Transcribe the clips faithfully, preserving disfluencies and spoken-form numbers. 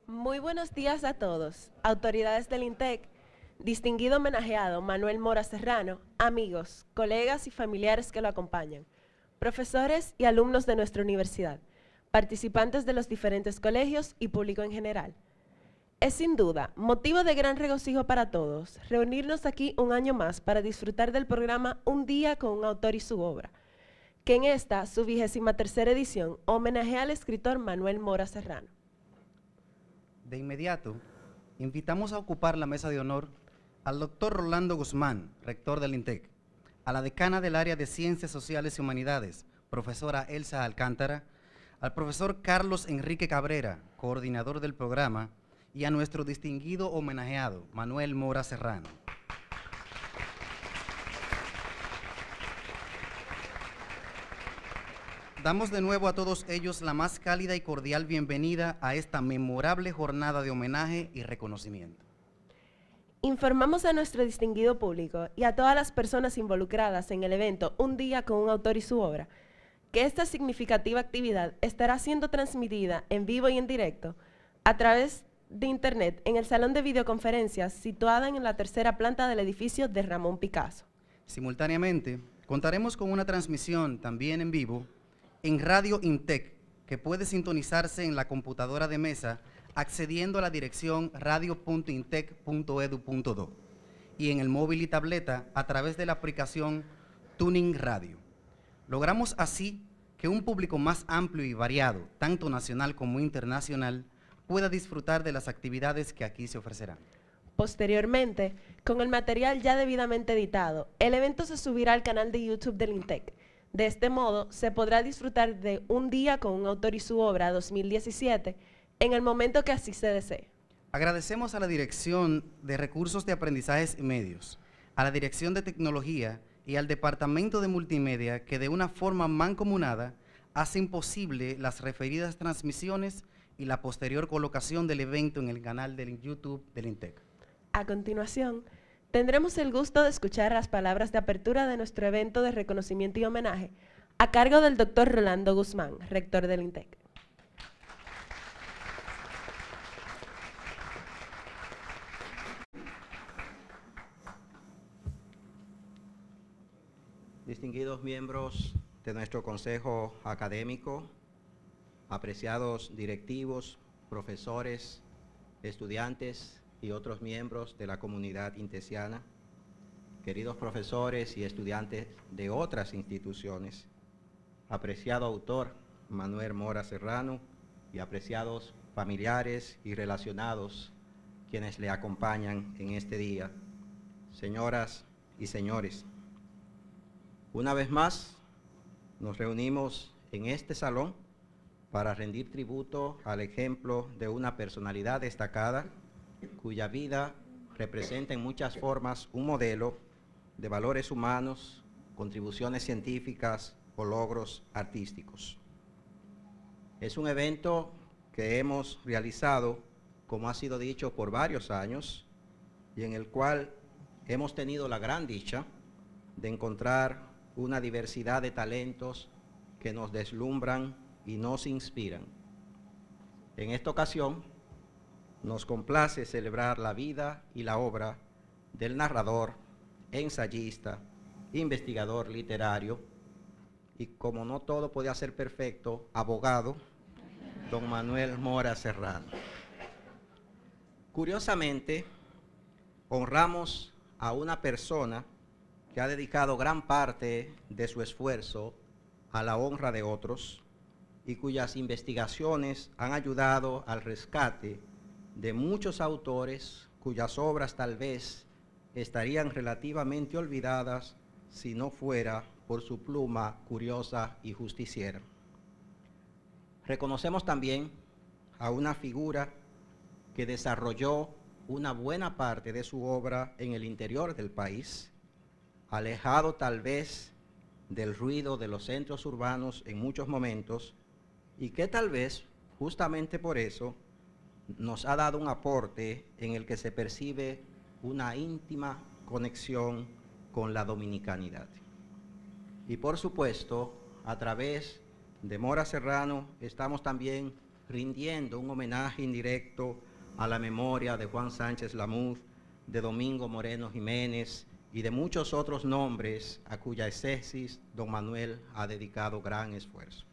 Muy buenos días a todos, autoridades del INTEC, distinguido homenajeado Manuel Mora Serrano, amigos, colegas y familiares que lo acompañan, profesores y alumnos de nuestra universidad, participantes de los diferentes colegios y público en general. Es sin duda motivo de gran regocijo para todos reunirnos aquí un año más para disfrutar del programa Un Día con un Autor y su Obra, que en esta, su vigésima tercera edición, homenajea al escritor Manuel Mora Serrano. De inmediato, invitamos a ocupar la mesa de honor al doctor Rolando Guzmán, rector del INTEC, a la decana del área de Ciencias Sociales y Humanidades, profesora Elsa Alcántara, al profesor Carlos Enrique Cabrera, coordinador del programa, y a nuestro distinguido homenajeado, Manuel Mora Serrano. Damos de nuevo a todos ellos la más cálida y cordial bienvenida a esta memorable jornada de homenaje y reconocimiento. Informamos a nuestro distinguido público y a todas las personas involucradas en el evento Un Día con un Autor y su Obra, que esta significativa actividad estará siendo transmitida en vivo y en directo a través de Internet en el salón de videoconferencias situada en la tercera planta del edificio de Ramón Picasso. Simultáneamente, contaremos con una transmisión también en vivo en Radio INTEC, que puede sintonizarse en la computadora de mesa accediendo a la dirección radio punto intec punto edu punto do y en el móvil y tableta a través de la aplicación Tuning Radio. Logramos así que un público más amplio y variado, tanto nacional como internacional, pueda disfrutar de las actividades que aquí se ofrecerán. Posteriormente, con el material ya debidamente editado, el evento se subirá al canal de YouTube del INTEC. De este modo, se podrá disfrutar de Un Día con un Autor y su Obra dos mil diecisiete en el momento que así se desee. Agradecemos a la Dirección de Recursos de Aprendizajes y Medios, a la Dirección de Tecnología y al Departamento de Multimedia que de una forma mancomunada hacen posible las referidas transmisiones y la posterior colocación del evento en el canal del YouTube del INTEC. A continuación, tendremos el gusto de escuchar las palabras de apertura de nuestro evento de reconocimiento y homenaje a cargo del doctor Rolando Guzmán, rector del INTEC. Distinguidos miembros de nuestro consejo académico, apreciados directivos, profesores, estudiantes y otros miembros de la comunidad intesiana, queridos profesores y estudiantes de otras instituciones, apreciado autor Manuel Mora Serrano y apreciados familiares y relacionados quienes le acompañan en este día, señoras y señores. Una vez más, nos reunimos en este salón para rendir tributo al ejemplo de una personalidad destacada cuya vida representa en muchas formas un modelo de valores humanos, contribuciones científicas o logros artísticos. Es un evento que hemos realizado, como ha sido dicho, por varios años y en el cual hemos tenido la gran dicha de encontrar una diversidad de talentos que nos deslumbran y nos inspiran. En esta ocasión, nos complace celebrar la vida y la obra del narrador, ensayista, investigador literario y, como no todo podía ser perfecto, abogado, don Manuel Mora Serrano. Curiosamente, honramos a una persona que ha dedicado gran parte de su esfuerzo a la honra de otros y cuyas investigaciones han ayudado al rescate de muchos autores cuyas obras tal vez estarían relativamente olvidadas si no fuera por su pluma curiosa y justiciera. Reconocemos también a una figura que desarrolló una buena parte de su obra en el interior del país, alejado tal vez del ruido de los centros urbanos en muchos momentos, y que tal vez, justamente por eso, nos ha dado un aporte en el que se percibe una íntima conexión con la dominicanidad. Y por supuesto, a través de Mora Serrano, estamos también rindiendo un homenaje indirecto a la memoria de Juan Sánchez Lamuth, de Domingo Moreno Jiménez y de muchos otros nombres a cuya exégesis don Manuel ha dedicado gran esfuerzo.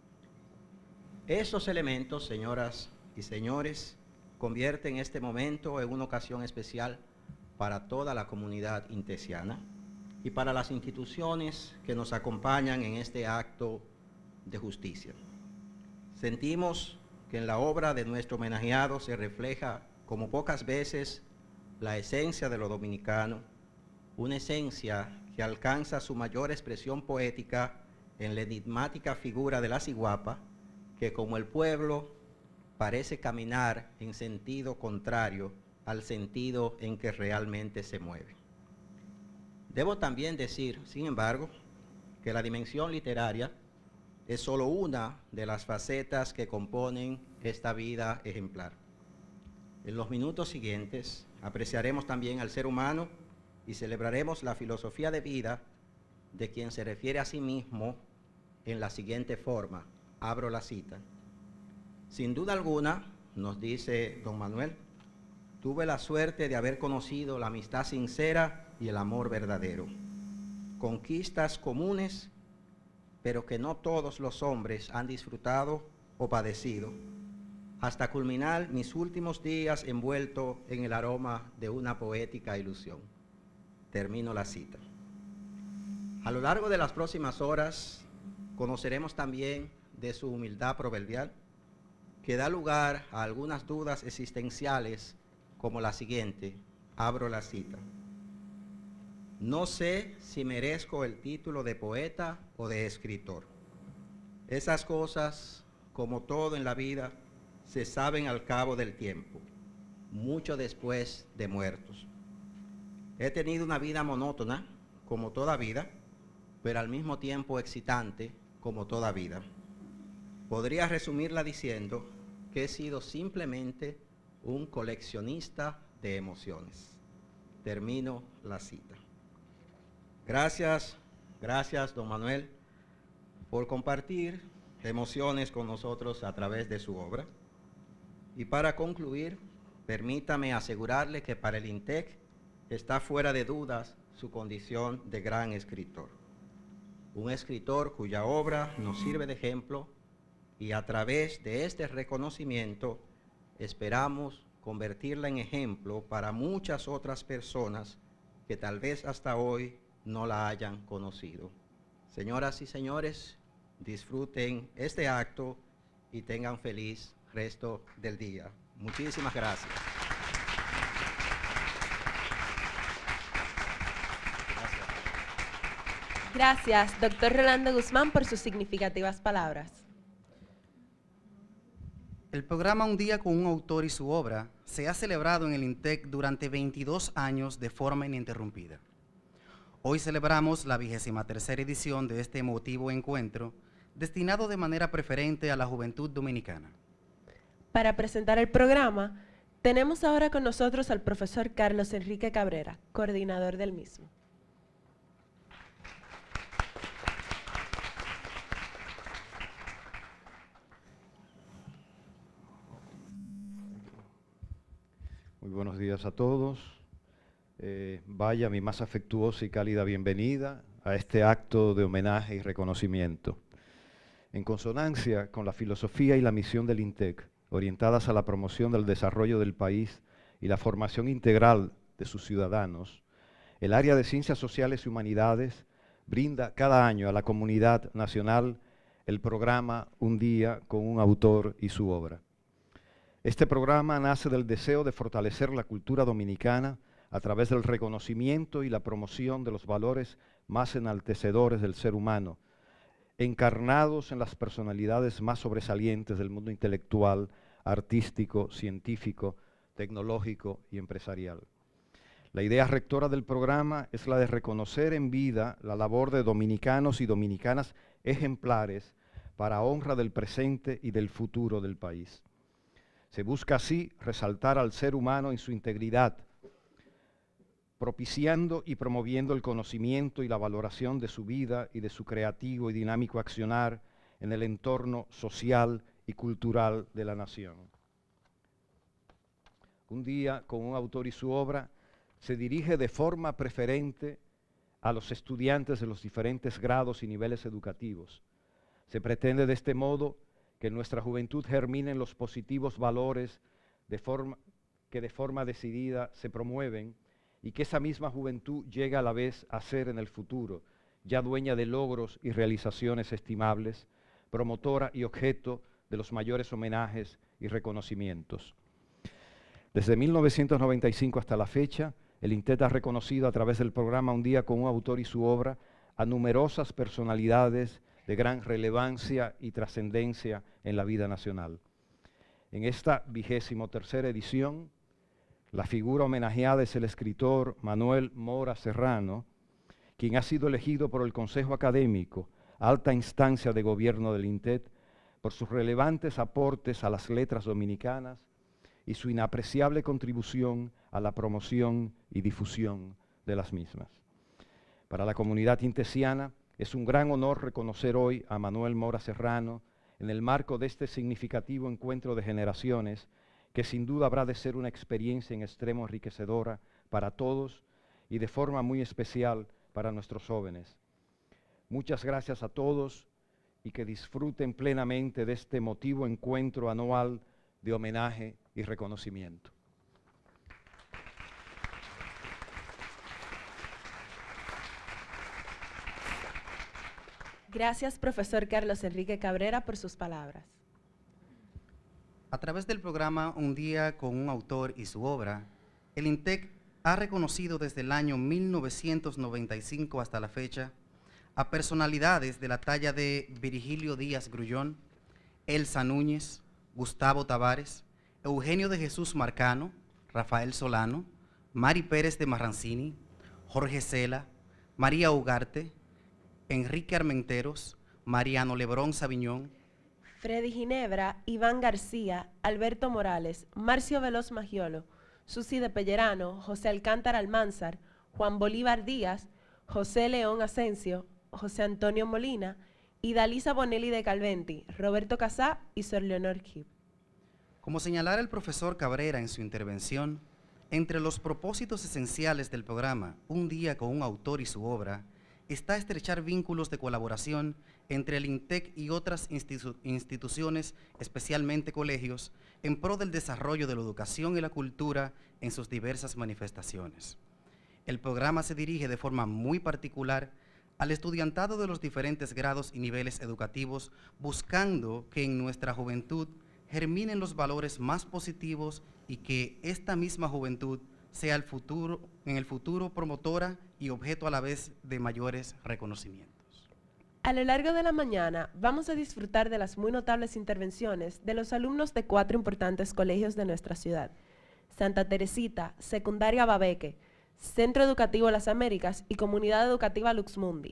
Estos elementos, señoras y señores, convierten este momento en una ocasión especial para toda la comunidad intesiana y para las instituciones que nos acompañan en este acto de justicia. Sentimos que en la obra de nuestro homenajeado se refleja, como pocas veces, la esencia de lo dominicano, una esencia que alcanza su mayor expresión poética en la enigmática figura de la ciguapa, que como el pueblo parece caminar en sentido contrario al sentido en que realmente se mueve. Debo también decir, sin embargo, que la dimensión literaria es solo una de las facetas que componen esta vida ejemplar. En los minutos siguientes apreciaremos también al ser humano y celebraremos la filosofía de vida de quien se refiere a sí mismo en la siguiente forma. Abro la cita. Sin duda alguna, nos dice don Manuel, tuve la suerte de haber conocido la amistad sincera y el amor verdadero. Conquistas comunes, pero que no todos los hombres han disfrutado o padecido, hasta culminar mis últimos días envuelto en el aroma de una poética ilusión. Termino la cita. A lo largo de las próximas horas, conoceremos también de su humildad proverbial, que da lugar a algunas dudas existenciales como la siguiente. Abro la cita. No sé si merezco el título de poeta o de escritor. Esas cosas, como todo en la vida, se saben al cabo del tiempo, mucho después de muertos. He tenido una vida monótona, como toda vida, pero al mismo tiempo excitante, como toda vida. Podría resumirla diciendo que he sido simplemente un coleccionista de emociones. Termino la cita. Gracias, gracias, don Manuel, por compartir emociones con nosotros a través de su obra. Y para concluir, permítame asegurarle que para el INTEC está fuera de dudas su condición de gran escritor. Un escritor cuya obra nos sirve de ejemplo y a través de este reconocimiento esperamos convertirla en ejemplo para muchas otras personas que tal vez hasta hoy no la hayan conocido. Señoras y señores, disfruten este acto y tengan feliz resto del día. Muchísimas gracias. Gracias, doctor Rolando Guzmán, por sus significativas palabras. El programa Un Día con un Autor y su Obra se ha celebrado en el INTEC durante veintidós años de forma ininterrumpida. Hoy celebramos la vigésima tercera edición de este emotivo encuentro, destinado de manera preferente a la juventud dominicana. Para presentar el programa, tenemos ahora con nosotros al profesor Carlos Enrique Cabrera, coordinador del mismo. Muy buenos días a todos. Eh, vaya mi más afectuosa y cálida bienvenida a este acto de homenaje y reconocimiento. En consonancia con la filosofía y la misión del INTEC, orientadas a la promoción del desarrollo del país y la formación integral de sus ciudadanos, el área de Ciencias Sociales y Humanidades brinda cada año a la comunidad nacional el programa Un Día con un Autor y su Obra. Este programa nace del deseo de fortalecer la cultura dominicana a través del reconocimiento y la promoción de los valores más enaltecedores del ser humano, encarnados en las personalidades más sobresalientes del mundo intelectual, artístico, científico, tecnológico y empresarial. La idea rectora del programa es la de reconocer en vida la labor de dominicanos y dominicanas ejemplares para honra del presente y del futuro del país. Se busca así resaltar al ser humano en su integridad, propiciando y promoviendo el conocimiento y la valoración de su vida y de su creativo y dinámico accionar en el entorno social y cultural de la nación. Un día, con un autor y su obra, se dirige de forma preferente a los estudiantes de los diferentes grados y niveles educativos. Se pretende de este modo que en nuestra juventud germinen los positivos valores de forma, que de forma decidida se promueven y que esa misma juventud llegue a la vez a ser en el futuro ya dueña de logros y realizaciones estimables, promotora y objeto de los mayores homenajes y reconocimientos. Desde mil novecientos noventa y cinco hasta la fecha, el INTEC ha reconocido a través del programa Un Día con un Autor y su Obra a numerosas personalidades de gran relevancia y trascendencia en la vida nacional. En esta vigésimo tercera edición, la figura homenajeada es el escritor Manuel Mora Serrano, quien ha sido elegido por el Consejo Académico, alta instancia de gobierno del INTEC, por sus relevantes aportes a las letras dominicanas y su inapreciable contribución a la promoción y difusión de las mismas. Para la comunidad intesiana es un gran honor reconocer hoy a Manuel Mora Serrano en el marco de este significativo encuentro de generaciones que sin duda habrá de ser una experiencia en extremo enriquecedora para todos y de forma muy especial para nuestros jóvenes. Muchas gracias a todos y que disfruten plenamente de este emotivo encuentro anual de homenaje y reconocimiento. Gracias, profesor Carlos Enrique Cabrera, por sus palabras. A través del programa Un Día con un Autor y su Obra, el INTEC ha reconocido desde el año mil novecientos noventa y cinco hasta la fecha a personalidades de la talla de Virgilio Díaz Grullón, Elsa Núñez, Gustavo Tavares, Eugenio de Jesús Marcano, Rafael Solano, Mari Pérez de Marrancini, Jorge Cela, María Ugarte, Enrique Armenteros, Mariano Lebrón Sabiñón, Freddy Ginebra, Iván García, Alberto Morales, Marcio Veloz Magiolo, Susi de Pellerano, José Alcántara Almanzar, Juan Bolívar Díaz, José León Asensio, José Antonio Molina, y Dalisa Bonelli de Calventi, Roberto Casá y Sor Leonor Kip. Como señalara el profesor Cabrera en su intervención, entre los propósitos esenciales del programa Un Día con un Autor y su Obra está estrechar vínculos de colaboración entre el INTEC y otras institu instituciones, especialmente colegios, en pro del desarrollo de la educación y la cultura en sus diversas manifestaciones. El programa se dirige de forma muy particular al estudiantado de los diferentes grados y niveles educativos, buscando que en nuestra juventud germinen los valores más positivos y que esta misma juventud sea el futuro, en el futuro promotora y objeto a la vez de mayores reconocimientos. A lo largo de la mañana vamos a disfrutar de las muy notables intervenciones de los alumnos de cuatro importantes colegios de nuestra ciudad: Santa Teresita, Secundaria Babeque, Centro Educativo Las Américas y Comunidad Educativa Lux Mundi.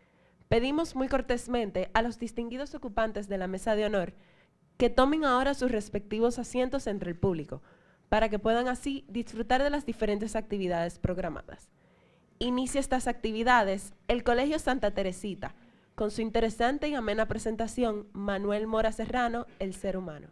Pedimos muy cortésmente a los distinguidos ocupantes de la mesa de honor que tomen ahora sus respectivos asientos entre el público, para que puedan así disfrutar de las diferentes actividades programadas. Inicia estas actividades el Colegio Santa Teresita, con su interesante y amena presentación, Manuel Mora Serrano, El Ser Humano.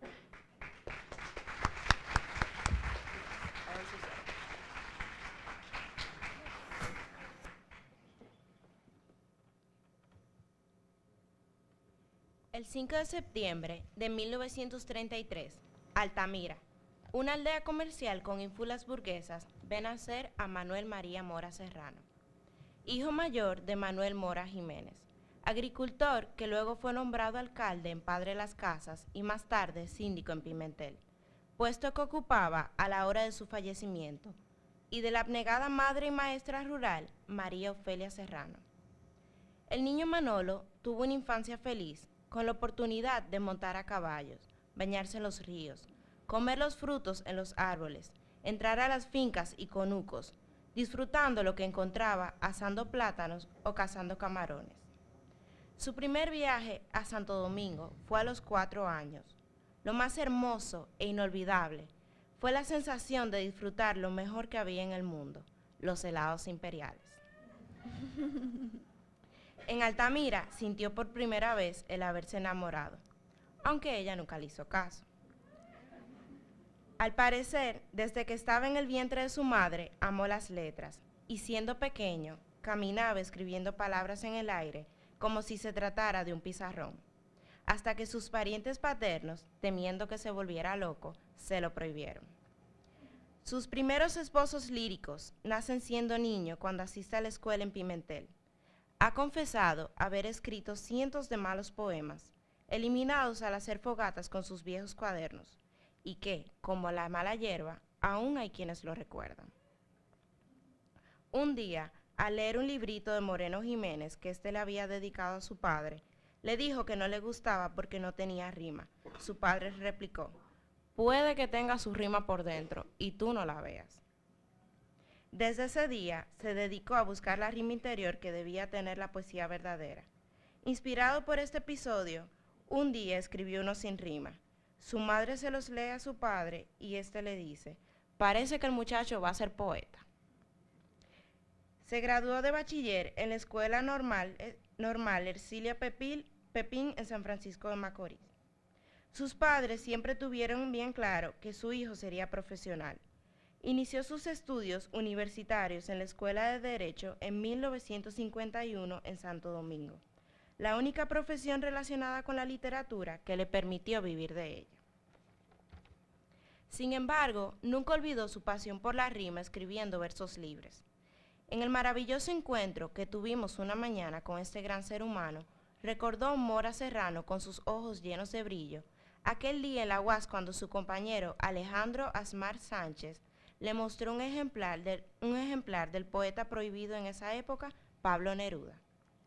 El cinco de septiembre de mil novecientos treinta y tres, Altamira, una aldea comercial con ínfulas burguesas, ve nacer a Manuel María Mora Serrano, hijo mayor de Manuel Mora Jiménez, agricultor que luego fue nombrado alcalde en Padre Las Casas y más tarde síndico en Pimentel, puesto que ocupaba a la hora de su fallecimiento, y de la abnegada madre y maestra rural, María Ofelia Serrano. El niño Manolo tuvo una infancia feliz, con la oportunidad de montar a caballos, bañarse en los ríos, comer los frutos en los árboles, entrar a las fincas y conucos, disfrutando lo que encontraba asando plátanos o cazando camarones. Su primer viaje a Santo Domingo fue a los cuatro años. Lo más hermoso e inolvidable fue la sensación de disfrutar lo mejor que había en el mundo, los helados imperiales. En Altamira sintió por primera vez el haberse enamorado. aunque ella nunca le hizo caso. Al parecer, desde que estaba en el vientre de su madre, amó las letras, y siendo pequeño, caminaba escribiendo palabras en el aire, como si se tratara de un pizarrón, hasta que sus parientes paternos, temiendo que se volviera loco, se lo prohibieron. Sus primeros esbozos líricos nacen siendo niño cuando asiste a la escuela en Pimentel. Ha confesado haber escrito cientos de malos poemas, eliminados al hacer fogatas con sus viejos cuadernos, y que, como la mala hierba, aún hay quienes lo recuerdan. Un día, al leer un librito de Moreno Jiménez que éste le había dedicado a su padre, le dijo que no le gustaba porque no tenía rima. Su padre replicó: puede que tenga su rima por dentro y tú no la veas. Desde ese día se dedicó a buscar la rima interior que debía tener la poesía verdadera. Inspirado por este episodio, un día escribió uno sin rima. Su madre se los lee a su padre y éste le dice: parece que el muchacho va a ser poeta. Se graduó de bachiller en la Escuela Normal, eh, normal Ercilia Pepil, Pepín en San Francisco de Macorís. Sus padres siempre tuvieron bien claro que su hijo sería profesional. Inició sus estudios universitarios en la Escuela de Derecho en mil novecientos cincuenta y uno en Santo Domingo, la única profesión relacionada con la literatura que le permitió vivir de ella. Sin embargo, nunca olvidó su pasión por la rima escribiendo versos libres. En el maravilloso encuentro que tuvimos una mañana con este gran ser humano, recordó Mora Serrano con sus ojos llenos de brillo, aquel día en la U A S cuando su compañero Alejandro Asmar Sánchez le mostró un ejemplar, de, un ejemplar del poeta prohibido en esa época, Pablo Neruda.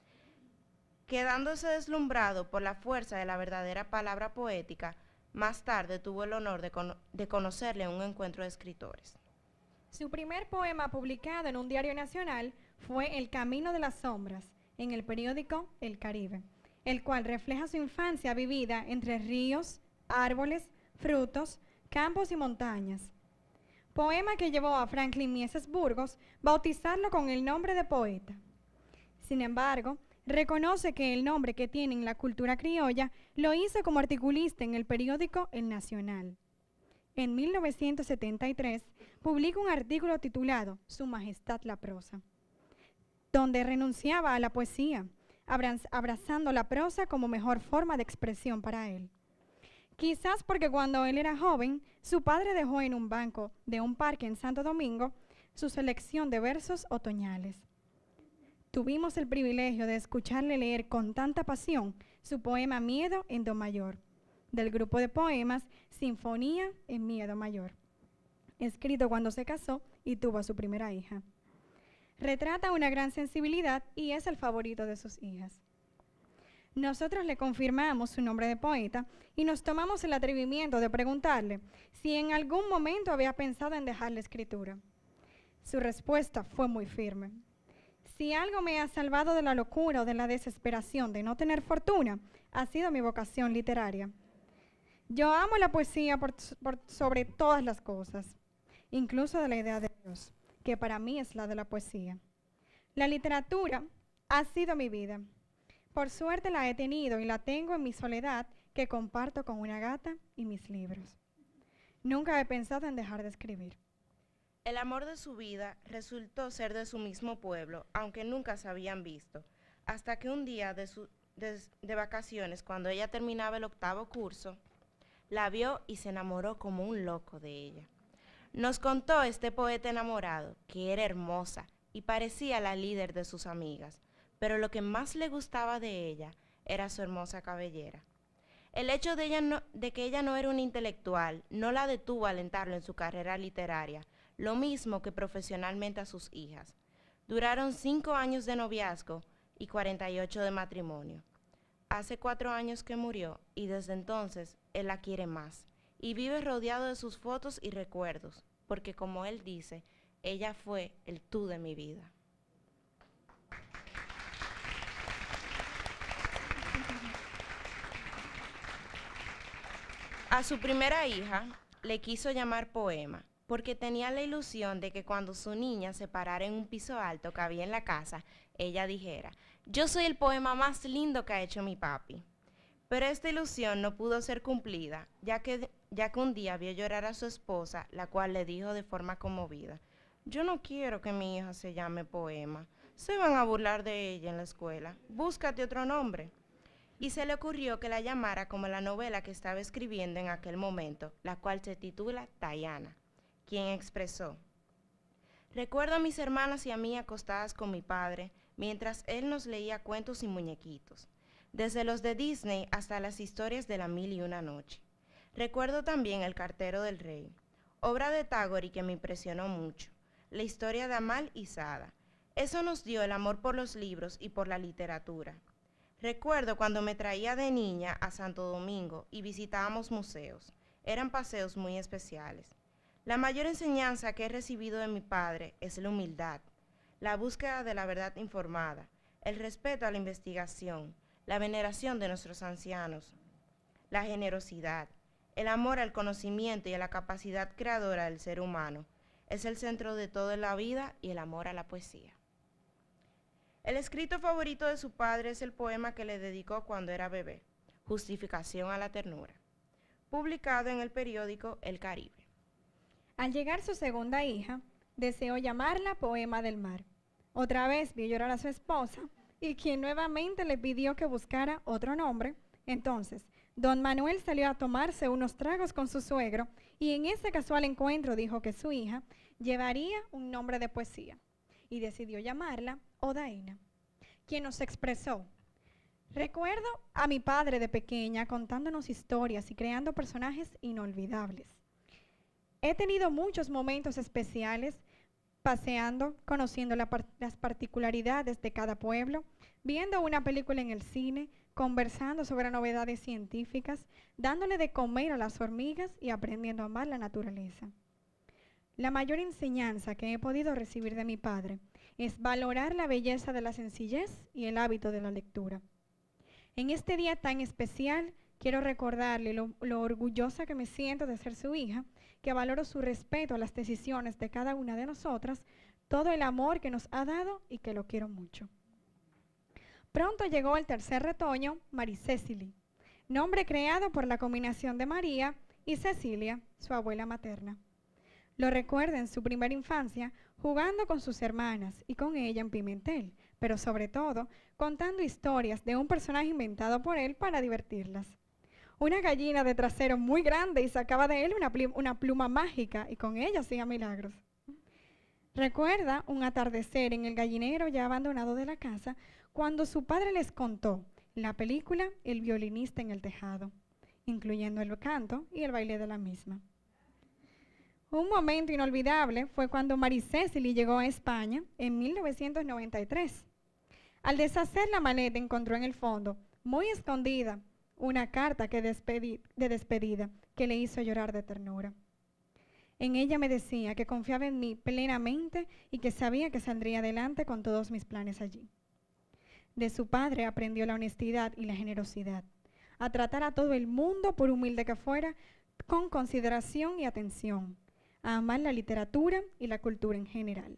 Quedándose deslumbrado por la fuerza de la verdadera palabra poética, más tarde tuvo el honor de, cono de conocerle en un encuentro de escritores. Su primer poema publicado en un diario nacional fue El Camino de las Sombras, en el periódico El Caribe, el cual refleja su infancia vivida entre ríos, árboles, frutos, campos y montañas. Poema que llevó a Franklin Mieses Burgos bautizarlo con el nombre de poeta. Sin embargo, reconoce que el nombre que tiene en la cultura criolla lo hizo como articulista en el periódico El Nacional. En mil novecientos setenta y tres publica un artículo titulado Su Majestad la prosa, donde renunciaba a la poesía, abrazando la prosa como mejor forma de expresión para él. Quizás porque cuando él era joven, su padre dejó en un banco de un parque en Santo Domingo su selección de versos otoñales. Tuvimos el privilegio de escucharle leer con tanta pasión su poema Miedo en Do mayor, del grupo de poemas Sinfonía en Miedo mayor, escrito cuando se casó y tuvo a su primera hija. Retrata una gran sensibilidad y es el favorito de sus hijas. Nosotros le confirmamos su nombre de poeta y nos tomamos el atrevimiento de preguntarle si en algún momento había pensado en dejar la escritura. Su respuesta fue muy firme. Si algo me ha salvado de la locura o de la desesperación de no tener fortuna, ha sido mi vocación literaria. Yo amo la poesía por, por sobre todas las cosas, incluso de la idea de Dios, que para mí es la de la poesía. La literatura ha sido mi vida. Por suerte la he tenido y la tengo en mi soledad que comparto con una gata y mis libros. Nunca he pensado en dejar de escribir. El amor de su vida resultó ser de su mismo pueblo, aunque nunca se habían visto, hasta que un día de, su, de, de vacaciones, cuando ella terminaba el octavo curso, la vio y se enamoró como un loco de ella. Nos contó este poeta enamorado que era hermosa y parecía la líder de sus amigas, pero lo que más le gustaba de ella era su hermosa cabellera. El hecho de, ella no, de que ella no era una intelectual no la detuvo a alentarlo en su carrera literaria, lo mismo que profesionalmente a sus hijas. Duraron cinco años de noviazgo y cuarenta y ocho de matrimonio. Hace cuatro años que murió y desde entonces él la quiere más y vive rodeado de sus fotos y recuerdos, porque como él dice, ella fue el tú de mi vida. A su primera hija le quiso llamar Poema, porque tenía la ilusión de que cuando su niña se parara en un piso alto que había en la casa, ella dijera: yo soy el poema más lindo que ha hecho mi papi. Pero esta ilusión no pudo ser cumplida, ya que, ya que un día vio llorar a su esposa, la cual le dijo de forma conmovida: yo no quiero que mi hija se llame Poema, se van a burlar de ella en la escuela, búscate otro nombre. Y se le ocurrió que la llamara como la novela que estaba escribiendo en aquel momento, la cual se titula Tayana, quien expresó: recuerdo a mis hermanas y a mí acostadas con mi padre, mientras él nos leía cuentos y muñequitos, desde los de Disney hasta las historias de la mil y una noche. Recuerdo también El cartero del rey, obra de Thackeray que me impresionó mucho, la historia de Amal y Sada. Eso nos dio el amor por los libros y por la literatura. Recuerdo cuando me traía de niña a Santo Domingo y visitábamos museos. Eran paseos muy especiales. La mayor enseñanza que he recibido de mi padre es la humildad, la búsqueda de la verdad informada, el respeto a la investigación, la veneración de nuestros ancianos, la generosidad, el amor al conocimiento y a la capacidad creadora del ser humano. Es el centro de todo en la vida y el amor a la poesía. El escrito favorito de su padre es el poema que le dedicó cuando era bebé, Justificación a la ternura, publicado en el periódico El Caribe. Al llegar su segunda hija, deseó llamarla Poema del Mar. Otra vez vio llorar a su esposa, y quien nuevamente le pidió que buscara otro nombre. Entonces, don Manuel salió a tomarse unos tragos con su suegro, y en ese casual encuentro dijo que su hija llevaría un nombre de poesía, y decidió llamarla Odaina, quien nos expresó: recuerdo a mi padre de pequeña contándonos historias y creando personajes inolvidables. He tenido muchos momentos especiales paseando, conociendo la par- las particularidades de cada pueblo, viendo una película en el cine, conversando sobre novedades científicas, dándole de comer a las hormigas y aprendiendo a amar la naturaleza. La mayor enseñanza que he podido recibir de mi padre es valorar la belleza de la sencillez y el hábito de la lectura. En este día tan especial, quiero recordarle lo, lo orgullosa que me siento de ser su hija, que valoro su respeto a las decisiones de cada una de nosotras, todo el amor que nos ha dado y que lo quiero mucho. Pronto llegó el tercer retoño, Maricécili, nombre creado por la combinación de María y Cecilia, su abuela materna. Lo recuerda en su primera infancia jugando con sus hermanas y con ella en Pimentel, pero sobre todo contando historias de un personaje inventado por él para divertirlas. Una gallina de trasero muy grande y sacaba de él una, pl- una pluma mágica y con ella hacía milagros. Recuerda un atardecer en el gallinero ya abandonado de la casa cuando su padre les contó la película El violinista en el tejado, incluyendo el canto y el baile de la misma. Un momento inolvidable fue cuando Maricécili llegó a España en mil novecientos noventa y tres. Al deshacer la maleta encontró en el fondo, muy escondida, una carta que despedi- de despedida que le hizo llorar de ternura. En ella me decía que confiaba en mí plenamente y que sabía que saldría adelante con todos mis planes allí. De su padre aprendió la honestidad y la generosidad, a tratar a todo el mundo, por humilde que fuera, con consideración y atención, a amar la literatura y la cultura en general.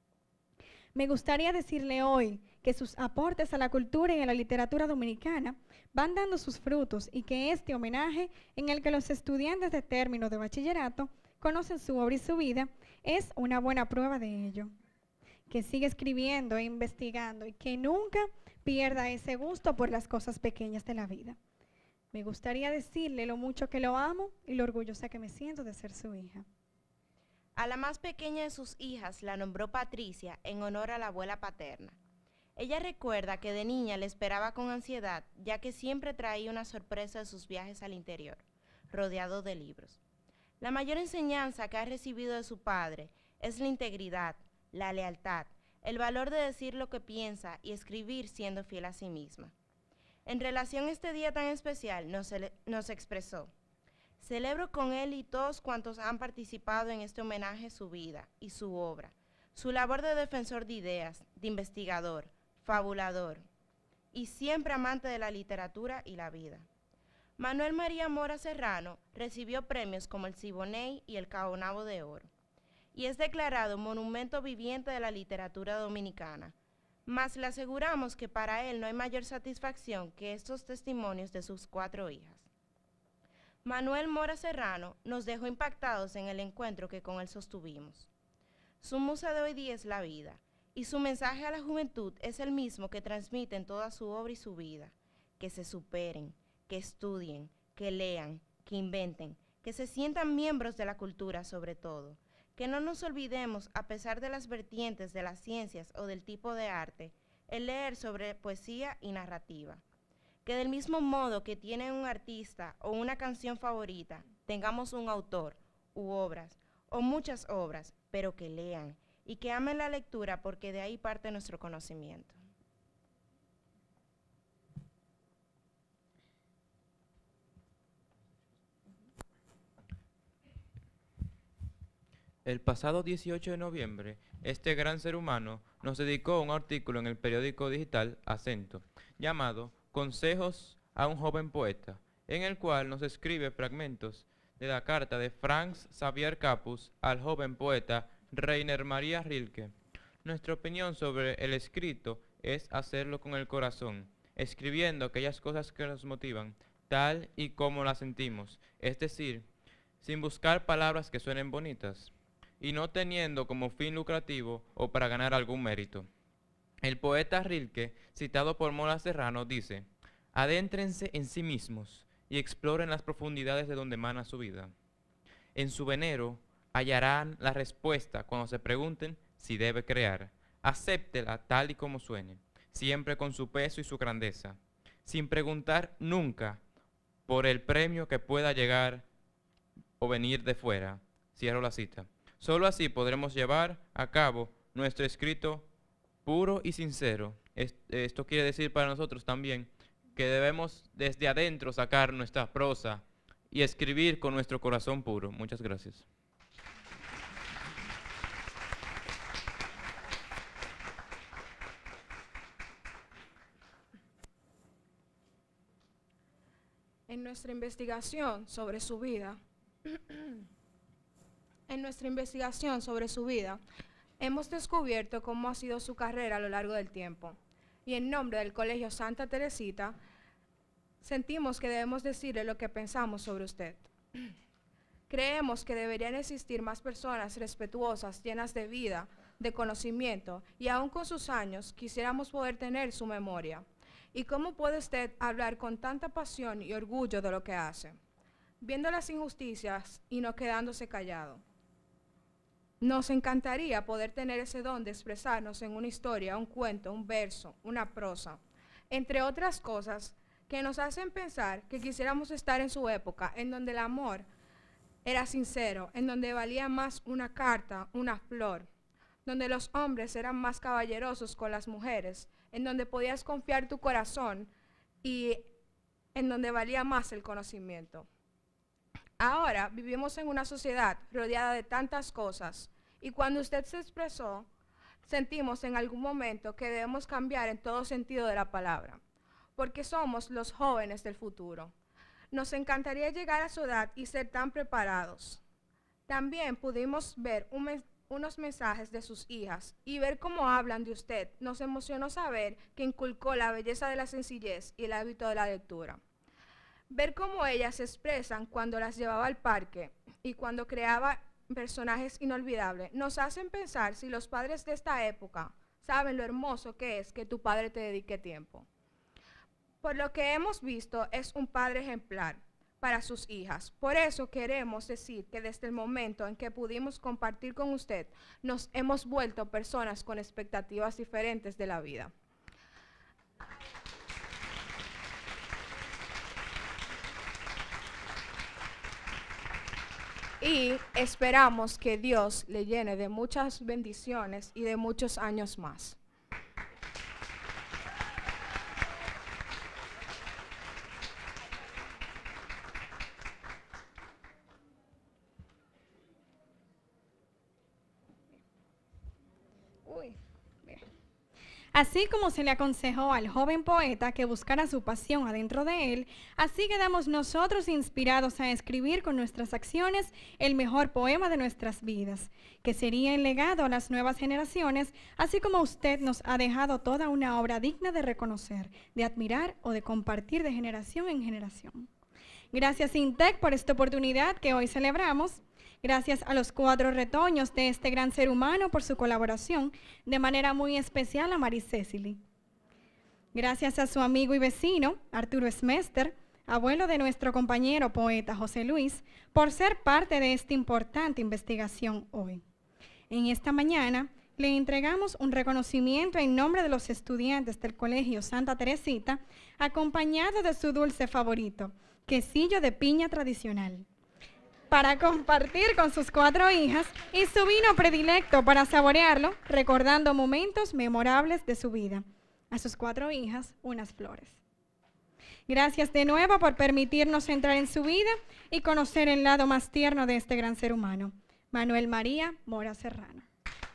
Me gustaría decirle hoy que sus aportes a la cultura y a la literatura dominicana van dando sus frutos y que este homenaje, en el que los estudiantes de término de bachillerato conocen su obra y su vida, es una buena prueba de ello. Que siga escribiendo e investigando y que nunca pierda ese gusto por las cosas pequeñas de la vida. Me gustaría decirle lo mucho que lo amo y lo orgullosa que me siento de ser su hija. A la más pequeña de sus hijas la nombró Patricia en honor a la abuela paterna. Ella recuerda que de niña le esperaba con ansiedad, ya que siempre traía una sorpresa de sus viajes al interior, rodeado de libros. La mayor enseñanza que ha recibido de su padre es la integridad, la lealtad, el valor de decir lo que piensa y escribir siendo fiel a sí misma. En relación a este día tan especial, nos, nos expresó: celebro con él y todos cuantos han participado en este homenaje su vida y su obra, su labor de defensor de ideas, de investigador, fabulador y siempre amante de la literatura y la vida. Manuel María Mora Serrano recibió premios como el Siboney y el Caonabo de Oro y es declarado monumento viviente de la literatura dominicana. mas le aseguramos que para él no hay mayor satisfacción que estos testimonios de sus cuatro hijas. Manuel Mora Serrano nos dejó impactados en el encuentro que con él sostuvimos. Su musa de hoy día es la vida, y su mensaje a la juventud es el mismo que transmite en toda su obra y su vida: que se superen, que estudien, que lean, que inventen, que se sientan miembros de la cultura sobre todo, que no nos olvidemos, a pesar de las vertientes de las ciencias o del tipo de arte, el leer sobre poesía y narrativa. Que del mismo modo que tienen un artista o una canción favorita, tengamos un autor u obras, o muchas obras, pero que lean, y que amen la lectura porque de ahí parte nuestro conocimiento. El pasado dieciocho de noviembre, este gran ser humano nos dedicó un artículo en el periódico digital Acento, llamado Consejos a un joven poeta, en el cual nos escribe fragmentos de la carta de Franz Xavier Capus al joven poeta Rainer Maria Rilke. Nuestra opinión sobre el escrito es hacerlo con el corazón, escribiendo aquellas cosas que nos motivan, tal y como las sentimos, es decir, sin buscar palabras que suenen bonitas, y no teniendo como fin lucrativo o para ganar algún mérito. El poeta Rilke, citado por Mora Serrano, dice: adéntrense en sí mismos y exploren las profundidades de donde emana su vida. En su venero hallarán la respuesta cuando se pregunten si debe crear. Acéptela tal y como suene, siempre con su peso y su grandeza, sin preguntar nunca por el premio que pueda llegar o venir de fuera. Cierro la cita. Solo así podremos llevar a cabo nuestro escrito puro y sincero. Esto quiere decir para nosotros también que debemos desde adentro sacar nuestra prosa y escribir con nuestro corazón puro. Muchas gracias. En nuestra investigación sobre su vida, en nuestra investigación sobre su vida, hemos descubierto cómo ha sido su carrera a lo largo del tiempo. Y en nombre del Colegio Santa Teresita, sentimos que debemos decirle lo que pensamos sobre usted. Creemos que deberían existir más personas respetuosas, llenas de vida, de conocimiento, y aún con sus años, quisiéramos poder tener su memoria. ¿Y cómo puede usted hablar con tanta pasión y orgullo de lo que hace? Viendo las injusticias y no quedándose callado. Nos encantaría poder tener ese don de expresarnos en una historia, un cuento, un verso, una prosa, entre otras cosas que nos hacen pensar que quisiéramos estar en su época, en donde el amor era sincero, en donde valía más una carta, una flor, donde los hombres eran más caballerosos con las mujeres, en donde podías confiar tu corazón y en donde valía más el conocimiento. Ahora vivimos en una sociedad rodeada de tantas cosas, y cuando usted se expresó, sentimos en algún momento que debemos cambiar en todo sentido de la palabra, porque somos los jóvenes del futuro. Nos encantaría llegar a su edad y ser tan preparados. También pudimos ver un mes- unos mensajes de sus hijas y ver cómo hablan de usted. Nos emocionó saber que inculcó la belleza de la sencillez y el hábito de la lectura. Ver cómo ellas se expresan cuando las llevaba al parque y cuando creaba personajes inolvidables nos hacen pensar si los padres de esta época saben lo hermoso que es que tu padre te dedique tiempo. Por lo que hemos visto, es un padre ejemplar para sus hijas. Por eso queremos decir que desde el momento en que pudimos compartir con usted, nos hemos vuelto personas con expectativas diferentes de la vida. Y esperamos que Dios le llene de muchas bendiciones y de muchos años más. Uy, bien. Así como se le aconsejó al joven poeta que buscara su pasión adentro de él, así quedamos nosotros inspirados a escribir con nuestras acciones el mejor poema de nuestras vidas, que sería el legado a las nuevas generaciones, así como usted nos ha dejado toda una obra digna de reconocer, de admirar o de compartir de generación en generación. Gracias, INTEC, por esta oportunidad que hoy celebramos. Gracias a los cuatro retoños de este gran ser humano por su colaboración, de manera muy especial a Mari Cecily. Gracias a su amigo y vecino, Arturo Smester, abuelo de nuestro compañero poeta José Luis, por ser parte de esta importante investigación hoy. En esta mañana le entregamos un reconocimiento en nombre de los estudiantes del Colegio Santa Teresita, acompañado de su dulce favorito, quesillo de piña tradicional, para compartir con sus cuatro hijas y su vino predilecto para saborearlo, recordando momentos memorables de su vida. A sus cuatro hijas, unas flores. Gracias de nuevo por permitirnos entrar en su vida y conocer el lado más tierno de este gran ser humano. Manuel María Mora Serrano.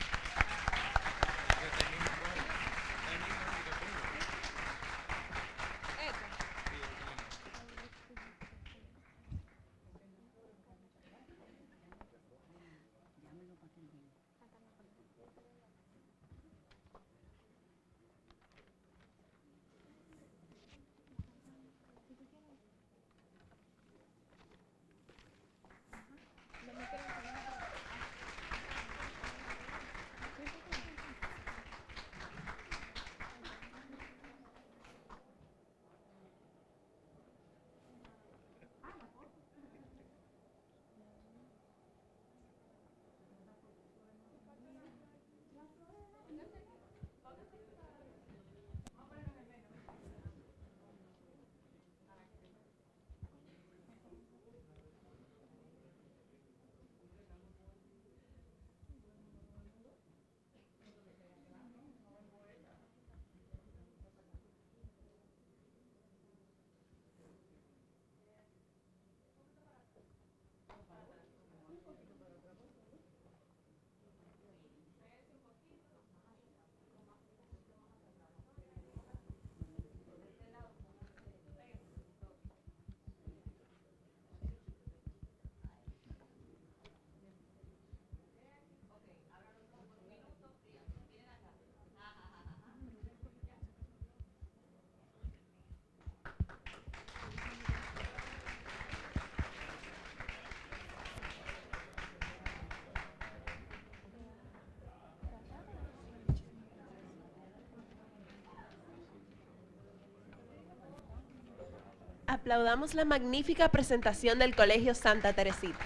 Aplaudamos la magnífica presentación del Colegio Santa Teresita.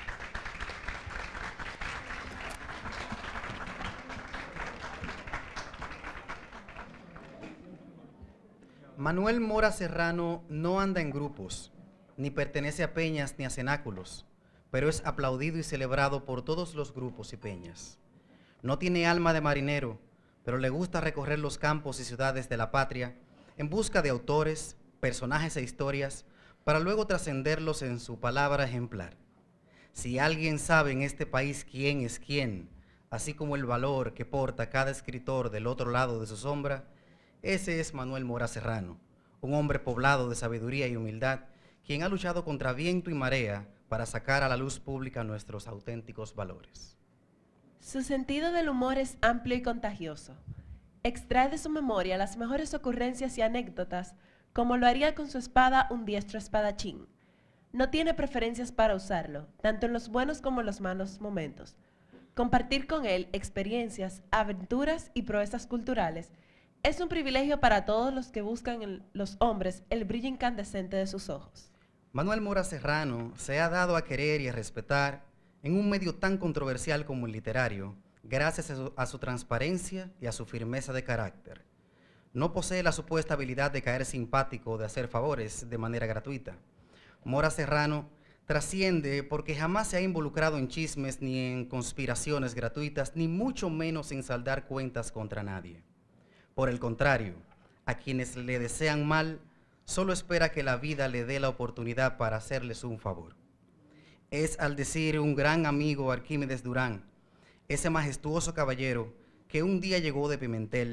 Manuel Mora Serrano no anda en grupos, ni pertenece a peñas ni a cenáculos, pero es aplaudido y celebrado por todos los grupos y peñas. No tiene alma de marinero, pero le gusta recorrer los campos y ciudades de la patria en busca de autores, personajes e historias, para luego trascenderlos en su palabra ejemplar. Si alguien sabe en este país quién es quién, así como el valor que porta cada escritor del otro lado de su sombra, ese es Manuel Mora Serrano, un hombre poblado de sabiduría y humildad, quien ha luchado contra viento y marea para sacar a la luz pública nuestros auténticos valores. Su sentido del humor es amplio y contagioso. Extrae de su memoria las mejores ocurrencias y anécdotas, como lo haría con su espada un diestro espadachín. No tiene preferencias para usarlo, tanto en los buenos como en los malos momentos. Compartir con él experiencias, aventuras y proezas culturales es un privilegio para todos los que buscan en los hombres el brillo incandescente de sus ojos. Manuel Mora Serrano se ha dado a querer y a respetar en un medio tan controversial como el literario, gracias a su, a su transparencia y a su firmeza de carácter. No posee la supuesta habilidad de caer simpático o de hacer favores de manera gratuita. Mora Serrano trasciende porque jamás se ha involucrado en chismes ni en conspiraciones gratuitas, ni mucho menos en saldar cuentas contra nadie. Por el contrario, a quienes le desean mal, solo espera que la vida le dé la oportunidad para hacerles un favor. Es, al decir un gran amigo, Arquímedes Durán, ese majestuoso caballero que un día llegó de Pimentel,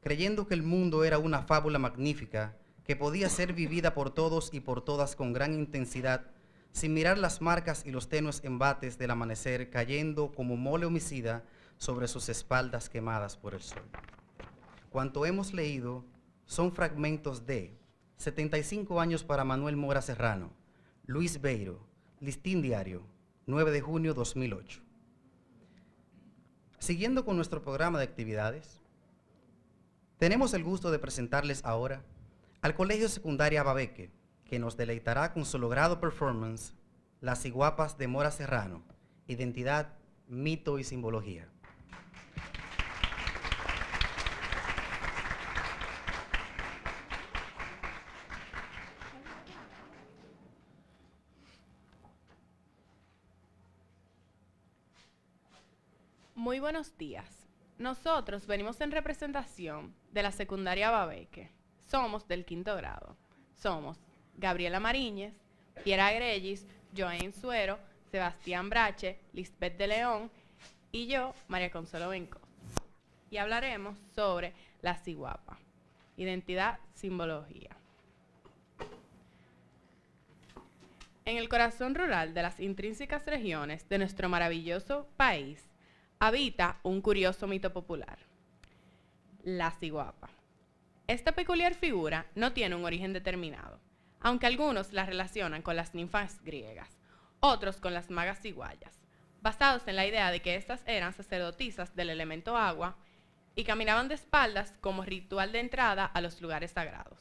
creyendo que el mundo era una fábula magnífica que podía ser vivida por todos y por todas con gran intensidad, sin mirar las marcas y los tenues embates del amanecer cayendo como mole homicida sobre sus espaldas quemadas por el sol. Cuanto hemos leído son fragmentos de setenta y cinco años para Manuel Mora Serrano, Luis Beiro, Listín Diario, nueve de junio de dos mil ocho. Siguiendo con nuestro programa de actividades, tenemos el gusto de presentarles ahora al Colegio Secundaria Babeque, que nos deleitará con su logrado performance, Las Ciguapas de Mora Serrano, Identidad, Mito y Simbología. Muy buenos días. Nosotros venimos en representación de la secundaria Babeque. Somos del quinto grado. Somos Gabriela Mariñez, Piera Grellis, Joaín Suero, Sebastián Brache, Lisbeth de León y yo, María Consuelo Benco. Y hablaremos sobre la ciguapa, identidad, simbología. En el corazón rural de las intrínsecas regiones de nuestro maravilloso país, habita un curioso mito popular, la ciguapa. Esta peculiar figura no tiene un origen determinado, aunque algunos la relacionan con las ninfas griegas, otros con las magas ciguayas, basados en la idea de que éstas eran sacerdotisas del elemento agua y caminaban de espaldas como ritual de entrada a los lugares sagrados.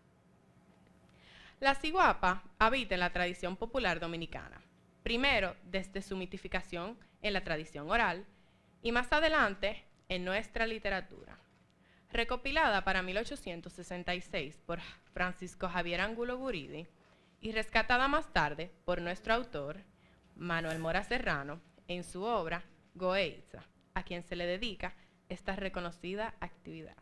La ciguapa habita en la tradición popular dominicana, primero desde su mitificación en la tradición oral, y más adelante en nuestra literatura. Recopilada para mil ochocientos sesenta y seis por Francisco Javier Angulo Guridi y rescatada más tarde por nuestro autor, Manuel Mora Serrano, en su obra Goeitza, a quien se le dedica esta reconocida actividad.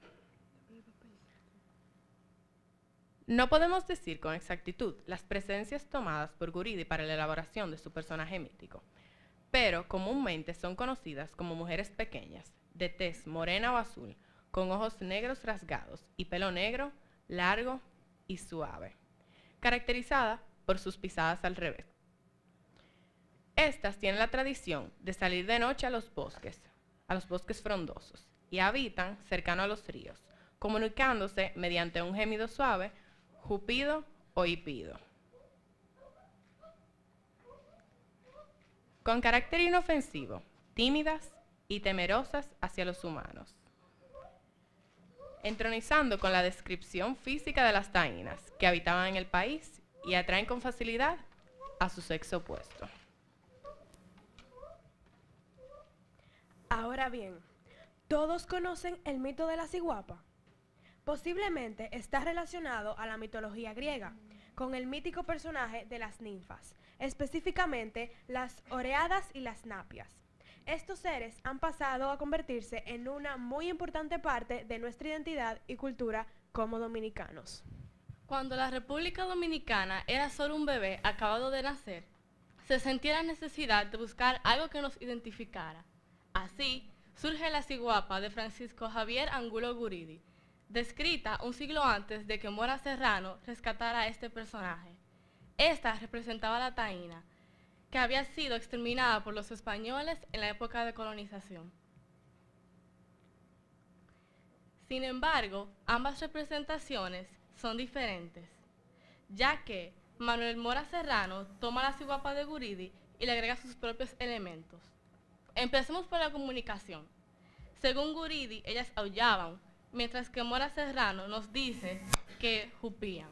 No podemos decir con exactitud las presencias tomadas por Guridi para la elaboración de su personaje mítico, pero comúnmente son conocidas como mujeres pequeñas, de tez morena o azul, con ojos negros rasgados y pelo negro, largo y suave, caracterizada por sus pisadas al revés. Estas tienen la tradición de salir de noche a los bosques, a los bosques frondosos, y habitan cercano a los ríos, comunicándose mediante un gemido suave, jupido o hipido. Con carácter inofensivo, tímidas y temerosas hacia los humanos, entronizando con la descripción física de las taínas que habitaban en el país y atraen con facilidad a su sexo opuesto. Ahora bien, ¿todos conocen el mito de la ciguapa? Posiblemente está relacionado a la mitología griega, con el mítico personaje de las ninfas, específicamente las oreadas y las napias. Estos seres han pasado a convertirse en una muy importante parte de nuestra identidad y cultura como dominicanos. Cuando la República Dominicana era solo un bebé acabado de nacer, se sentía la necesidad de buscar algo que nos identificara. Así surge la ciguapa de Francisco Javier Angulo Guridi, descrita un siglo antes de que Mora Serrano rescatara a este personaje. Esta representaba a la taína, que había sido exterminada por los españoles en la época de colonización. Sin embargo, ambas representaciones son diferentes, ya que Manuel Mora Serrano toma la ciguapa de Guridi y le agrega sus propios elementos. Empecemos por la comunicación. Según Guridi, ellas aullaban, mientras que Mora Serrano nos dice que jupían.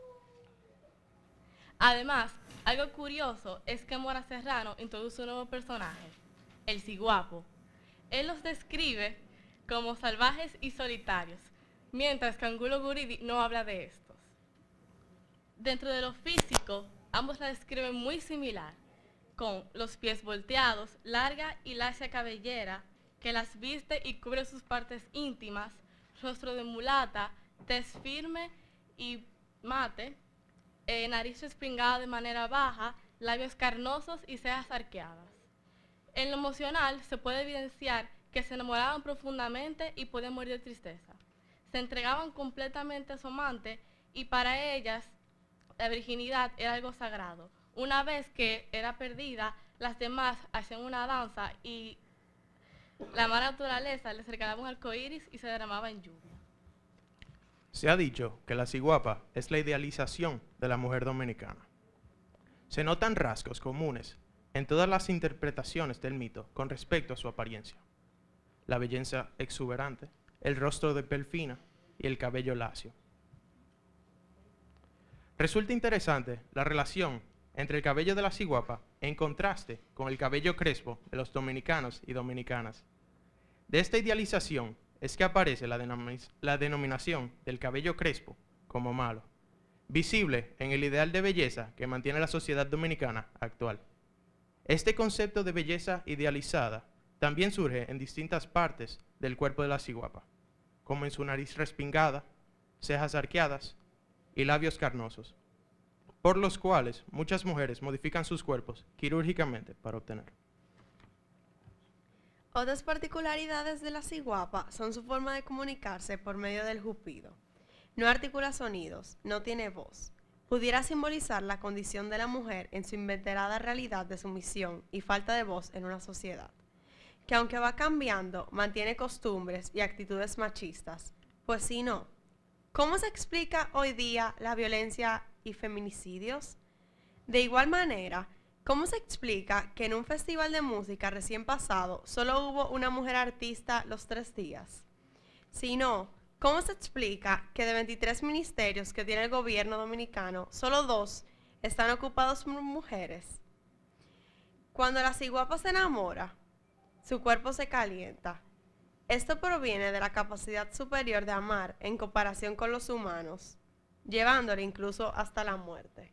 Además, algo curioso es que Mora Serrano introduce un nuevo personaje, el ciguapo. Él los describe como salvajes y solitarios, mientras que Angulo Guridi no habla de estos. Dentro de lo físico, ambos la describen muy similar, con los pies volteados, larga y lacia cabellera, que las viste y cubre sus partes íntimas, rostro de mulata, tez firme y mate, eh, nariz respingada de manera baja, labios carnosos y cejas arqueadas. En lo emocional se puede evidenciar que se enamoraban profundamente y podían morir de tristeza. se entregaban completamente a su amante y para ellas la virginidad era algo sagrado. Una vez que era perdida, las demás hacían una danza y la madre naturaleza les regalaba un arcoíris y se derramaba en lluvia. Se ha dicho que la ciguapa es la idealización de la mujer dominicana. Se notan rasgos comunes en todas las interpretaciones del mito con respecto a su apariencia. La belleza exuberante, el rostro de piel fina y el cabello lacio. Resulta interesante la relación entre el cabello de la ciguapa en contraste con el cabello crespo de los dominicanos y dominicanas. De esta idealización es que aparece la, denomi- la denominación del cabello crespo como malo, visible en el ideal de belleza que mantiene la sociedad dominicana actual. Este concepto de belleza idealizada también surge en distintas partes del cuerpo de la ciguapa, como en su nariz respingada, cejas arqueadas y labios carnosos, por los cuales muchas mujeres modifican sus cuerpos quirúrgicamente para obtener. Otras particularidades de la ciguapa son su forma de comunicarse por medio del jupido. No articula sonidos, no tiene voz. Pudiera simbolizar la condición de la mujer en su inveterada realidad de sumisión y falta de voz en una sociedad, que aunque va cambiando, mantiene costumbres y actitudes machistas. Pues si no, ¿cómo se explica hoy día la violencia y feminicidios? De igual manera, ¿cómo se explica que en un festival de música recién pasado solo hubo una mujer artista los tres días? Si no, ¿cómo se explica que de veintitrés ministerios que tiene el gobierno dominicano, solo dos están ocupados por mujeres? Cuando la ciguapa se enamora, su cuerpo se calienta. Esto proviene de la capacidad superior de amar en comparación con los humanos, llevándole incluso hasta la muerte.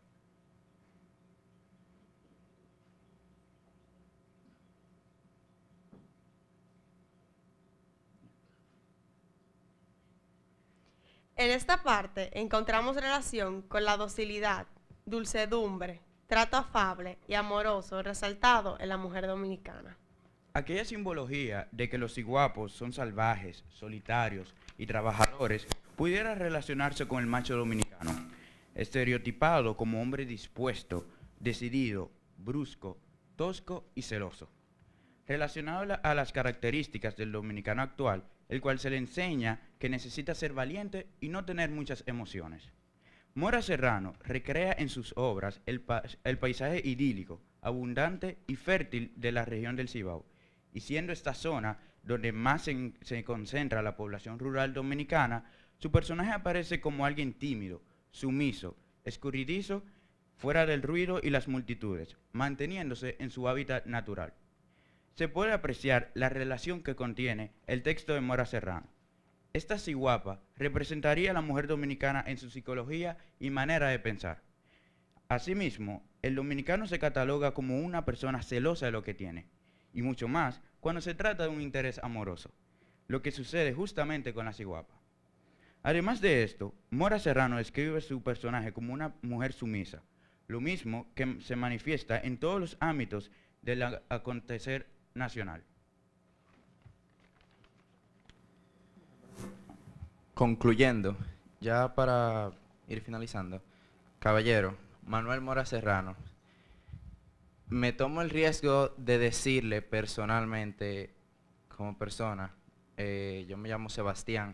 En esta parte encontramos relación con la docilidad, dulcedumbre, trato afable y amoroso resaltado en la mujer dominicana. Aquella simbología de que los ciguapos son salvajes, solitarios y trabajadores pudiera relacionarse con el macho dominicano, estereotipado como hombre dispuesto, decidido, brusco, tosco y celoso. Relacionado a las características del dominicano actual, el cual se le enseña que necesita ser valiente y no tener muchas emociones. Mora Serrano recrea en sus obras el, pa el paisaje idílico, abundante y fértil de la región del Cibao, y siendo esta zona donde más se, se concentra la población rural dominicana, su personaje aparece como alguien tímido, sumiso, escurridizo, fuera del ruido y las multitudes, manteniéndose en su hábitat natural. Se puede apreciar la relación que contiene el texto de Mora Serrano. Esta ciguapa representaría a la mujer dominicana en su psicología y manera de pensar. Asimismo, el dominicano se cataloga como una persona celosa de lo que tiene, y mucho más cuando se trata de un interés amoroso, lo que sucede justamente con la ciguapa. Además de esto, Mora Serrano describe su personaje como una mujer sumisa, lo mismo que se manifiesta en todos los ámbitos del acontecer nacional. Concluyendo, ya para ir finalizando, caballero, Manuel Mora Serrano, me tomo el riesgo de decirle personalmente, como persona, eh, yo me llamo Sebastián,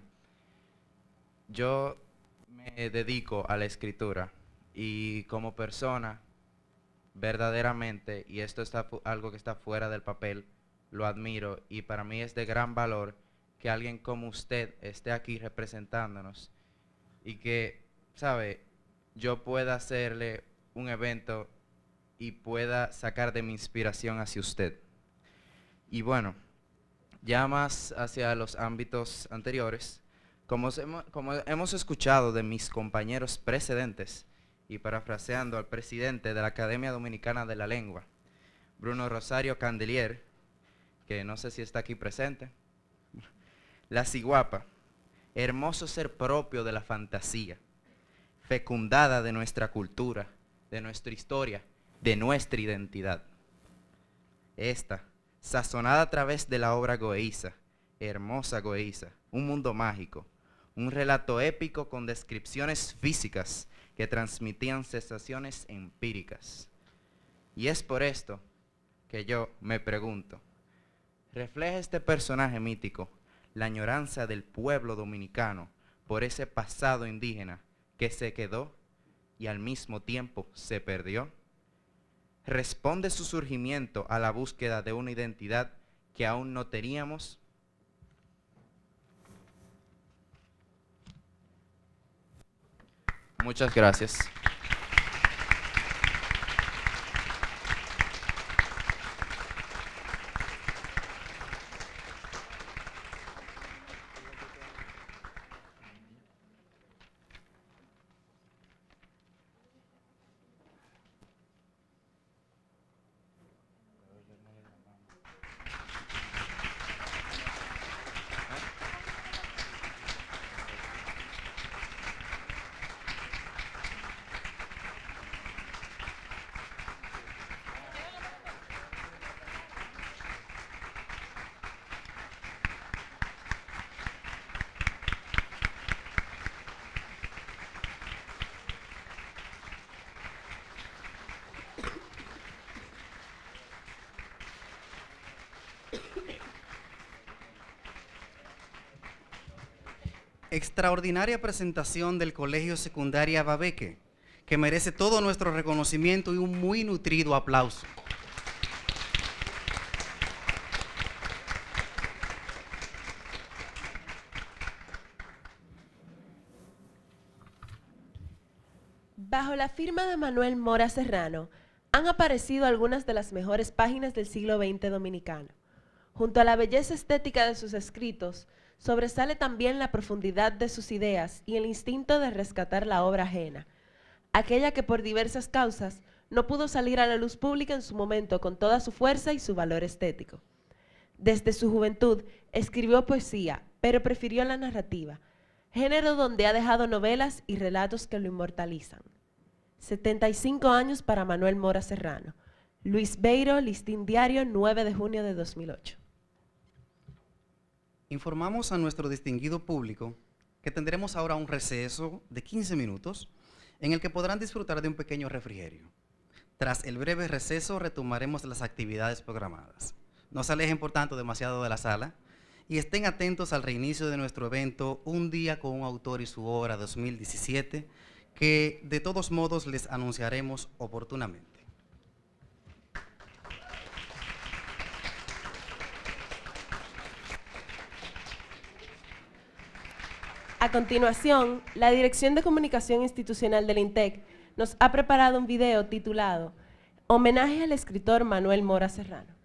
yo me dedico a la escritura y como persona, verdaderamente, y esto es algo que está fuera del papel, lo admiro y para mí es de gran valor que alguien como usted esté aquí representándonos y que, sabe, yo pueda hacerle un evento y pueda sacar de mi inspiración hacia usted. Y bueno, ya más hacia los ámbitos anteriores, como hemos, como hemos escuchado de mis compañeros precedentes, y parafraseando al presidente de la Academia Dominicana de la Lengua, Bruno Rosario Candelier, que no sé si está aquí presente, la ciguapa, hermoso ser propio de la fantasía, fecundada de nuestra cultura, de nuestra historia, de nuestra identidad. Esta, sazonada a través de la obra Goeiza, hermosa Goeiza, un mundo mágico, un relato épico con descripciones físicas que transmitían sensaciones empíricas. Y es por esto que yo me pregunto, ¿refleja este personaje mítico la añoranza del pueblo dominicano por ese pasado indígena que se quedó y al mismo tiempo se perdió? ¿Responde su surgimiento a la búsqueda de una identidad que aún no teníamos? Muchas gracias. Extraordinaria presentación del Colegio Secundaria Babeque, que merece todo nuestro reconocimiento y un muy nutrido aplauso. Bajo la firma de Manuel Mora Serrano, han aparecido algunas de las mejores páginas del siglo veinte dominicano. Junto a la belleza estética de sus escritos, sobresale también la profundidad de sus ideas y el instinto de rescatar la obra ajena, aquella que por diversas causas no pudo salir a la luz pública en su momento con toda su fuerza y su valor estético. Desde su juventud escribió poesía, pero prefirió la narrativa, género donde ha dejado novelas y relatos que lo inmortalizan. setenta y cinco años para Manuel Mora Serrano. Luis Beiro, Listín Diario, nueve de junio de dos mil ocho. Informamos a nuestro distinguido público que tendremos ahora un receso de quince minutos en el que podrán disfrutar de un pequeño refrigerio. Tras el breve receso retomaremos las actividades programadas. No se alejen por tanto demasiado de la sala y estén atentos al reinicio de nuestro evento Un Día con un Autor y su Obra dos mil diecisiete, que de todos modos les anunciaremos oportunamente. A continuación, la Dirección de Comunicación Institucional del INTEC nos ha preparado un video titulado Homenaje al escritor Manuel Mora Serrano.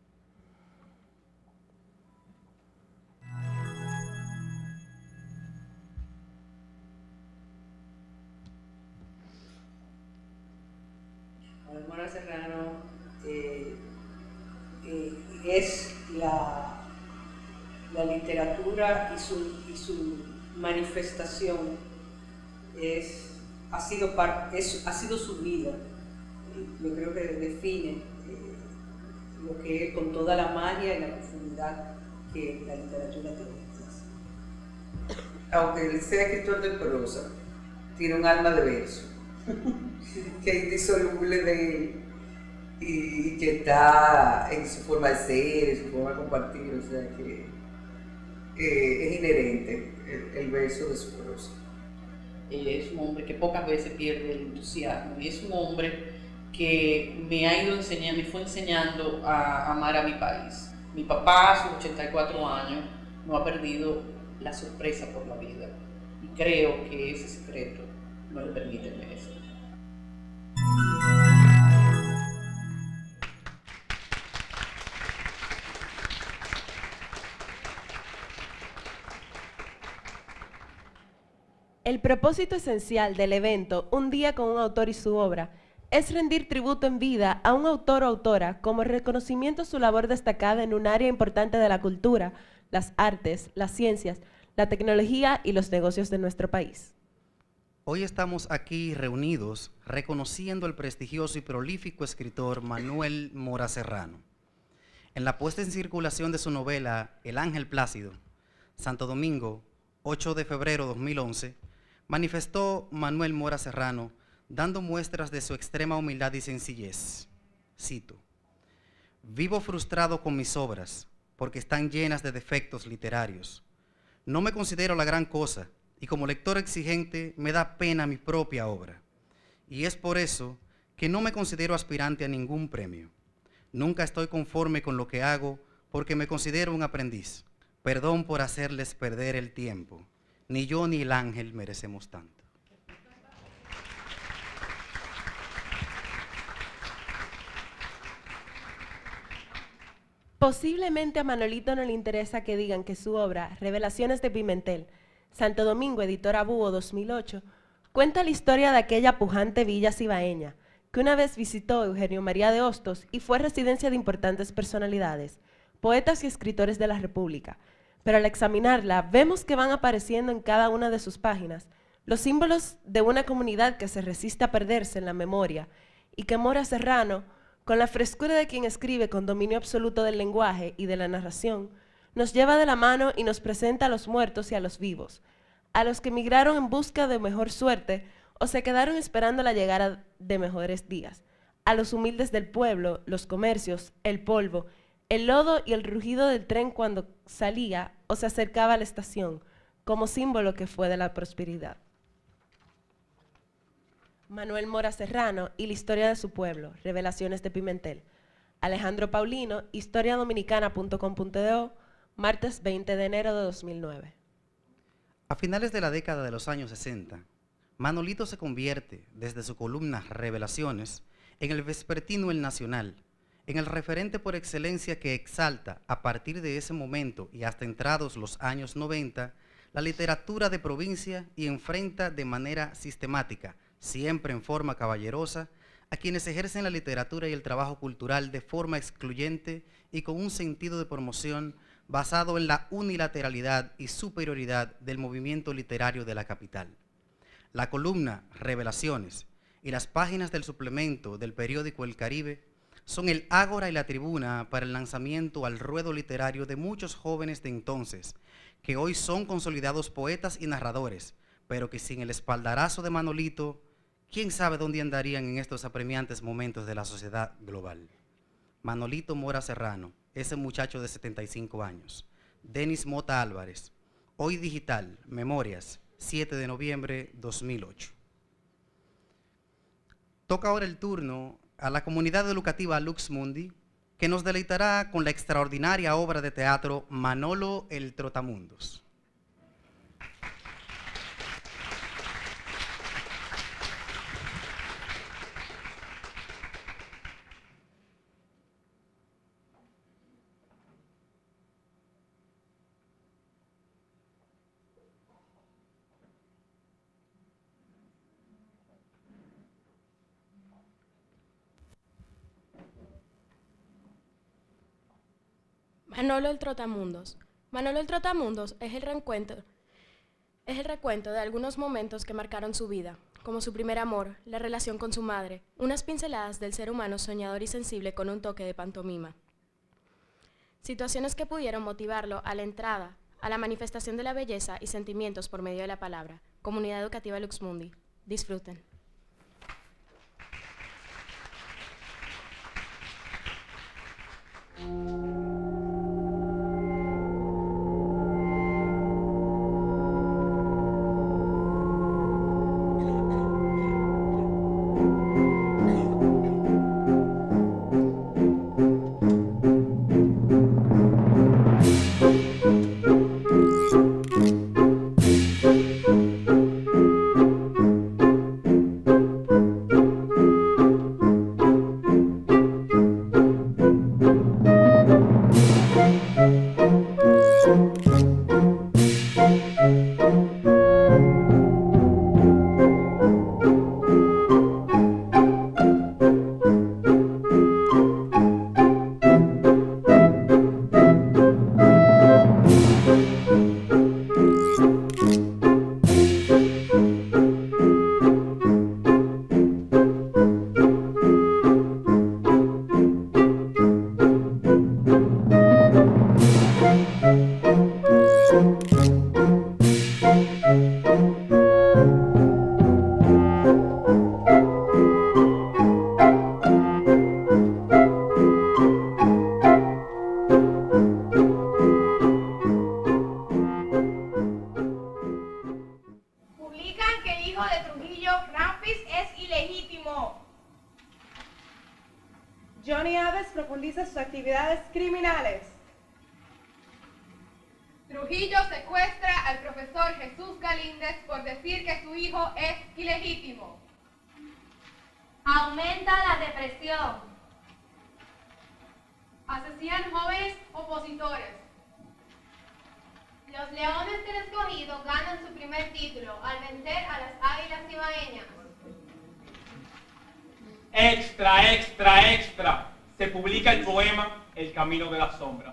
Manuel Mora Serrano eh, eh, es la, la literatura y su, y su manifestación, es, ha, sido par, es, ha sido su vida. Yo creo que define eh, lo que es con toda la magia y la profundidad que la literatura tiene. Aunque él sea escritor de prosa, tiene un alma de verso, que es indisoluble de él y, y que está en su forma de ser, en su forma de compartir, o sea que eh, es inherente el, el verso de su prosa. Es un hombre que pocas veces pierde el entusiasmo y es un hombre que me ha ido enseñando, me fue enseñando a amar a mi país. Mi papá, a sus ochenta y cuatro años, no ha perdido la sorpresa por la vida y creo que ese secreto no le permite envejecer. El propósito esencial del evento Un Día con un Autor y su Obra es rendir tributo en vida a un autor o autora como reconocimiento a su labor destacada en un área importante de la cultura, las artes, las ciencias, la tecnología y los negocios de nuestro país. Hoy estamos aquí reunidos reconociendo al prestigioso y prolífico escritor Manuel Mora Serrano. En la puesta en circulación de su novela El Ángel Plácido, Santo Domingo, ocho de febrero de dos mil once, manifestó Manuel Mora Serrano, dando muestras de su extrema humildad y sencillez. Cito: vivo frustrado con mis obras, porque están llenas de defectos literarios. No me considero la gran cosa, y como lector exigente me da pena mi propia obra. Y es por eso que no me considero aspirante a ningún premio. Nunca estoy conforme con lo que hago, porque me considero un aprendiz. Perdón por hacerles perder el tiempo. Ni yo ni el ángel merecemos tanto. Posiblemente a Manolito no le interesa que digan que su obra, Revelaciones de Pimentel, Santo Domingo, editora Búho, dos mil ocho, cuenta la historia de aquella pujante villa cibaeña, que una vez visitó Eugenio María de Hostos y fue residencia de importantes personalidades, poetas y escritores de la República. Pero al examinarla, vemos que van apareciendo en cada una de sus páginas los símbolos de una comunidad que se resiste a perderse en la memoria y que Mora Serrano, con la frescura de quien escribe con dominio absoluto del lenguaje y de la narración, nos lleva de la mano y nos presenta a los muertos y a los vivos, a los que emigraron en busca de mejor suerte o se quedaron esperando la llegada de mejores días, a los humildes del pueblo, los comercios, el polvo, el lodo y el rugido del tren cuando salía o se acercaba a la estación, como símbolo que fue de la prosperidad. Manuel Mora Serrano y la historia de su pueblo, Revelaciones de Pimentel. Alejandro Paulino, historia dominicana punto com punto do, martes veinte de enero de dos mil nueve. A finales de la década de los años sesenta, Manolito se convierte, desde su columna Revelaciones, en el vespertino El Nacional, en el referente por excelencia que exalta, a partir de ese momento y hasta entrados los años noventa, la literatura de provincia y enfrenta de manera sistemática, siempre en forma caballerosa, a quienes ejercen la literatura y el trabajo cultural de forma excluyente y con un sentido de promoción basado en la unilateralidad y superioridad del movimiento literario de la capital. La columna Revelaciones y las páginas del suplemento del periódico El Caribe son el ágora y la tribuna para el lanzamiento al ruedo literario de muchos jóvenes de entonces, que hoy son consolidados poetas y narradores, pero que sin el espaldarazo de Manolito, quién sabe dónde andarían en estos apremiantes momentos de la sociedad global. Manolito Mora Serrano, ese muchacho de setenta y cinco años. Denis Mota Álvarez, Hoy Digital, Memorias, siete de noviembre de dos mil ocho. Toca ahora el turno a la comunidad educativa Lux Mundi, que nos deleitará con la extraordinaria obra de teatro Manolo el Trotamundos. Manolo el Trotamundos. Manolo el Trotamundos es el recuento, es el recuento de algunos momentos que marcaron su vida, como su primer amor, la relación con su madre, unas pinceladas del ser humano soñador y sensible con un toque de pantomima. Situaciones que pudieron motivarlo a la entrada, a la manifestación de la belleza y sentimientos por medio de la palabra. Comunidad Educativa Lux Mundi. Disfruten. Johnny Aves profundiza sus actividades criminales. Trujillo secuestra al profesor Jesús Galíndez por decir que su hijo es ilegítimo. Aumenta la depresión. Asesinan jóvenes opositores. Los Leones del Escogido ganan su primer título al vencer a las Águilas Cibaeñas. Extra, extra, extra. Se publica el poema El Camino de las Sombras.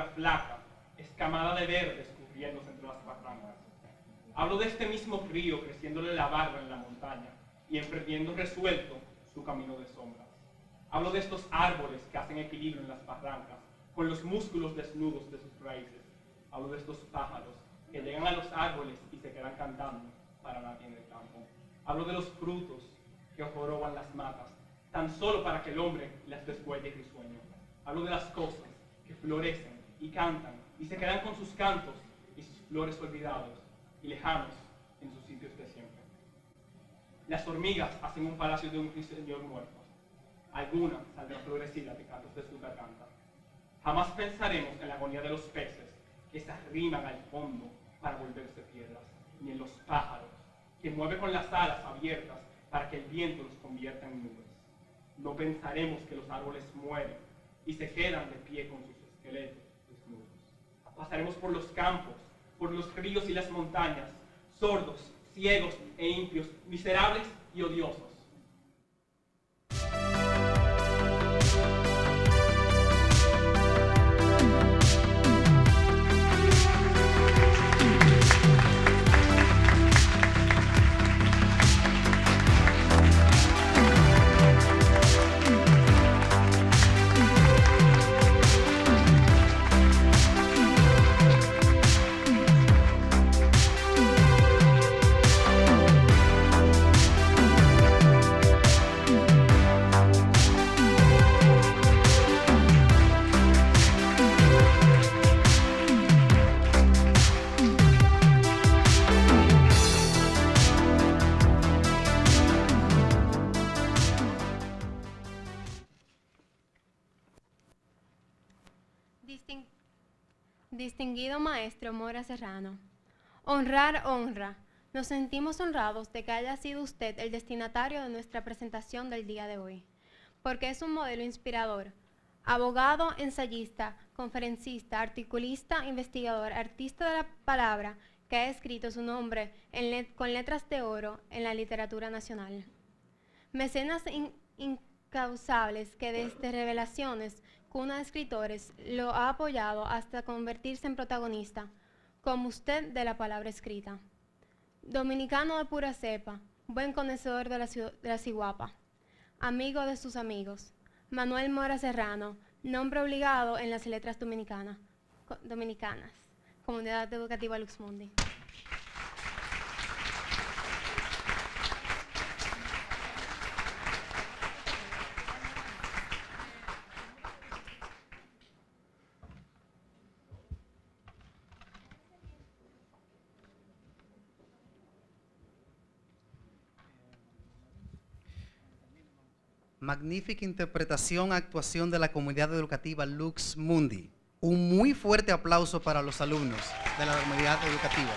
tierra flaca, escamada de verdes cubriéndose entre las barrancas. Hablo de este mismo río creciéndole la barba en la montaña y emprendiendo resuelto su camino de sombras. Hablo de estos árboles que hacen equilibrio en las barrancas, con los músculos desnudos de sus raíces. Hablo de estos pájaros que llegan a los árboles y se quedan cantando para nadie en el campo. Hablo de los frutos que joroban las matas, tan solo para que el hombre las descuelle risueño. Hablo de las cosas que florecen y cantan y se quedan con sus cantos y sus flores olvidados y lejanos en sus sitios de siempre. Las hormigas hacen un palacio de un ruiseñor muerto. Alguna saldrá florecida de cantos de su garganta. Jamás pensaremos en la agonía de los peces que se arriman al fondo para volverse piedras, ni en los pájaros que mueven con las alas abiertas para que el viento los convierta en nubes. No pensaremos que los árboles mueren y se quedan de pie con sus esqueletos desnudos. Pasaremos por los campos, por los ríos y las montañas, sordos, ciegos e impios, miserables y odiosos. Distinguido maestro Mora Serrano, honrar honra. Nos sentimos honrados de que haya sido usted el destinatario de nuestra presentación del día de hoy, porque es un modelo inspirador, abogado, ensayista, conferencista, articulista, investigador, artista de la palabra, que ha escrito su nombre en let con letras de oro en la literatura nacional. Mecenas in incausables que desde revelaciones, cuna de escritores, lo ha apoyado hasta convertirse en protagonista, como usted de la palabra escrita. Dominicano de pura cepa, buen conocedor de la, de la ciguapa, amigo de sus amigos, Manuel Mora Serrano, nombre obligado en las letras dominicanas, dominicanas Comunidad Educativa Lux Mundi. Magnífica interpretación, actuación de la comunidad educativa Lux Mundi. Un muy fuerte aplauso para los alumnos de la comunidad educativa.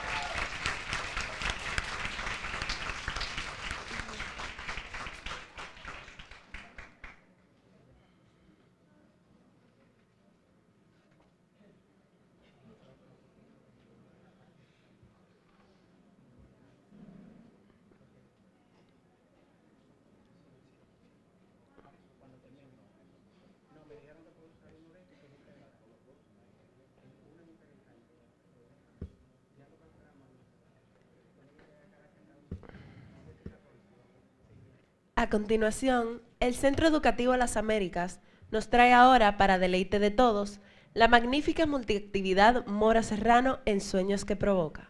A continuación, el Centro Educativo Las Américas nos trae ahora, para deleite de todos, la magnífica multiactividad Mora Serrano en Sueños que Provoca.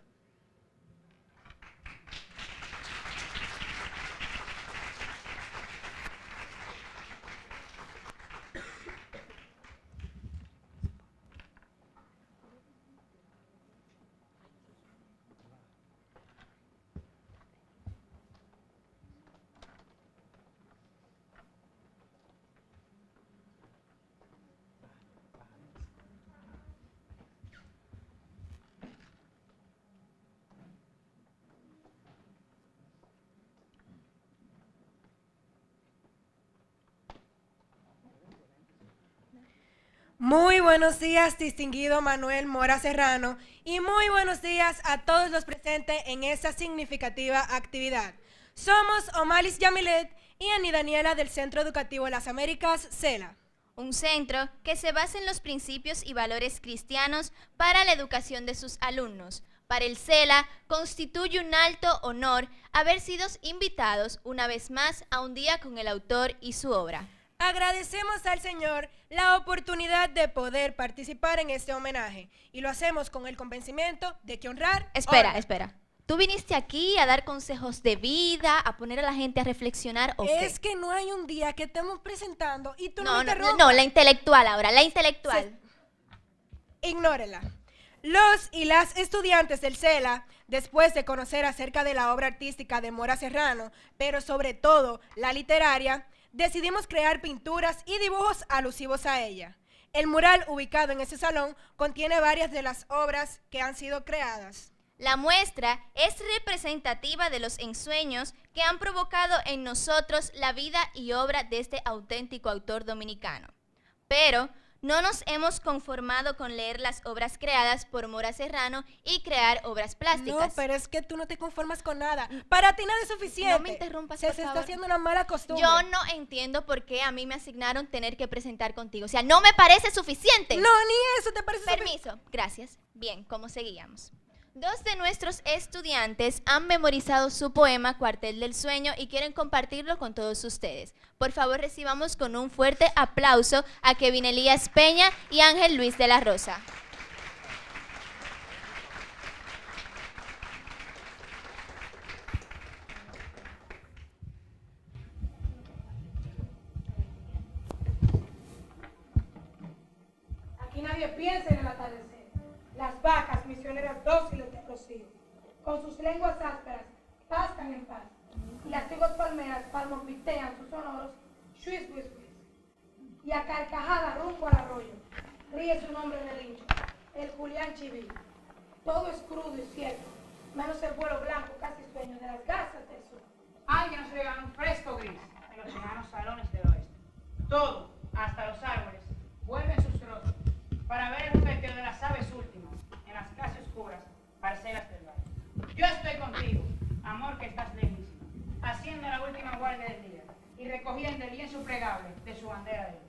Muy buenos días, distinguido Manuel Mora Serrano, y muy buenos días a todos los presentes en esta significativa actividad. Somos Omalis Yamilet y Ani Daniela del Centro Educativo Las Américas, CELA. un centro que se basa en los principios y valores cristianos para la educación de sus alumnos. Para el CELA constituye un alto honor haber sido invitados una vez más a un día con el autor y su obra. Agradecemos al Señor la oportunidad de poder participar en este homenaje y lo hacemos con el convencimiento de que honrar... Espera, honra. espera. ¿Tú viniste aquí a dar consejos de vida, a poner a la gente a reflexionar o qué? Es que no hay un día que estemos presentando y tú no, No, me no, interrumpas. no, la intelectual ahora, la intelectual. Se- Ignórela. Los y las estudiantes del CELA, después de conocer acerca de la obra artística de Mora Serrano, pero sobre todo la literaria, decidimos crear pinturas y dibujos alusivos a ella. El mural ubicado en ese salón contiene varias de las obras que han sido creadas. La muestra es representativa de los ensueños que han provocado en nosotros la vida y obra de este auténtico autor dominicano. Pero no nos hemos conformado con leer las obras creadas por Mora Serrano y crear obras plásticas. No, pero es que tú no te conformas con nada. Para ti nada es suficiente. No me interrumpas, Se, por se está favor. haciendo una mala costumbre. Yo no entiendo por qué a mí me asignaron tener que presentar contigo. O sea, no me parece suficiente. No, ni eso te parece suficiente. Permiso, gracias. Bien, ¿cómo seguíamos? Dos de nuestros estudiantes han memorizado su poema Cuartel del Sueño y quieren compartirlo con todos ustedes. Por favor, recibamos con un fuerte aplauso a Kevin Elías Peña y Ángel Luis de la Rosa. Aquí nadie piensa en el atardecer. Las vacas misioneras dóciles de rocío, con sus lenguas ásperas, pastan en paz. Y las trigos palmeras palmopitean sus sonoros shuis, whis, whis. Y a carcajada rumbo al arroyo, ríe su nombre relincho, el Julián Chivil. Todo es crudo y cierto, menos el vuelo blanco, casi sueño de las garzas del sur. Alguien nos regala un fresco gris en los lejanos salones del oeste. Todo, hasta los árboles, vuelven sus rostros para ver el jugueteo de las aves últimas en las casi oscuras parcelas del valle. Yo estoy contigo, amor que estás lejísimo, haciendo la última guardia del día y recogiendo el lienzo plegable de su bandera de luz.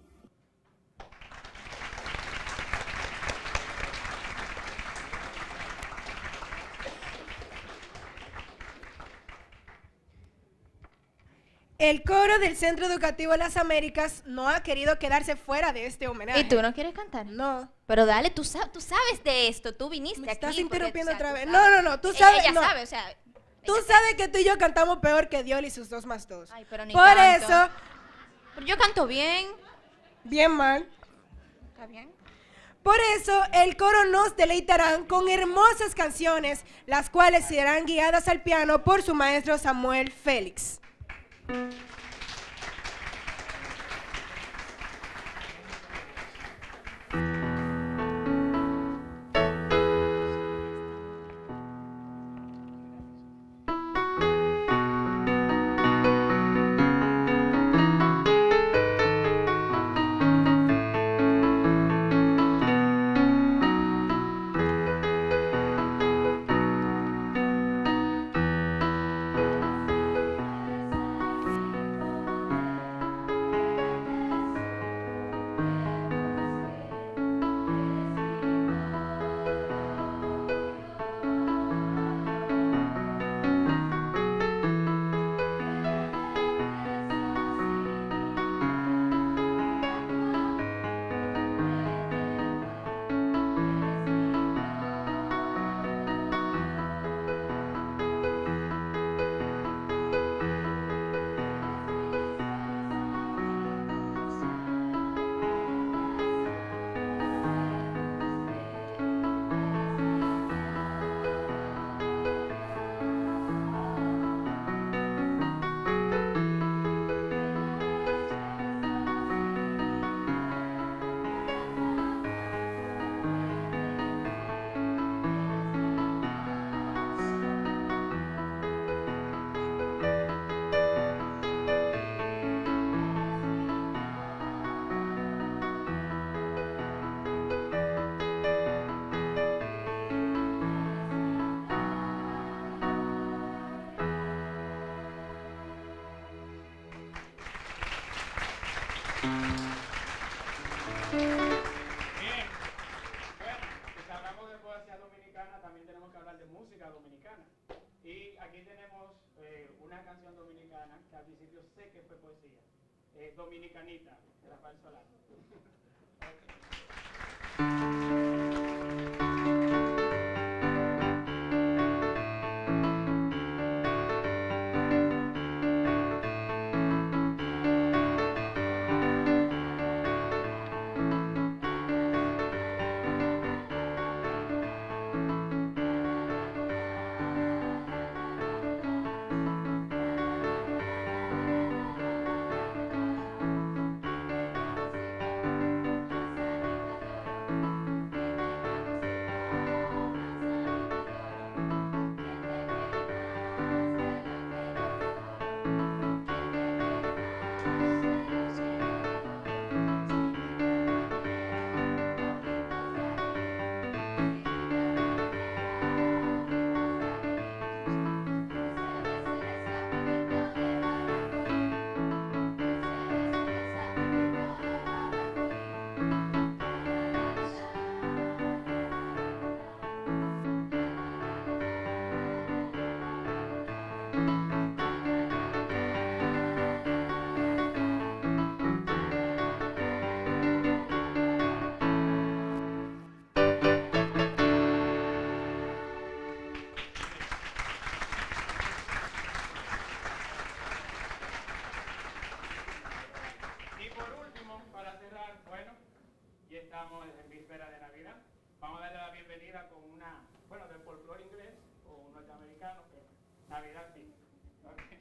El coro del Centro Educativo de las Américas no ha querido quedarse fuera de este homenaje. ¿Y tú no quieres cantar? No. Pero dale, tú, sab- tú sabes de esto, tú viniste Me aquí. estás porque, interrumpiendo o sea, otra tú vez. sabes. No, no, no, tú Ella- sabes. Ella, no. sabe, o sea. Tú sabes que tú y yo cantamos peor que Dios y sus dos más dos. Ay, pero ni Por tanto. eso. Pero yo canto bien. Bien mal. ¿Está bien? Por eso el coro nos deleitarán con hermosas canciones, las cuales serán guiadas al piano por su maestro Samuel Félix. Para música dominicana. Y aquí tenemos eh, una canción dominicana que al principio sé que fue poesía. Eh, Dominicanita, de Rafael Solano. Estamos en víspera de Navidad. Vamos a darle la bienvenida con una, bueno, del folclore inglés o un norteamericano, pero Navidad sí. Okay.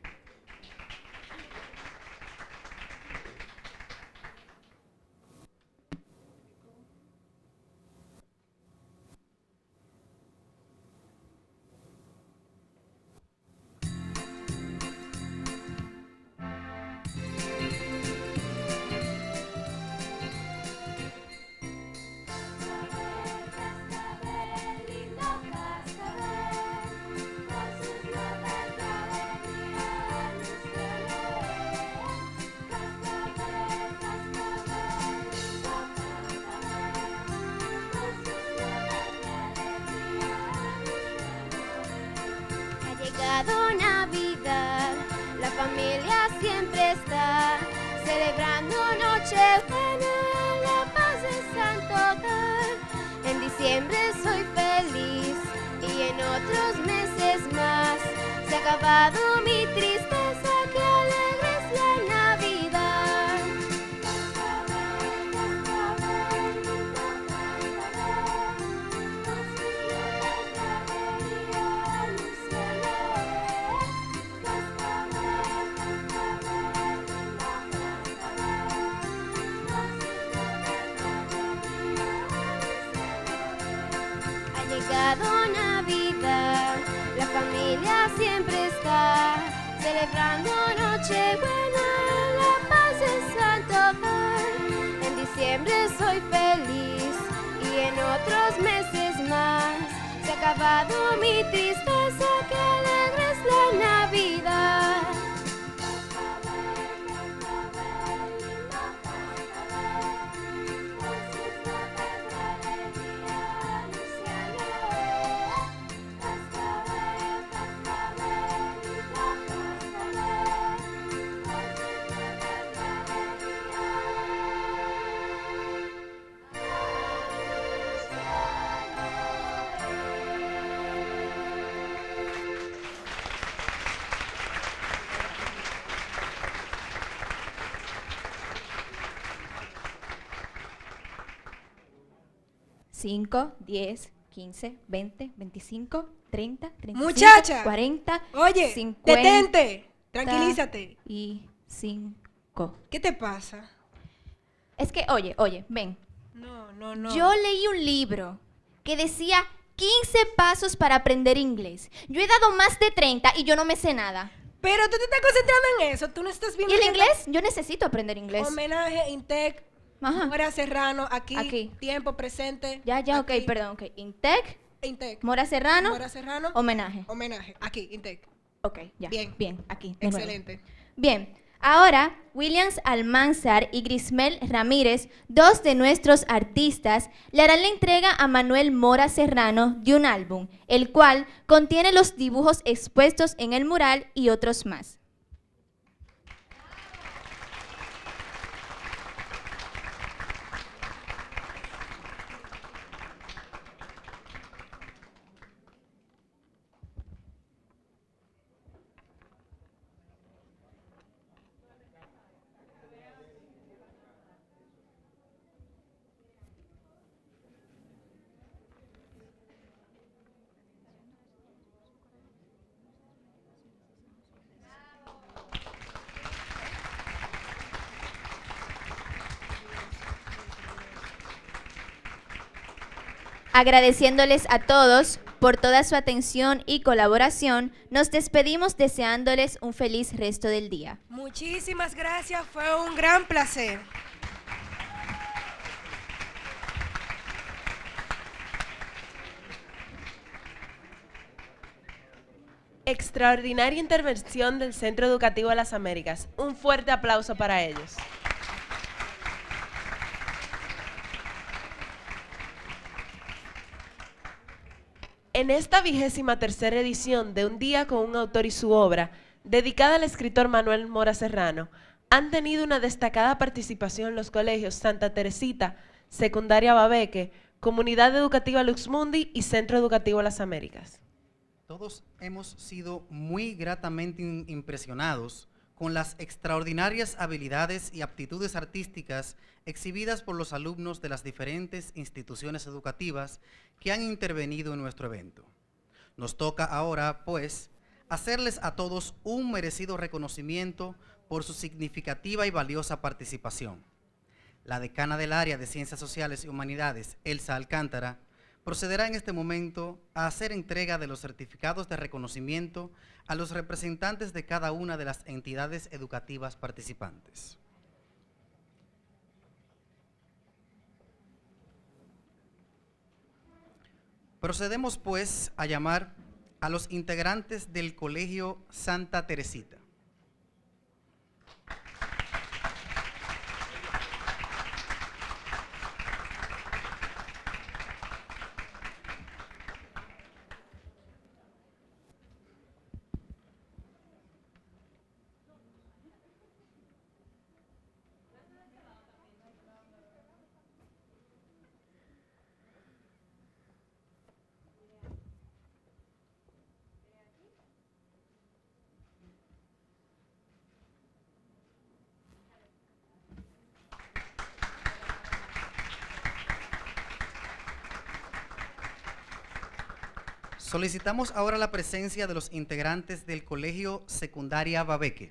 Navidad, la familia siempre está celebrando Nochebuena, la paz de Santo Hogar. En diciembre soy feliz y en otros meses más se ha acabado mi tristeza, que alegre es la Navidad. Llegado Navidad, la familia siempre está celebrando Nochebuena, la paz de Santo Hogar. En diciembre soy feliz y en otros meses más se ha acabado mi tristeza, que alegre es la Navidad. cinco, diez, quince, veinte, veinticinco, treinta, treinta y cinco, Muchacha, cuarenta, oye, cincuenta, detente, tranquilízate. Y cinco. ¿Qué te pasa? Es que, oye, oye, ven. No, no, no. Yo leí un libro que decía quince pasos para aprender inglés. Yo he dado más de treinta y yo no me sé nada. Pero tú te estás concentrando en eso, tú no estás viendo... ¿Y el inglés? Yo necesito aprender inglés. Homenaje, Intec, Mora Serrano, aquí, Aquí. tiempo presente. Ya, ya, aquí. ok, perdón, ok. Intec, Intec. Mora Serrano, Mora Serrano. homenaje. Homenaje, aquí, Intec. Ok, ya. Bien. Bien, aquí. de nuevo. Excelente. Bien, Ahora, Williams Almanzar y Grismel Ramírez, dos de nuestros artistas, le harán la entrega a Manuel Mora Serrano de un álbum, el cual contiene los dibujos expuestos en el mural y otros más. Agradeciéndoles a todos por toda su atención y colaboración, nos despedimos deseándoles un feliz resto del día. Muchísimas gracias, fue un gran placer. Extraordinaria intervención del Centro Educativo de las Américas. Un fuerte aplauso para ellos. En esta vigésima tercera edición de Un Día con un Autor y su Obra, dedicada al escritor Manuel Mora Serrano, han tenido una destacada participación los colegios Santa Teresita, Secundaria Babeque, Comunidad Educativa Lux Mundi y Centro Educativo Las Américas. Todos hemos sido muy gratamente impresionados con las extraordinarias habilidades y aptitudes artísticas exhibidas por los alumnos de las diferentes instituciones educativas que han intervenido en nuestro evento. Nos toca ahora, pues, hacerles a todos un merecido reconocimiento por su significativa y valiosa participación. La decana del área de Ciencias Sociales y Humanidades, Elsa Alcántara, procederá en este momento a hacer entrega de los certificados de reconocimiento a los representantes de cada una de las entidades educativas participantes. Procedemos pues a llamar a los integrantes del Colegio Santa Teresita. Solicitamos ahora la presencia de los integrantes del Colegio Secundaria Babeque.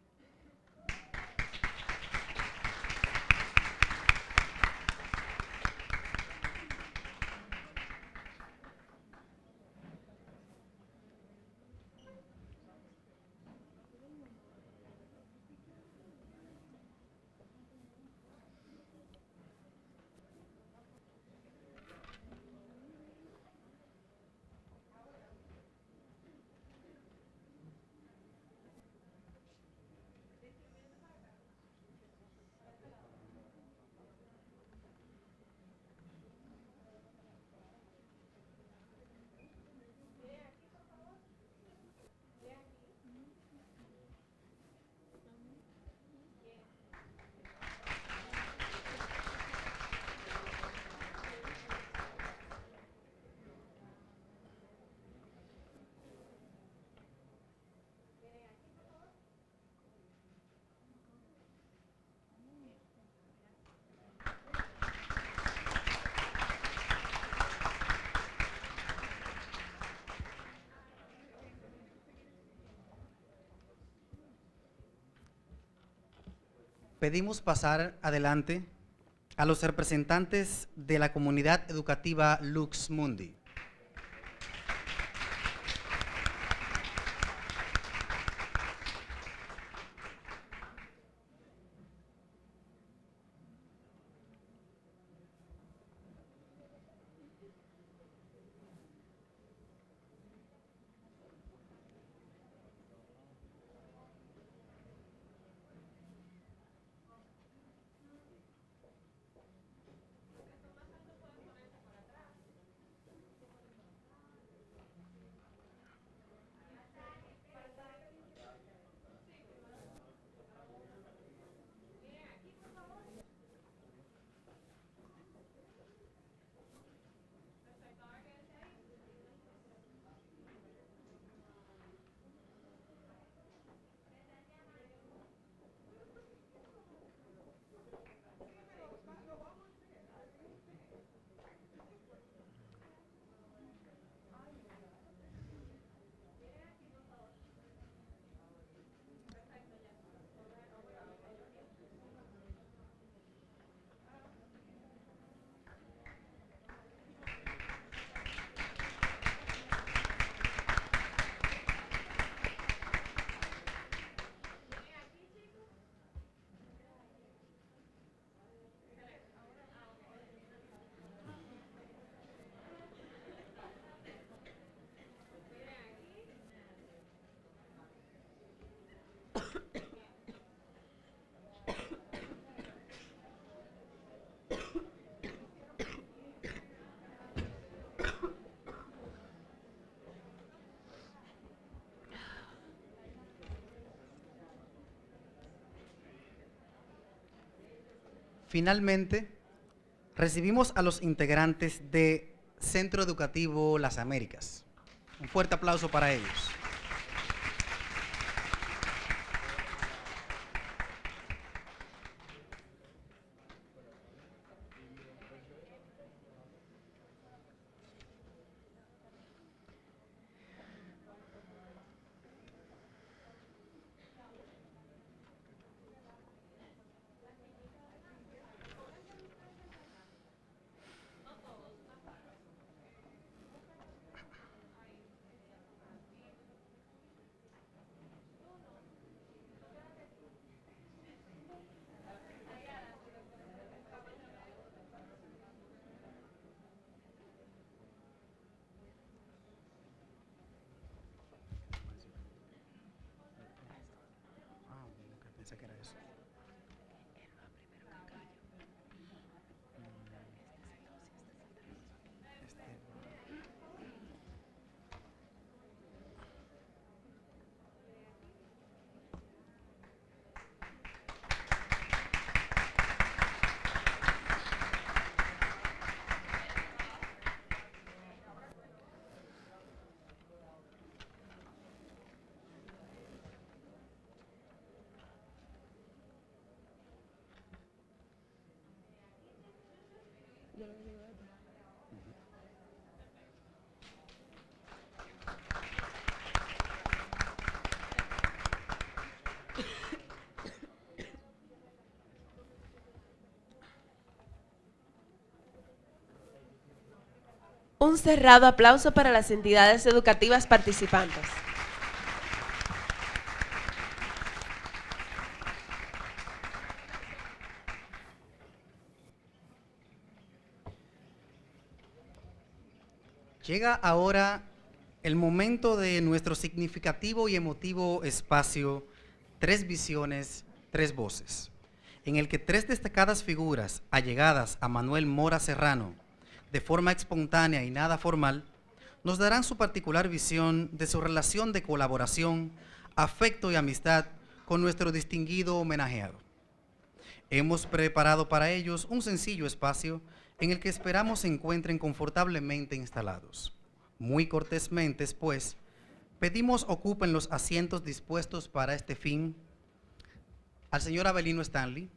Pedimos pasar adelante a los representantes de la comunidad educativa Lux Mundi. Finalmente, recibimos a los integrantes de Centro Educativo Las Américas. Un fuerte aplauso para ellos. Un cerrado aplauso para las entidades educativas participantes. Llega ahora el momento de nuestro significativo y emotivo espacio Tres Visiones, Tres Voces, en el que tres destacadas figuras allegadas a Manuel Mora Serrano, de forma espontánea y nada formal, nos darán su particular visión de su relación de colaboración, afecto y amistad con nuestro distinguido homenajeado. Hemos preparado para ellos un sencillo espacio en el que esperamos se encuentren confortablemente instalados. Muy cortésmente, pues, pedimos ocupen los asientos dispuestos para este fin al señor Abelino Stanley,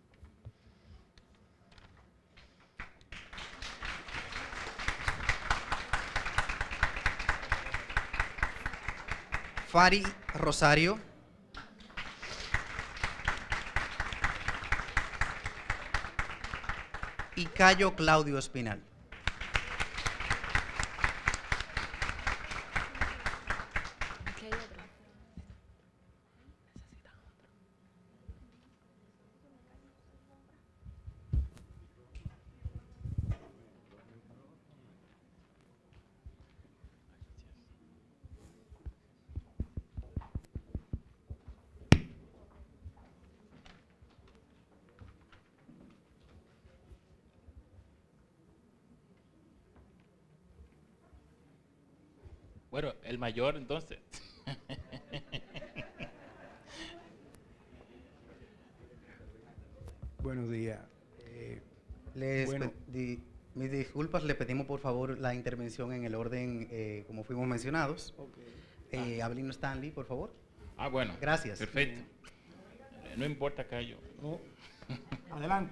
Fari Rosario, y Cayo Claudio Espinal. Bueno, el mayor entonces. Buenos días. Eh, Les bueno. di, mis disculpas, le pedimos por favor la intervención en el orden eh, como fuimos mencionados. Okay. Eh, Abelino Stanley, por favor. Ah, bueno. Gracias. Perfecto. Eh, no importa, Cayo. No. Adelante.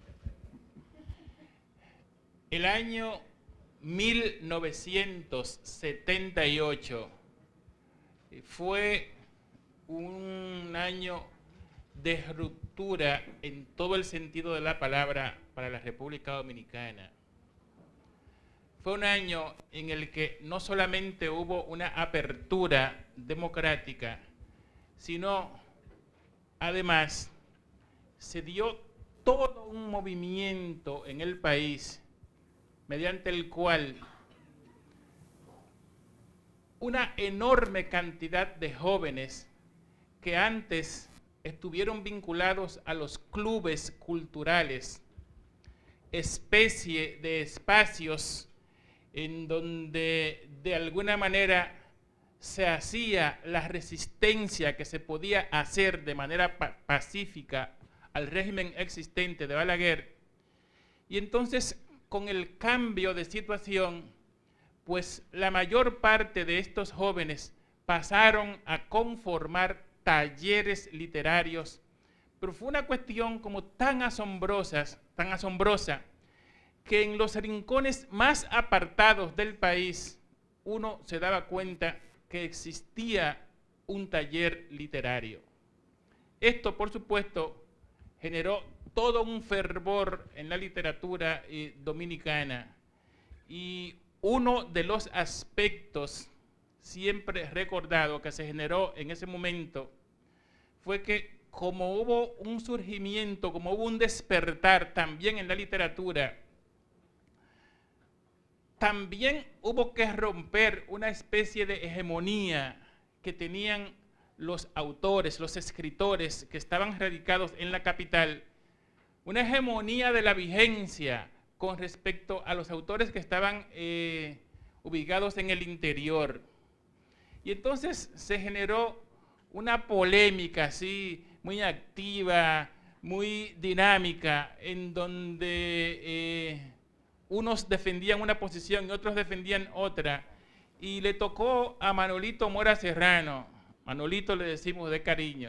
El año mil novecientos setenta y ocho fue un año de ruptura en todo el sentido de la palabra para la República Dominicana. Fue un año en el que no solamente hubo una apertura democrática, sino además se dio todo un movimiento en el país mediante el cual una enorme cantidad de jóvenes que antes estuvieron vinculados a los clubes culturales, especie de espacios en donde de alguna manera se hacía la resistencia que se podía hacer de manera pa- pacífica al régimen existente de Balaguer, Y entonces, con el cambio de situación, pues la mayor parte de estos jóvenes pasaron a conformar talleres literarios, pero fue una cuestión como tan asombrosa, tan asombrosa, que en los rincones más apartados del país uno se daba cuenta que existía un taller literario. Esto, por supuesto, generó todo un fervor en la literatura eh, dominicana, y uno de los aspectos siempre recordado que se generó en ese momento fue que como hubo un surgimiento, como hubo un despertar también en la literatura, también hubo que romper una especie de hegemonía que tenían los autores, los escritores que estaban radicados en la capital, una hegemonía de la vigencia con respecto a los autores que estaban eh, ubicados en el interior. Y entonces se generó una polémica así, muy activa, muy dinámica, en donde eh, unos defendían una posición y otros defendían otra. Y le tocó a Manolito Mora Serrano, Manolito le decimos de cariño,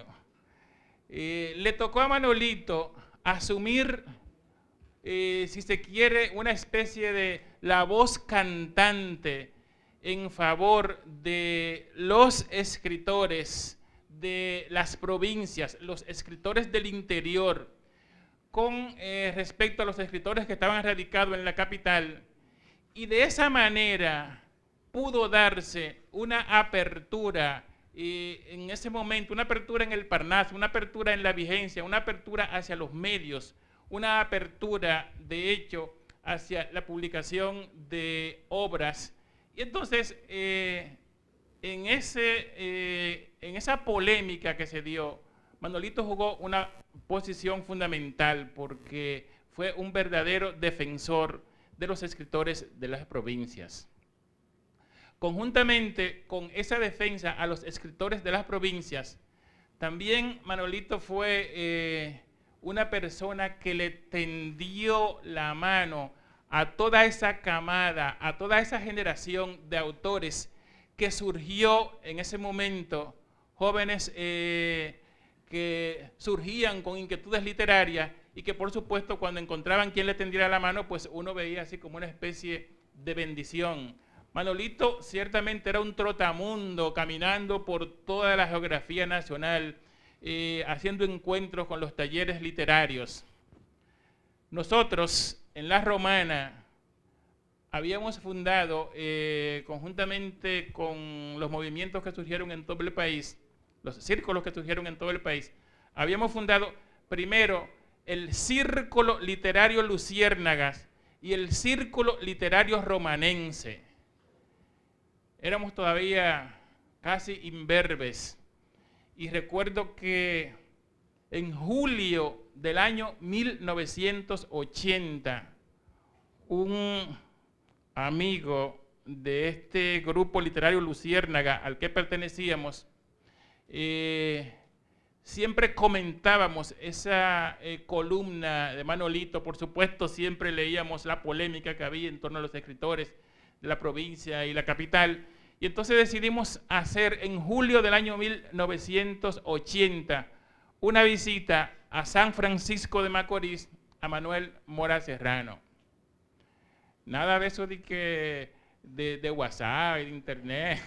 eh, le tocó a Manolito asumir, eh, si se quiere, una especie de la voz cantante en favor de los escritores de las provincias, los escritores del interior, con eh, respecto a los escritores que estaban radicados en la capital, y de esa manera pudo darse una apertura eh, en ese momento, una apertura en el Parnaso, una apertura en la vigencia, una apertura hacia los medios, una apertura, de hecho, hacia la publicación de obras. Y entonces, eh, en, ese, eh, en esa polémica que se dio, Manolito jugó una posición fundamental porque fue un verdadero defensor de los escritores de las provincias. Conjuntamente con esa defensa a los escritores de las provincias, también Manolito fue eh, una persona que le tendió la mano a toda esa camada, a toda esa generación de autores que surgió en ese momento, jóvenes eh, que surgían con inquietudes literarias y que por supuesto cuando encontraban quien le tendiera la mano, pues uno veía así como una especie de bendición. Manolito ciertamente era un trotamundo caminando por toda la geografía nacional, eh, haciendo encuentros con los talleres literarios. Nosotros en La Romana habíamos fundado, eh, conjuntamente con los movimientos que surgieron en todo el país, los círculos que surgieron en todo el país, habíamos fundado primero el Círculo Literario Luciérnagas y el Círculo Literario Romanense. Éramos todavía casi imberbes, y recuerdo que en julio del año mil novecientos ochenta, un amigo de este grupo literario Luciérnaga al que pertenecíamos, eh, siempre comentábamos esa eh, columna de Manolito. Por supuesto, siempre leíamos la polémica que había en torno a los escritores de la provincia y la capital, y entonces decidimos hacer en julio del año mil novecientos ochenta una visita a San Francisco de Macorís a Manuel Mora Serrano. Nada de eso de, que, de, de WhatsApp, de internet.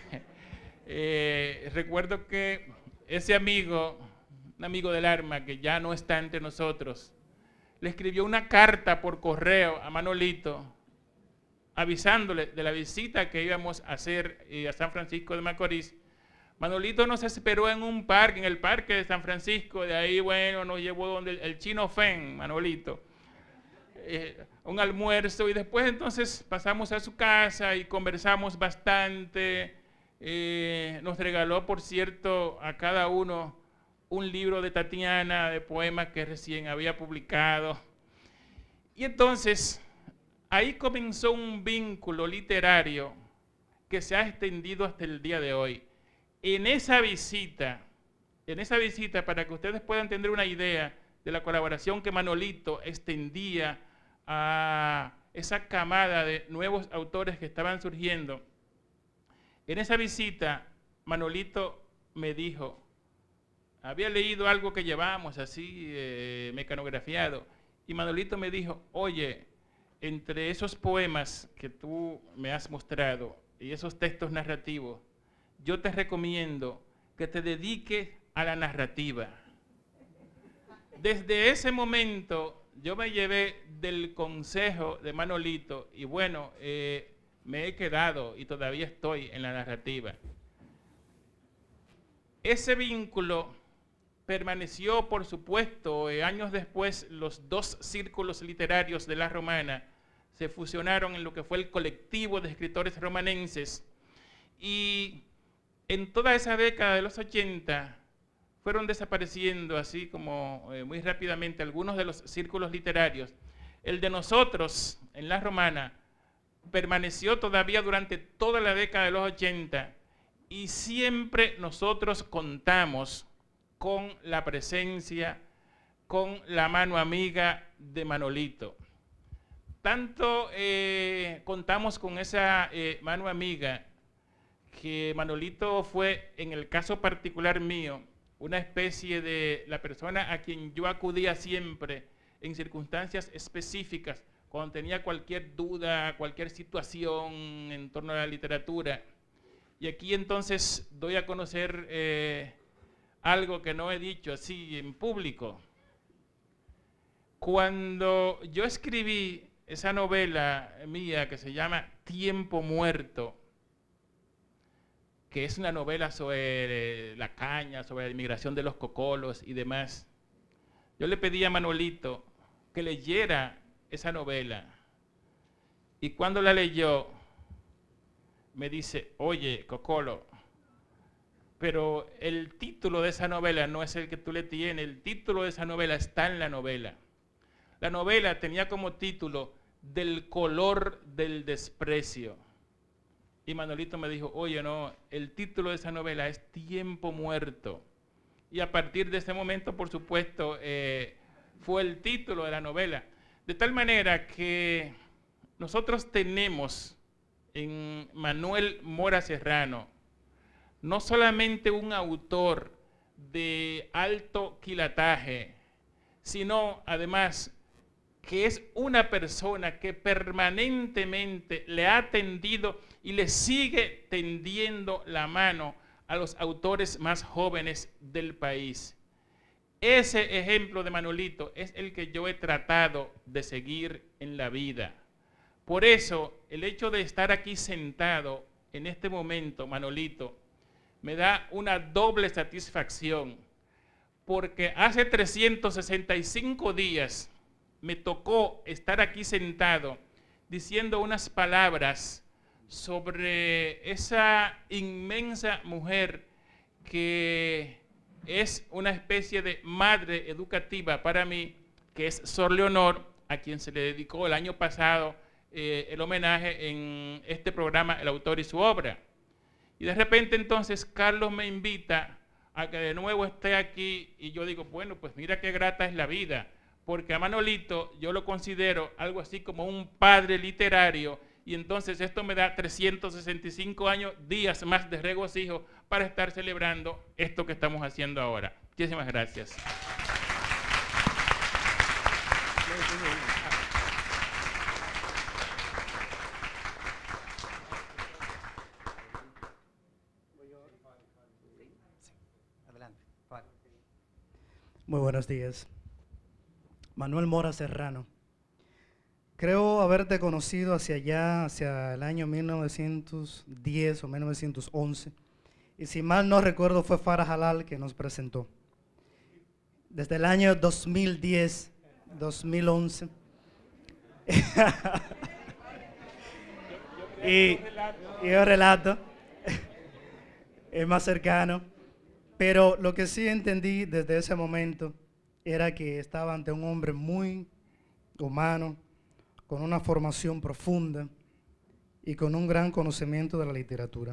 Eh, recuerdo que ese amigo, un amigo del alma que ya no está entre nosotros, le escribió una carta por correo a Manolito avisándole de la visita que íbamos a hacer eh, a San Francisco de Macorís. Manolito nos esperó en un parque, en el parque de San Francisco. De ahí, bueno, nos llevó donde el, el Chino Fen, Manolito, eh, un almuerzo, y después entonces pasamos a su casa y conversamos bastante. Eh, nos regaló, por cierto, a cada uno un libro de Tatiana, de poemas que recién había publicado. Y entonces ahí comenzó un vínculo literario que se ha extendido hasta el día de hoy. En esa visita, en esa visita, para que ustedes puedan tener una idea de la colaboración que Manolito extendía a esa camada de nuevos autores que estaban surgiendo. En esa visita, Manolito me dijo, había leído algo que llevamos así, eh, mecanografiado, y Manolito me dijo, oye, entre esos poemas que tú me has mostrado y esos textos narrativos, yo te recomiendo que te dediques a la narrativa. Desde ese momento yo me llevé del consejo de Manolito y bueno, eh, me he quedado y todavía estoy en la narrativa. Ese vínculo permaneció, por supuesto, eh, años después los dos círculos literarios de la Romana se fusionaron en lo que fue el colectivo de escritores romanenses y en toda esa década de los ochenta fueron desapareciendo así como eh, muy rápidamente algunos de los círculos literarios. El de nosotros en la Romana permaneció todavía durante toda la década de los ochenta y siempre nosotros contamos con la presencia, con la mano amiga de Manolito. Tanto eh, contamos con esa eh, mano amiga que Manolito fue, en el caso particular mío, una especie de la persona a quien yo acudía siempre en circunstancias específicas, cuando tenía cualquier duda, cualquier situación en torno a la literatura. Y aquí entonces doy a conocer eh, algo que no he dicho así en público. Cuando yo escribí esa novela mía que se llama Tiempo Muerto, que es una novela sobre la caña, sobre la inmigración de los cocolos y demás, yo le pedí a Manolito que leyera esa novela. Y cuando la leyó, me dice, oye, Cocolo, pero el título de esa novela no es el que tú le tienes, el título de esa novela está en la novela. La novela tenía como título Del color del desprecio. Y Manolito me dijo, oye, no, el título de esa novela es Tiempo Muerto. Y a partir de ese momento, por supuesto, eh, fue el título de la novela. De tal manera que nosotros tenemos en Manuel Mora Serrano no solamente un autor de alto quilataje, sino además que es una persona que permanentemente le ha tendido y le sigue tendiendo la mano a los autores más jóvenes del país. Ese ejemplo de Manolito es el que yo he tratado de seguir en la vida. Por eso, el hecho de estar aquí sentado en este momento, Manolito, me da una doble satisfacción, porque hace trescientos sesenta y cinco días me tocó estar aquí sentado diciendo unas palabras sobre esa inmensa mujer que es una especie de madre educativa para mí, que es Sor Leonor, a quien se le dedicó el año pasado eh, el homenaje en este programa El autor y su obra. Y de repente entonces Carlos me invita a que de nuevo esté aquí y yo digo, bueno, pues mira qué grata es la vida, porque a Manolito yo lo considero algo así como un padre literario y entonces esto me da trescientos sesenta y cinco años, días más de regocijo para estar celebrando esto que estamos haciendo ahora. Muchísimas gracias. Muy buenos días. Manuel Mora Serrano. Creo haberte conocido hacia allá, hacia el año mil novecientos diez o mil novecientos once. Y si mal no recuerdo, fue Farah Halal que nos presentó. Desde el año dos mil diez, dos mil once. y, y yo relato. Es más cercano. Pero lo que sí entendí desde ese momento era que estaba ante un hombre muy humano, con una formación profunda y con un gran conocimiento de la literatura.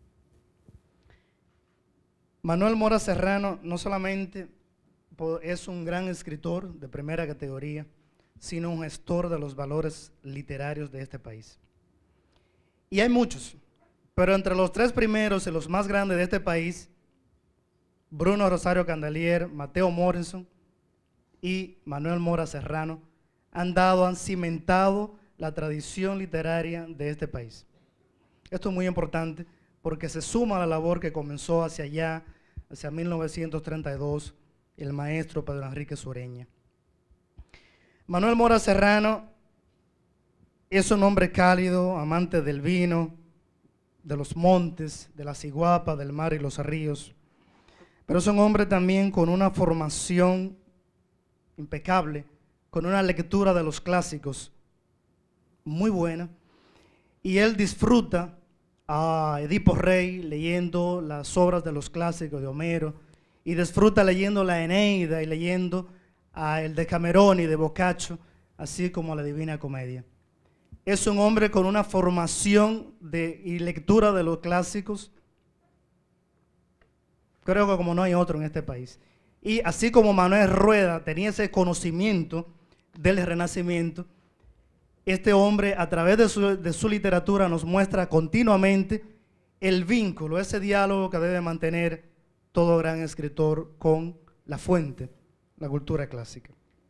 Manuel Mora Serrano no solamente es un gran escritor de primera categoría, sino un gestor de los valores literarios de este país. Y hay muchos, pero entre los tres primeros y los más grandes de este país, Bruno Rosario Candelier, Mateo Morrison y Manuel Mora Serrano, han dado, han cimentado la tradición literaria de este país. Esto es muy importante porque se suma a la labor que comenzó hacia allá, hacia mil novecientos treinta y dos, el maestro Pedro Enrique Sureña. Manuel Mora Serrano es un hombre cálido, amante del vino, de los montes, de la ciguapa, del mar y los ríos, pero es un hombre también con una formación impecable, con una lectura de los clásicos muy buena, y él disfruta a Edipo Rey leyendo las obras de los clásicos de Homero, y disfruta leyendo la Eneida y leyendo a el Decamerón y de Boccaccio, así como la Divina Comedia. Es un hombre con una formación de, y lectura de los clásicos, creo que como no hay otro en este país. Y así como Manuel Rueda tenía ese conocimiento del Renacimiento, este hombre a través de su, de su literatura nos muestra continuamente el vínculo, ese diálogo que debe mantener todo gran escritor con la fuente, la cultura clásica.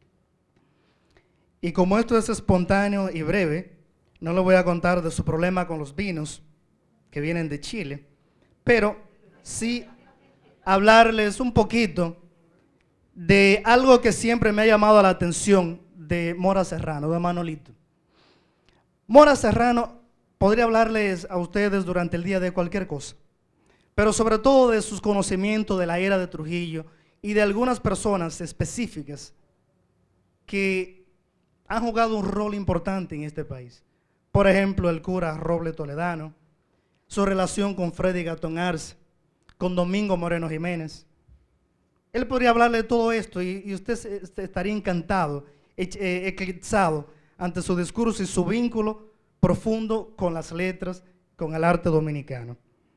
Y como esto es espontáneo y breve, no le voy a contar de su problema con los vinos que vienen de Chile, pero sí hablarles un poquito de algo que siempre me ha llamado la atención de Mora Serrano, de Manolito. Mora Serrano podría hablarles a ustedes durante el día de cualquier cosa, pero sobre todo de sus conocimientos de la era de Trujillo y de algunas personas específicas que han jugado un rol importante en este país. Por ejemplo, el cura Roble Toledano, su relación con Freddy Gatón Arce, con Domingo Moreno Jiménez. Él podría hablarle de todo esto y, y usted estaría encantado, eh, eclipsado ante su discurso y su vínculo profundo con las letras, con el arte dominicano.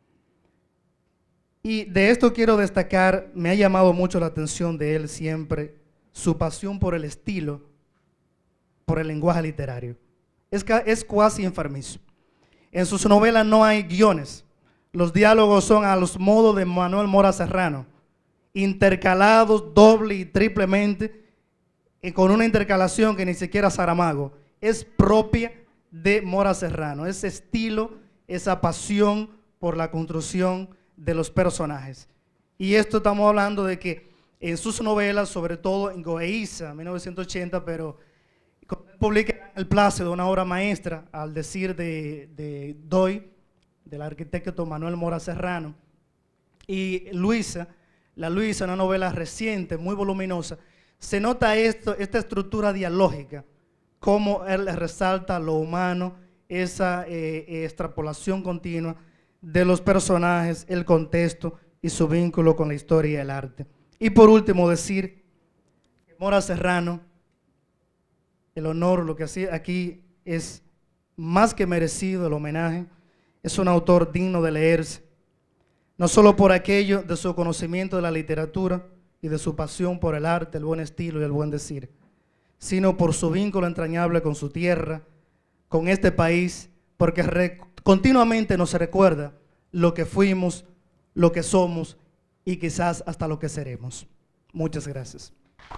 Y de esto quiero destacar, me ha llamado mucho la atención de él siempre, su pasión por el estilo, por el lenguaje literario. Es, es cuasi enfermizo. En sus novelas no hay guiones. Los diálogos son a los modos de Manuel Mora Serrano, intercalados doble y triplemente, y con una intercalación que ni siquiera Saramago. Es propia de Mora Serrano, ese estilo, esa pasión por la construcción de los personajes. Y esto estamos hablando de que en sus novelas, sobre todo en Goeiza, mil novecientos ochenta, pero publica El Plácido, una obra maestra, al decir de, de Doy, del arquitecto Manuel Mora Serrano, y Luisa, la Luisa, una novela reciente, muy voluminosa, se nota esto, esta estructura dialógica, cómo él resalta lo humano, esa eh, extrapolación continua de los personajes, el contexto y su vínculo con la historia y el arte. Y por último decir que Mora Serrano, el honor, lo que hacía aquí es más que merecido el homenaje, es un autor digno de leerse, no solo por aquello de su conocimiento de la literatura y de su pasión por el arte, el buen estilo y el buen decir, sino por su vínculo entrañable con su tierra, con este país, porque re, continuamente nos recuerda lo que fuimos, lo que somos y quizás hasta lo que seremos. Muchas gracias.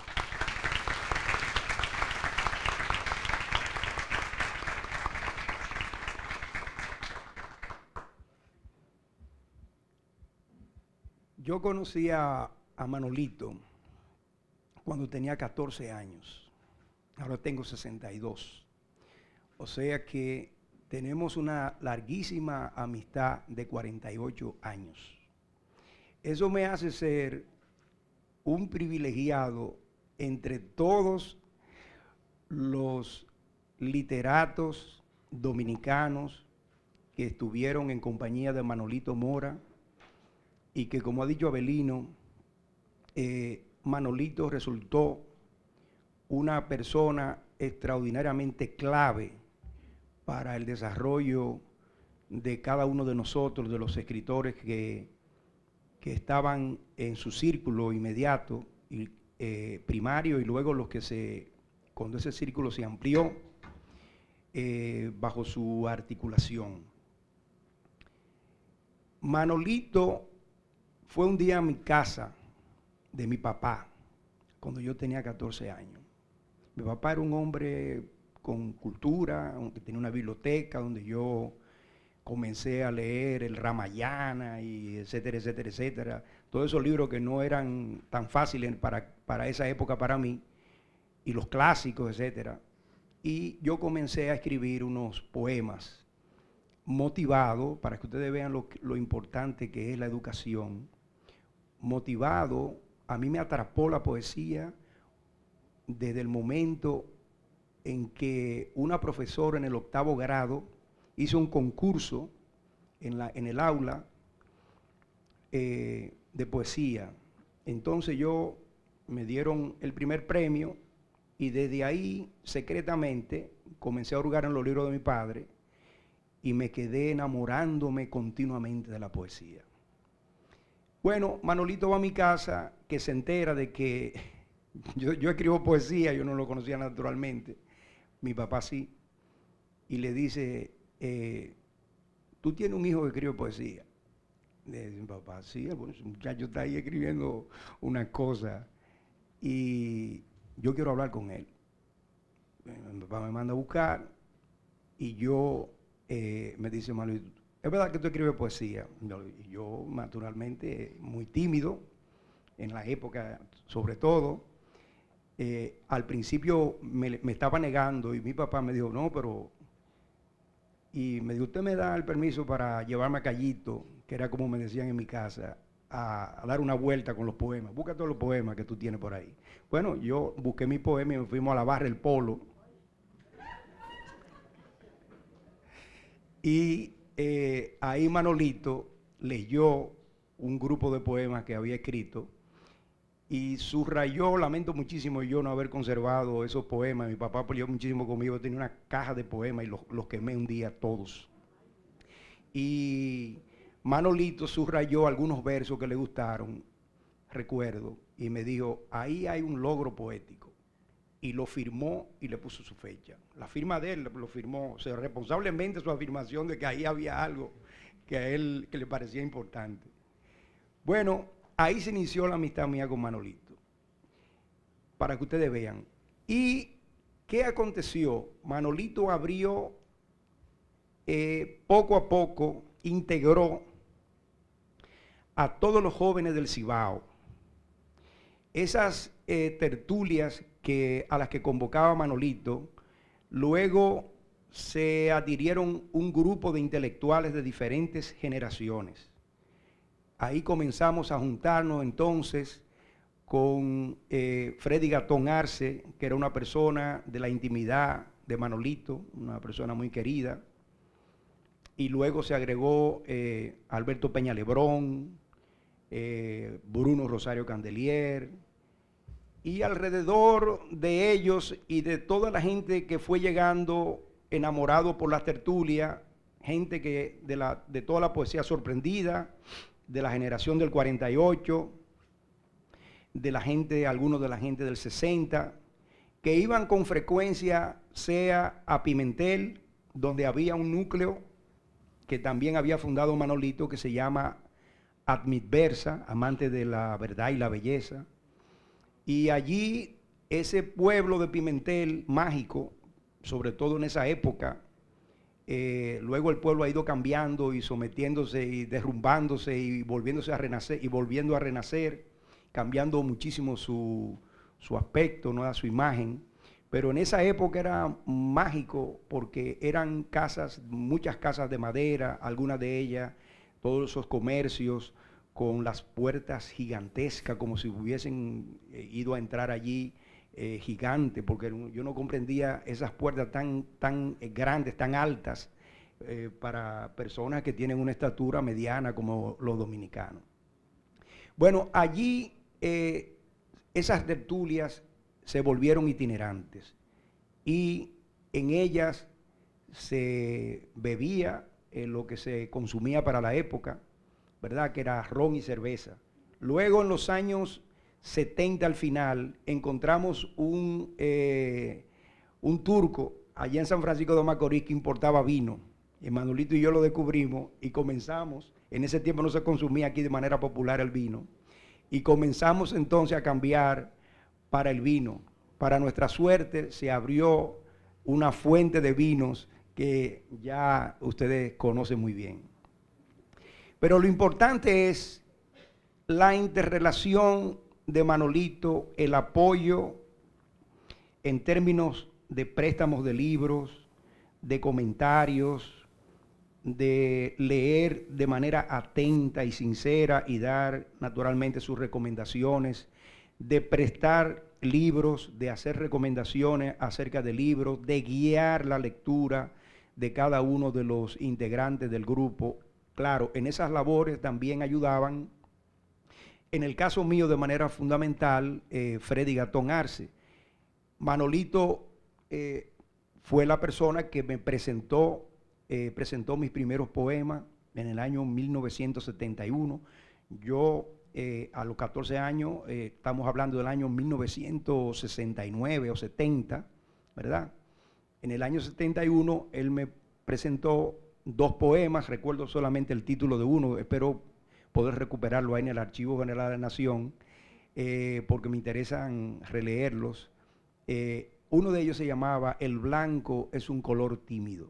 Yo conocí a, a Manolito cuando tenía catorce años, ahora tengo sesenta y dos, o sea que tenemos una larguísima amistad de cuarenta y ocho años. Eso me hace ser un privilegiado entre todos los literatos dominicanos que estuvieron en compañía de Manolito Mora, y que, como ha dicho Abelino, eh, Manolito resultó una persona extraordinariamente clave para el desarrollo de cada uno de nosotros, de los escritores que, que estaban en su círculo inmediato, y, eh, primario, y luego los que se cuando ese círculo se amplió eh, bajo su articulación. Manolito fue un día a mi casa de mi papá, cuando yo tenía catorce años. Mi papá era un hombre con cultura, que tenía una biblioteca donde yo comencé a leer el Ramayana y etcétera, etcétera, etcétera. Todos esos libros que no eran tan fáciles para, para esa época para mí, y los clásicos, etcétera. Y yo comencé a escribir unos poemas motivado, para que ustedes vean lo, lo importante que es la educación, motivado, a mí me atrapó la poesía desde el momento en que una profesora en el octavo grado hizo un concurso en, la, en el aula eh, de poesía. Entonces yo me dieron el primer premio y desde ahí secretamente comencé a hurgar en los libros de mi padre y me quedé enamorándome continuamente de la poesía. Bueno, Manolito va a mi casa, que se entera de que yo, yo escribo poesía, yo no lo conocía naturalmente, mi papá sí, y le dice, eh, tú tienes un hijo que escribe poesía. Le dice mi papá, sí, bueno, ese muchacho está ahí escribiendo una cosa y yo quiero hablar con él. Mi papá me manda a buscar y yo, eh, me dice Manolito, ¿es verdad que tú escribes poesía? Y yo, naturalmente, muy tímido, en la época, sobre todo, eh, al principio me, me estaba negando y mi papá me dijo, no, pero... Y me dijo, usted me da el permiso para llevarme a Callito, que era como me decían en mi casa, a, a dar una vuelta con los poemas. Busca todos los poemas que tú tienes por ahí. Bueno, yo busqué mi poema y me fuimos a la barra El Polo. Y eh, ahí Manolito leyó un grupo de poemas que había escrito y subrayó, lamento muchísimo yo no haber conservado esos poemas. Mi papá peleó muchísimo conmigo, tenía una caja de poemas y los, los quemé un día todos. Y Manolito subrayó algunos versos que le gustaron, recuerdo, y me dijo, ahí hay un logro poético. Y lo firmó y le puso su fecha. La firma de él lo firmó, o sea, responsablemente su afirmación de que ahí había algo que a él que le parecía importante. Bueno, ahí se inició la amistad mía con Manolito, para que ustedes vean. ¿Y qué aconteció? Manolito abrió, eh, poco a poco, integró a todos los jóvenes del Cibao. Esas eh, tertulias que, a las que convocaba Manolito, luego se adhirieron un grupo de intelectuales de diferentes generaciones. Ahí comenzamos a juntarnos entonces con eh, Freddy Gatón Arce, que era una persona de la intimidad de Manolito, una persona muy querida. Y luego se agregó eh, Alberto Peña Lebrón, eh, Bruno Rosario Candelier, y alrededor de ellos y de toda la gente que fue llegando enamorado por la tertulia, gente que de, la, de toda la poesía sorprendida, de la generación del cuarenta y ocho, de la gente, algunos de la gente del sesenta, que iban con frecuencia, sea a Pimentel, donde había un núcleo que también había fundado Manolito, que se llama Admitversa, amante de la verdad y la belleza. Y allí, ese pueblo de Pimentel, mágico, sobre todo en esa época, eh, luego el pueblo ha ido cambiando y sometiéndose y derrumbándose y volviéndose a renacer y volviendo a renacer, cambiando muchísimo su, su aspecto, ¿no? Su imagen. Pero en esa época era mágico porque eran casas, muchas casas de madera, algunas de ellas, todos esos comercios con las puertas gigantescas, como si hubiesen eh, ido a entrar allí eh, gigante, porque yo no comprendía esas puertas tan, tan eh, grandes, tan altas, eh, para personas que tienen una estatura mediana como los dominicanos. Bueno, allí eh, esas tertulias se volvieron itinerantes y en ellas se bebía eh, lo que se consumía para la época, ¿verdad? Que era ron y cerveza. Luego en los años setenta al final encontramos un, eh, un turco allá en San Francisco de Macorís que importaba vino. Y Manolito y yo lo descubrimos y comenzamos, en ese tiempo no se consumía aquí de manera popular el vino, y comenzamos entonces a cambiar para el vino. Para nuestra suerte se abrió una fuente de vinos que ya ustedes conocen muy bien. Pero lo importante es la interrelación de Manolito, el apoyo en términos de préstamos de libros, de comentarios, de leer de manera atenta y sincera y dar naturalmente sus recomendaciones, de prestar libros, de hacer recomendaciones acerca de libros, de guiar la lectura de cada uno de los integrantes del grupo. Claro, en esas labores también ayudaban, en el caso mío de manera fundamental, eh, Freddy Gatón Arce. Manolito eh, fue la persona que me presentó, eh, presentó mis primeros poemas en el año mil novecientos setenta y uno. Yo eh, a los catorce años, eh, estamos hablando del año mil novecientos sesenta y nueve o setenta, ¿verdad? En el año setenta y uno él me presentó dos poemas, recuerdo solamente el título de uno, espero poder recuperarlo ahí en el Archivo General de la Nación, eh, porque me interesan releerlos. Eh, uno de ellos se llamaba El blanco es un color tímido.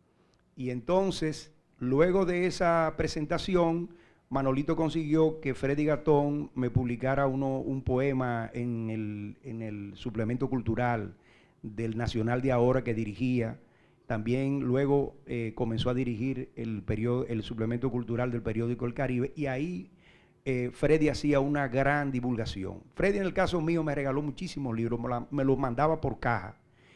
Y entonces, luego de esa presentación, Manolito consiguió que Freddy Gatón me publicara uno, un poema en el, en el suplemento cultural del Nacional de Ahora que dirigía. También luego eh, comenzó a dirigir el, periodo, el suplemento cultural del periódico El Caribe, y ahí eh, Freddy hacía una gran divulgación. Freddy, en el caso mío, me regaló muchísimos libros, me, la, me los mandaba por caja.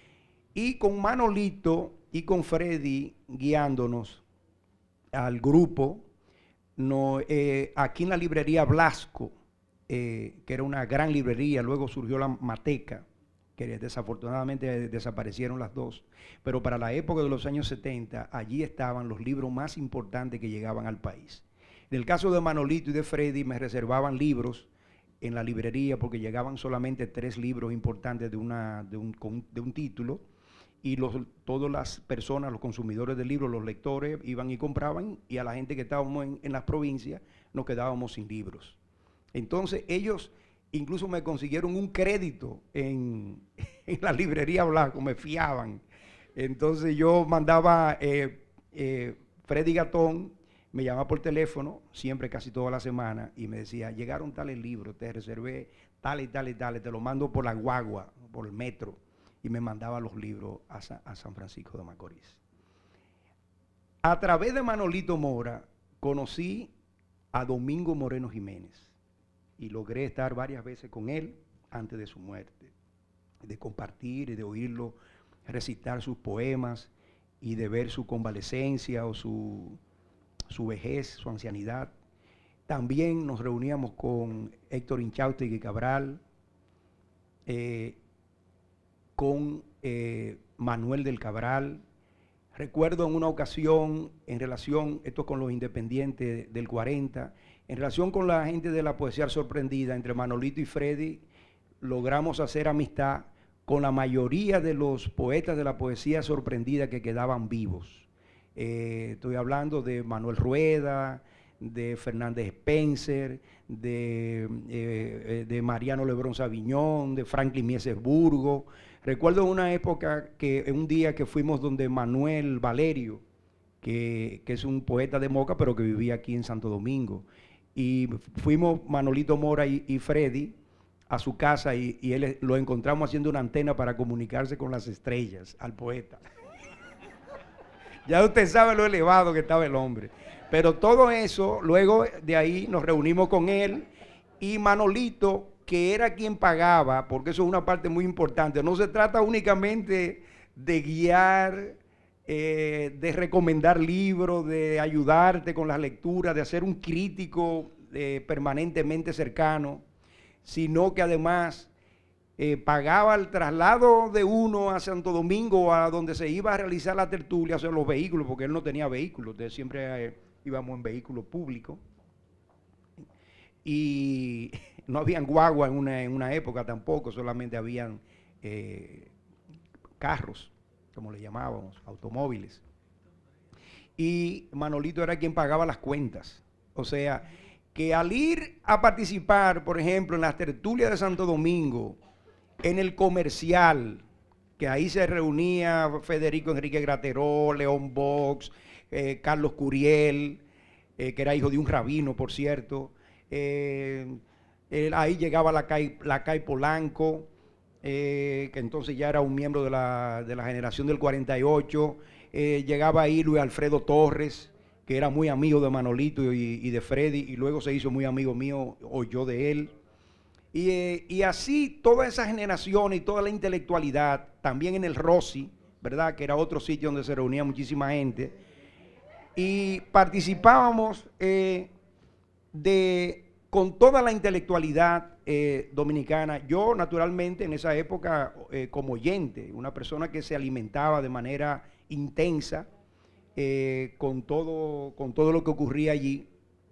Y con Manolito y con Freddy guiándonos al grupo, no, eh, aquí en la librería Blasco, eh, que era una gran librería, luego surgió la Mateca, que desafortunadamente desaparecieron las dos, pero para la época de los años setenta, allí estaban los libros más importantes que llegaban al país. En el caso de Manolito y de Freddy, me reservaban libros en la librería porque llegaban solamente tres libros importantes de, una, de, un, de un título, y los, todas las personas, los consumidores de libros, los lectores, iban y compraban, y a la gente que estábamos en, en las provincias nos quedábamos sin libros. Entonces ellos incluso me consiguieron un crédito en, en la librería Blanco, me fiaban. Entonces yo mandaba, eh, eh, Freddy Gatón me llamaba por teléfono, siempre, casi toda la semana, y me decía, llegaron tales libros, te reservé tal y tal y tal, te lo mando por la guagua, por el metro, y me mandaba los libros a, Sa a San Francisco de Macorís. A través de Manolito Mora, conocí a Domingo Moreno Jiménez, y logré estar varias veces con él antes de su muerte, de compartir y de oírlo recitar sus poemas y de ver su convalecencia o su, su vejez, su ancianidad. También nos reuníamos con Héctor Inchausti Cabral, eh, con eh, Manuel del Cabral. Recuerdo en una ocasión, en relación, esto con los independientes del cuarenta, en relación con la gente de la poesía sorprendida, entre Manolito y Freddy, logramos hacer amistad con la mayoría de los poetas de la poesía sorprendida que quedaban vivos. Eh, estoy hablando de Manuel Rueda, de Fernández Spencer, de, eh, de Mariano Lebrón Saviñón, de Franklin Mieses Burgo. Recuerdo una época, que un día que fuimos donde Manuel Valerio, que, que es un poeta de Moca, pero que vivía aquí en Santo Domingo. Y fuimos Manolito Mora y, y Freddy a su casa, y, y él lo encontramos haciendo una antena para comunicarse con las estrellas, al poeta. Ya usted sabe lo elevado que estaba el hombre. Pero todo eso, luego de ahí nos reunimos con él, y Manolito, que era quien pagaba, porque eso es una parte muy importante. No se trata únicamente de guiar, eh, de recomendar libros, de ayudarte con las lecturas, de hacer un crítico eh, permanentemente cercano, sino que además eh, pagaba el traslado de uno a Santo Domingo, a donde se iba a realizar la tertulia, o sea, los vehículos, porque él no tenía vehículos, entonces siempre eh, íbamos en vehículos públicos. Y no habían guagua en una, en una época tampoco, solamente habían eh, carros, como le llamábamos, automóviles. Y Manolito era quien pagaba las cuentas. O sea, que al ir a participar, por ejemplo, en las tertulias de Santo Domingo, en el Comercial, que ahí se reunía Federico Enrique Graterol, León Box, eh, Carlos Curiel, eh, que era hijo de un rabino, por cierto. Eh, él, ahí llegaba la Cay, la Cay Polanco, eh, que entonces ya era un miembro de la, de la generación del cuarenta y ocho. Eh, llegaba ahí Luis Alfredo Torres, que era muy amigo de Manolito y, y de Freddy, y luego se hizo muy amigo mío, o yo de él. Y, eh, y así toda esa generación y toda la intelectualidad, también en el Rossi, ¿verdad? Que era otro sitio donde se reunía muchísima gente. Y participábamos eh, de, con toda la intelectualidad eh, dominicana. Yo, naturalmente, en esa época, eh, como oyente, una persona que se alimentaba de manera intensa eh, con, todo, con todo lo que ocurría allí.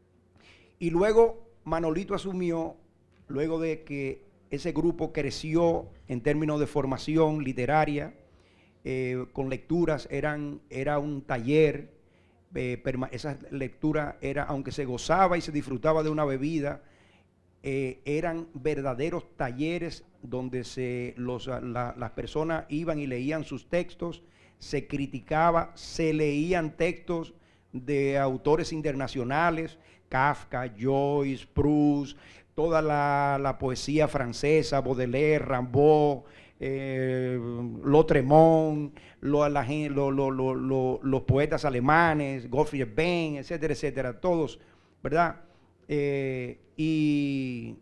Y luego Manolito asumió, luego de que ese grupo creció en términos de formación literaria, eh, con lecturas, eran, era un taller, eh, esas lecturas, era, aunque se gozaba y se disfrutaba de una bebida, eh, eran verdaderos talleres donde se, los, la, las personas iban y leían sus textos, se criticaba, se leían textos de autores internacionales, Kafka, Joyce, Proust, toda la, la poesía francesa, Baudelaire, Rimbaud, eh, Lautréamont, lo, la, lo, lo, lo, lo, los poetas alemanes, Gottfried Benn, etcétera, etcétera, todos, ¿verdad? Eh, y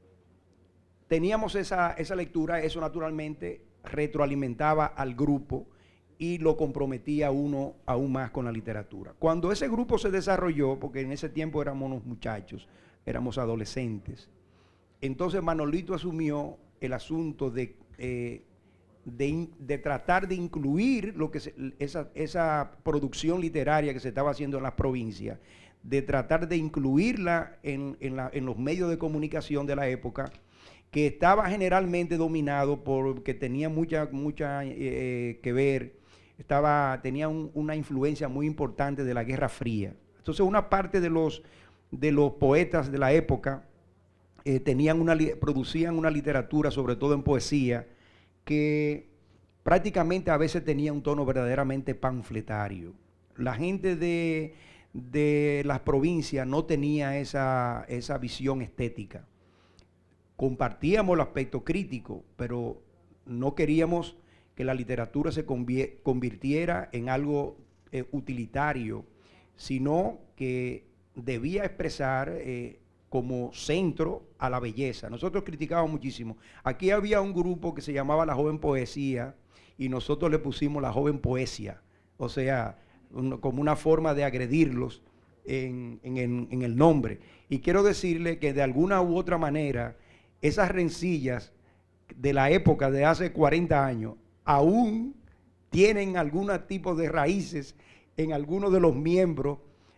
teníamos esa, esa lectura, eso naturalmente retroalimentaba al grupo y lo comprometía uno aún más con la literatura. Cuando ese grupo se desarrolló, porque en ese tiempo éramos unos muchachos, éramos adolescentes, entonces Manolito asumió el asunto de, eh, de, de tratar de incluir lo que se, esa, esa producción literaria que se estaba haciendo en las provincias, de tratar de incluirla en, en, la, en los medios de comunicación de la época, que estaba generalmente dominado por, que tenía mucha, mucha eh, que ver, estaba, tenía un, una influencia muy importante de la Guerra Fría. Entonces una parte de los, de los poetas de la época eh, tenían una, producían una literatura, sobre todo en poesía, que prácticamente a veces tenía un tono verdaderamente panfletario. La gente de, de las provincias no tenía esa, esa visión estética. Compartíamos el aspecto crítico, pero no queríamos que la literatura se convirtiera en algo eh, utilitario, sino que debía expresar eh, como centro a la belleza. Nosotros criticábamos muchísimo. Aquí había un grupo que se llamaba La Joven Poesía y nosotros le pusimos La Joven Poesía, o sea, un, como una forma de agredirlos en, en, en, en el nombre. Y quiero decirle que de alguna u otra manera, esas rencillas de la época de hace cuarenta años aún tienen algún tipo de raíces en algunos de los miembros,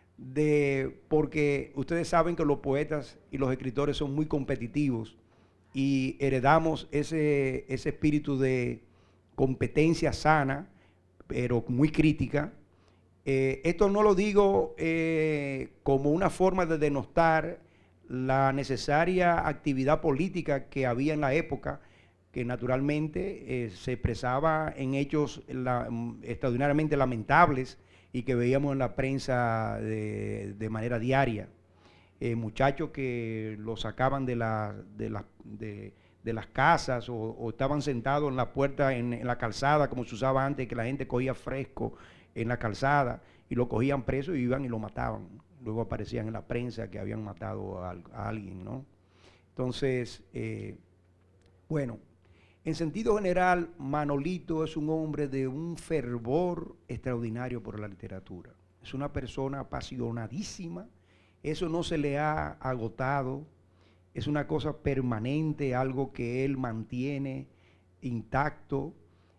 de, porque ustedes saben que los poetas y los escritores son muy competitivos y heredamos ese, ese espíritu de competencia sana, pero muy crítica. Eh, esto no lo digo eh, como una forma de denostar la necesaria actividad política que había en la época, que naturalmente eh, se expresaba en hechos la, extraordinariamente lamentables y que veíamos en la prensa de, de manera diaria. Eh, muchachos que los sacaban de, la, de, la, de, de las casas o, o estaban sentados en la puerta, en, en la calzada, como se usaba antes, que la gente cogía fresco en la calzada y lo cogían preso y iban y lo mataban. Luego aparecían en la prensa que habían matado a, a alguien, ¿no? Entonces, eh, bueno, en sentido general, Manolito es un hombre de un fervor extraordinario por la literatura. Es una persona apasionadísima, eso no se le ha agotado, es una cosa permanente, algo que él mantiene intacto,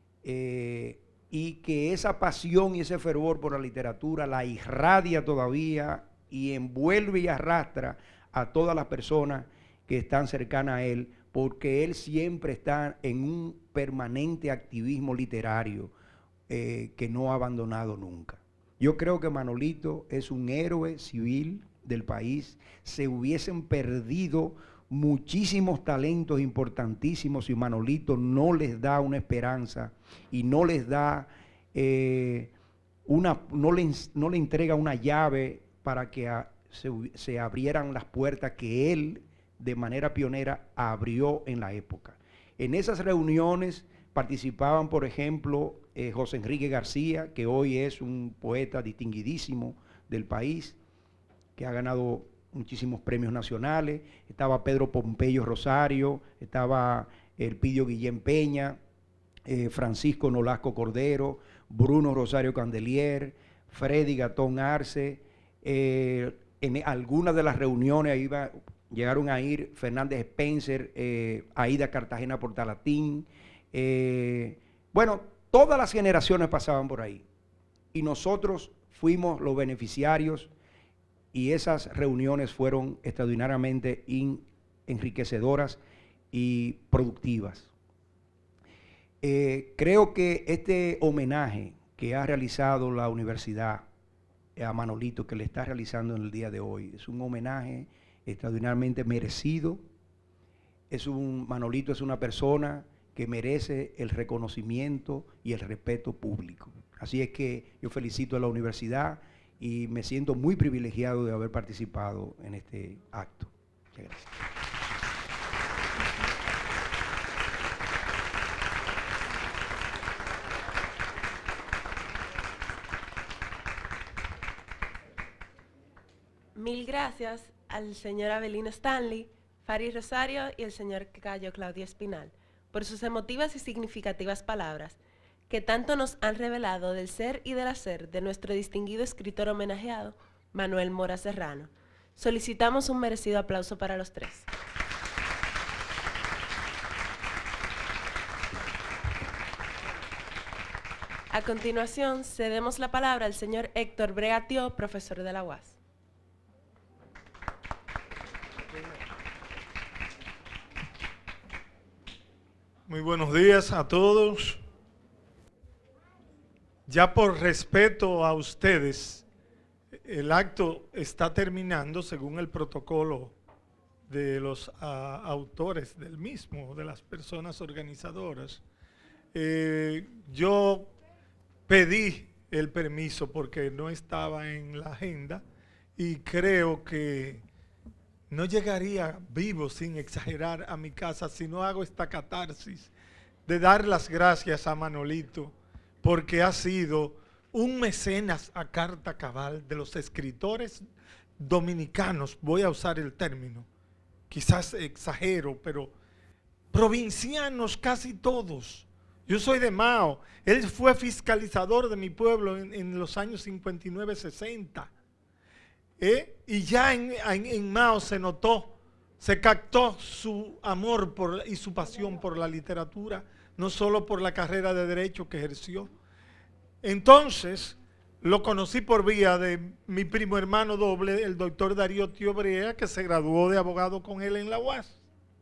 eh, y que esa pasión y ese fervor por la literatura la irradia todavía y envuelve y arrastra a todas las personas que están cercanas a él, porque él siempre está en un permanente activismo literario eh, que no ha abandonado nunca. Yo creo que Manolito es un héroe civil del país. Se hubiesen perdido muchísimos talentos importantísimos si Manolito no les da una esperanza y no les da eh, una, no le, no le entrega una llave para que a, se, se abrieran las puertas que él de manera pionera abrió en la época. En esas reuniones participaban, por ejemplo, eh, José Enrique García, que hoy es un poeta distinguidísimo del país, que ha ganado muchísimos premios nacionales. Estaba Pedro Pompeyo Rosario, estaba Elpidio Guillén Peña, eh, Francisco Nolasco Cordero, Bruno Rosario Candelier, Freddy Gatón Arce. Eh, en algunas de las reuniones iba, llegaron a ir Fernández Spencer, eh, Aida Cartagena Portalatín. Eh, bueno, todas las generaciones pasaban por ahí. Y nosotros fuimos los beneficiarios. Y esas reuniones fueron extraordinariamente in, enriquecedoras y productivas. Eh, creo que este homenaje que ha realizado la universidad a Manolito, que le está realizando en el día de hoy, es un homenaje extraordinariamente merecido. Es un, Manolito es una persona que merece el reconocimiento y el respeto público. Así es que yo felicito a la universidad y me siento muy privilegiado de haber participado en este acto. Muchas gracias. Mil gracias al señor Abelino Stanley, Fari Rosario y el señor Cayo Claudio Espinal por sus emotivas y significativas palabras que tanto nos han revelado del ser y del hacer de nuestro distinguido escritor homenajeado, Manuel Mora Serrano. Solicitamos un merecido aplauso para los tres. A continuación, cedemos la palabra al señor Héctor Bregatio, profesor de la U A S. Muy buenos días a todos. Ya por respeto a ustedes, el acto está terminando según el protocolo de los uh, autores del mismo, de las personas organizadoras. Eh, yo pedí el permiso porque no estaba en la agenda y creo que no llegaría vivo, sin exagerar, a mi casa si no hago esta catarsis de dar las gracias a Manolito, porque ha sido un mecenas a carta cabal de los escritores dominicanos, voy a usar el término, quizás exagero, pero provincianos casi todos. Yo soy de Mao, él fue fiscalizador de mi pueblo en, en los años cincuenta y nueve, sesenta. ¿Eh? Y ya en, en, en Mao se notó, se captó su amor por, y su pasión por la literatura, no solo por la carrera de Derecho que ejerció. Entonces, lo conocí por vía de mi primo hermano doble, el doctor Darío Tío Brea, que se graduó de abogado con él en la U A S.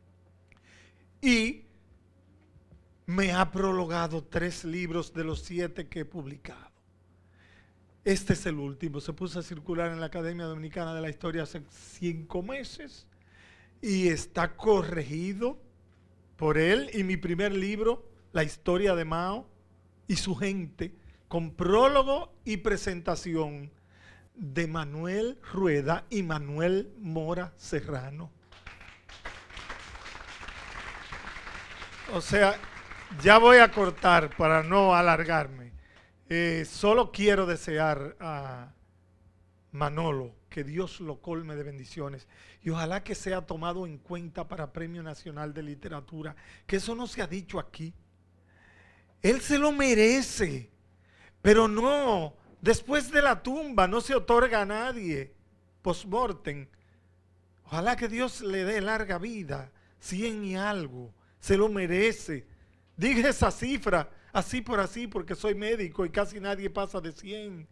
Y me ha prologado tres libros de los siete que he publicado. Este es el último, se puso a circular en la Academia Dominicana de la Historia hace cinco meses y está corregido por él y mi primer libro, La Historia de Mao y su gente, con prólogo y presentación de Manuel Rueda y Manuel Mora Serrano. O sea, ya voy a cortar para no alargarme. Eh, solo quiero desear a Manolo que Dios lo colme de bendiciones y ojalá que sea tomado en cuenta para Premio Nacional de Literatura, que eso no se ha dicho aquí. Él se lo merece, pero no, después de la tumba no se otorga a nadie, post-mortem. Ojalá que Dios le dé larga vida, cien y algo, se lo merece. Dije esa cifra así por así porque soy médico y casi nadie pasa de cien.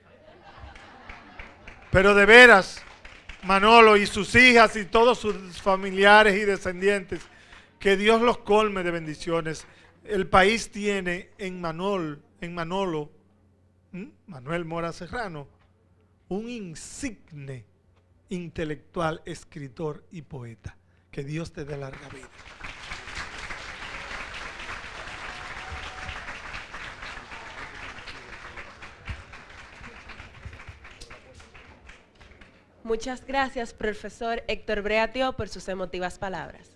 Pero de veras, Manolo y sus hijas y todos sus familiares y descendientes, Que Dios los colme de bendiciones. El país tiene en Manol, en Manolo, ¿m? Manuel Mora Serrano, un insigne intelectual, escritor y poeta. Que Dios te dé larga vida. Muchas gracias, profesor Héctor Breatio, por sus emotivas palabras.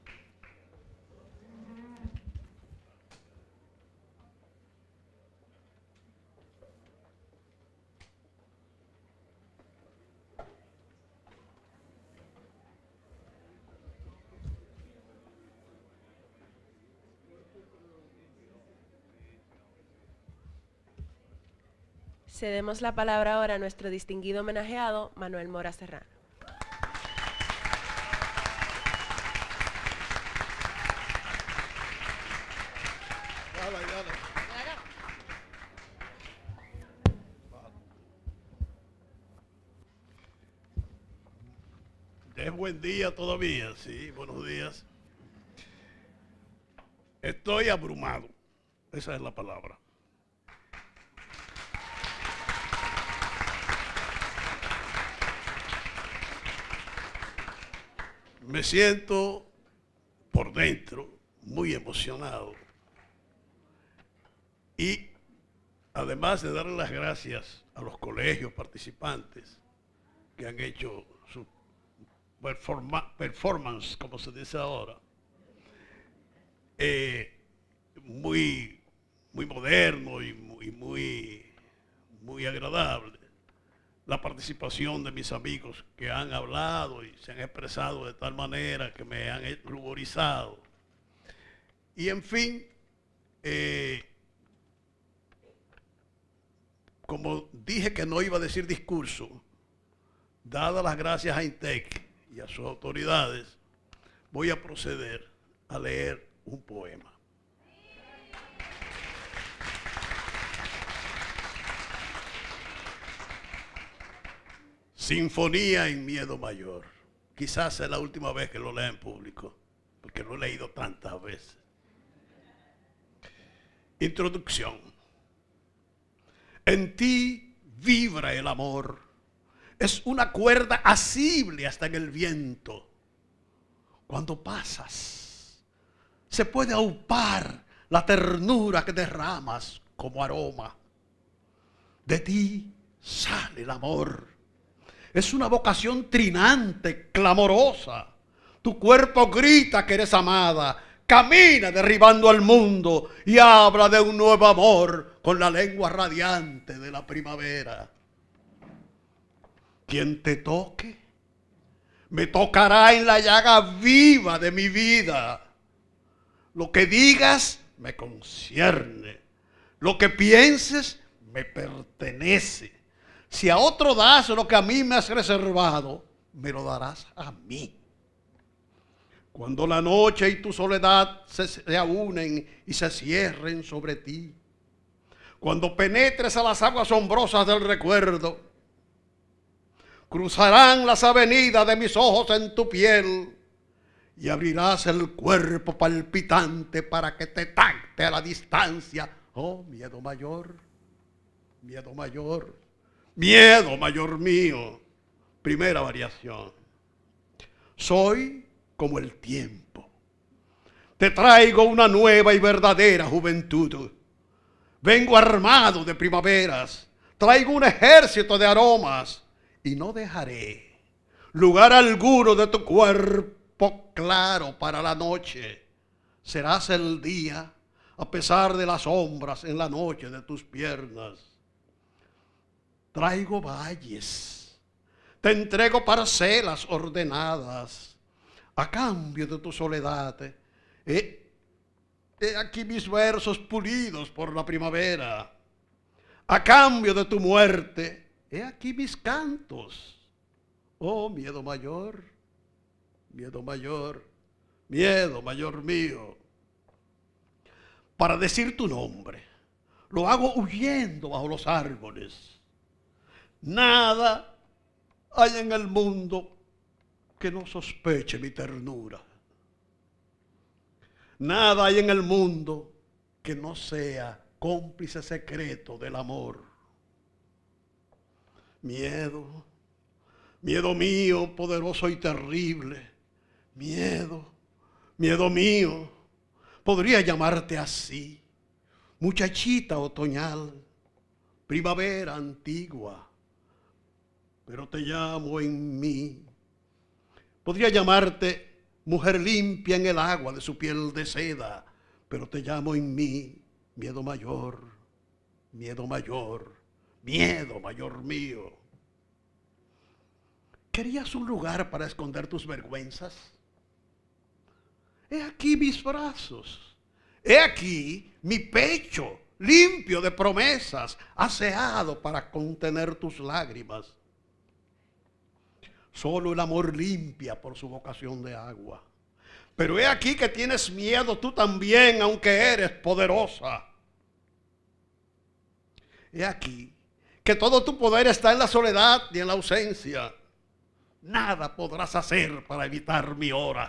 Cedemos la palabra ahora a nuestro distinguido homenajeado, Manuel Mora Serrano. Es buen día todavía, sí, buenos días. Estoy abrumado, esa es la palabra. Me siento por dentro muy emocionado y además de darle las gracias a los colegios participantes que han hecho su performa performance, como se dice ahora, eh, muy, muy moderno y muy, muy, muy agradable. La participación de mis amigos que han hablado y se han expresado de tal manera que me han ruborizado. Y en fin, eh, como dije que no iba a decir discurso, dadas las gracias a INTEC y a sus autoridades, voy a proceder a leer un poema. Sinfonía en Miedo Mayor. Quizás es la última vez que lo lea en público, porque lo he leído tantas veces. Introducción. En ti vibra el amor. Es una cuerda asible hasta en el viento. Cuando pasas, se puede aupar la ternura que derramas como aroma. De ti sale el amor. Es una vocación trinante, clamorosa. Tu cuerpo grita que eres amada. Camina derribando al mundo y habla de un nuevo amor con la lengua radiante de la primavera. Quien te toque, me tocará en la llaga viva de mi vida. Lo que digas me concierne. Lo que pienses me pertenece. Si a otro das lo que a mí me has reservado, me lo darás a mí. Cuando la noche y tu soledad se, se unen y se cierren sobre ti. Cuando penetres a las aguas asombrosas del recuerdo, cruzarán las avenidas de mis ojos en tu piel y abrirás el cuerpo palpitante para que te tacte a la distancia. Oh, miedo mayor, miedo mayor. Miedo mayor mío. Primera variación. Soy como el tiempo. Te traigo una nueva y verdadera juventud. Vengo armado de primaveras. Traigo un ejército de aromas. Y no dejaré lugar alguno de tu cuerpo claro para la noche. Serás el día a pesar de las sombras en la noche de tus piernas. Traigo valles, te entrego parcelas ordenadas, a cambio de tu soledad. He, he aquí mis versos pulidos por la primavera, a cambio de tu muerte, he aquí mis cantos. Oh, miedo mayor, miedo mayor, miedo mayor mío. Para decir tu nombre, lo hago huyendo bajo los árboles. Nada hay en el mundo que no sospeche mi ternura. Nada hay en el mundo que no sea cómplice secreto del amor. Miedo, miedo mío, poderoso y terrible. Miedo, miedo mío, podría llamarte así. Muchachita otoñal, primavera antigua, pero te llamo en mí. Podría llamarte mujer limpia en el agua de su piel de seda, pero te llamo en mí, miedo mayor, miedo mayor, miedo mayor mío. ¿Querías un lugar para esconder tus vergüenzas? He aquí mis brazos, he aquí mi pecho limpio de promesas, aseado para contener tus lágrimas. Solo el amor limpia por su vocación de agua. Pero he aquí que tienes miedo tú también, aunque eres poderosa. He aquí que todo tu poder está en la soledad y en la ausencia. Nada podrás hacer para evitar mi hora.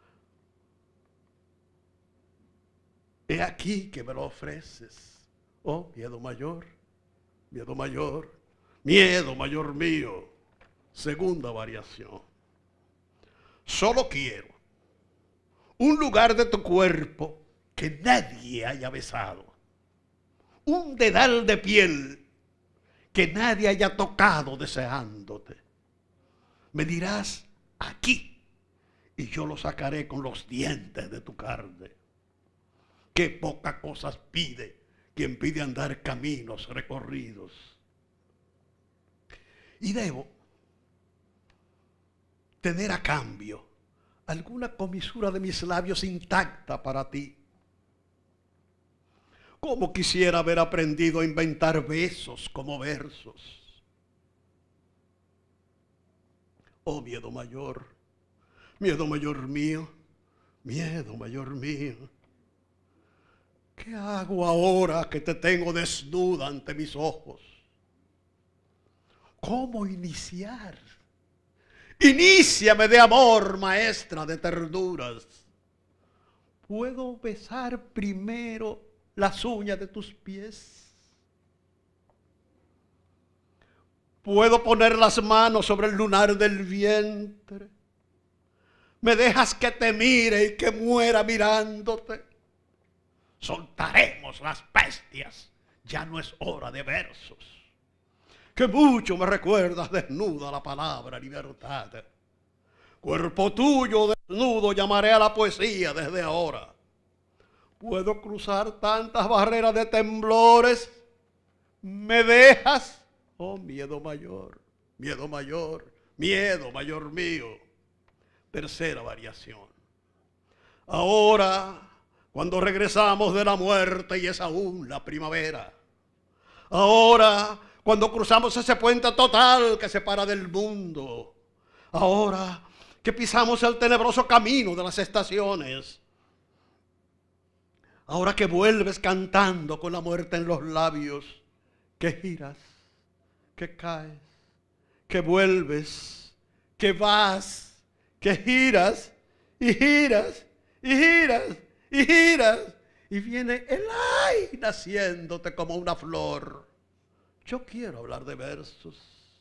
He aquí que me lo ofreces. Oh, miedo mayor, miedo mayor, miedo mayor mío. Segunda variación. Solo quiero un lugar de tu cuerpo que nadie haya besado. Un dedal de piel que nadie haya tocado deseándote. Me dirás aquí y yo lo sacaré con los dientes de tu carne. Qué poca cosas pide quien pide andar caminos recorridos. Y debo tener a cambio alguna comisura de mis labios intacta para ti. Como quisiera haber aprendido a inventar besos como versos. Oh, miedo mayor, miedo mayor mío, miedo mayor mío. ¿Qué hago ahora que te tengo desnuda ante mis ojos? ¿Cómo iniciar? Iníciame de amor, maestra de ternuras. ¿Puedo besar primero las uñas de tus pies? ¿Puedo poner las manos sobre el lunar del vientre? ¿Me dejas que te mire y que muera mirándote? Soltaremos las bestias, ya no es hora de versos. Que mucho me recuerdas desnuda la palabra libertad. Cuerpo tuyo desnudo llamaré a la poesía desde ahora. Puedo cruzar tantas barreras de temblores. ¿Me dejas? Oh, miedo mayor, miedo mayor, miedo mayor mío. Tercera variación. Ahora, cuando regresamos de la muerte y es aún la primavera. Ahora, cuando cruzamos ese puente total que separa del mundo. Ahora que pisamos el tenebroso camino de las estaciones. Ahora que vuelves cantando con la muerte en los labios. Que giras, que caes, que vuelves, que vas, que giras y giras y giras y giras. Y viene el ay naciéndote como una flor. Yo quiero hablar de versos.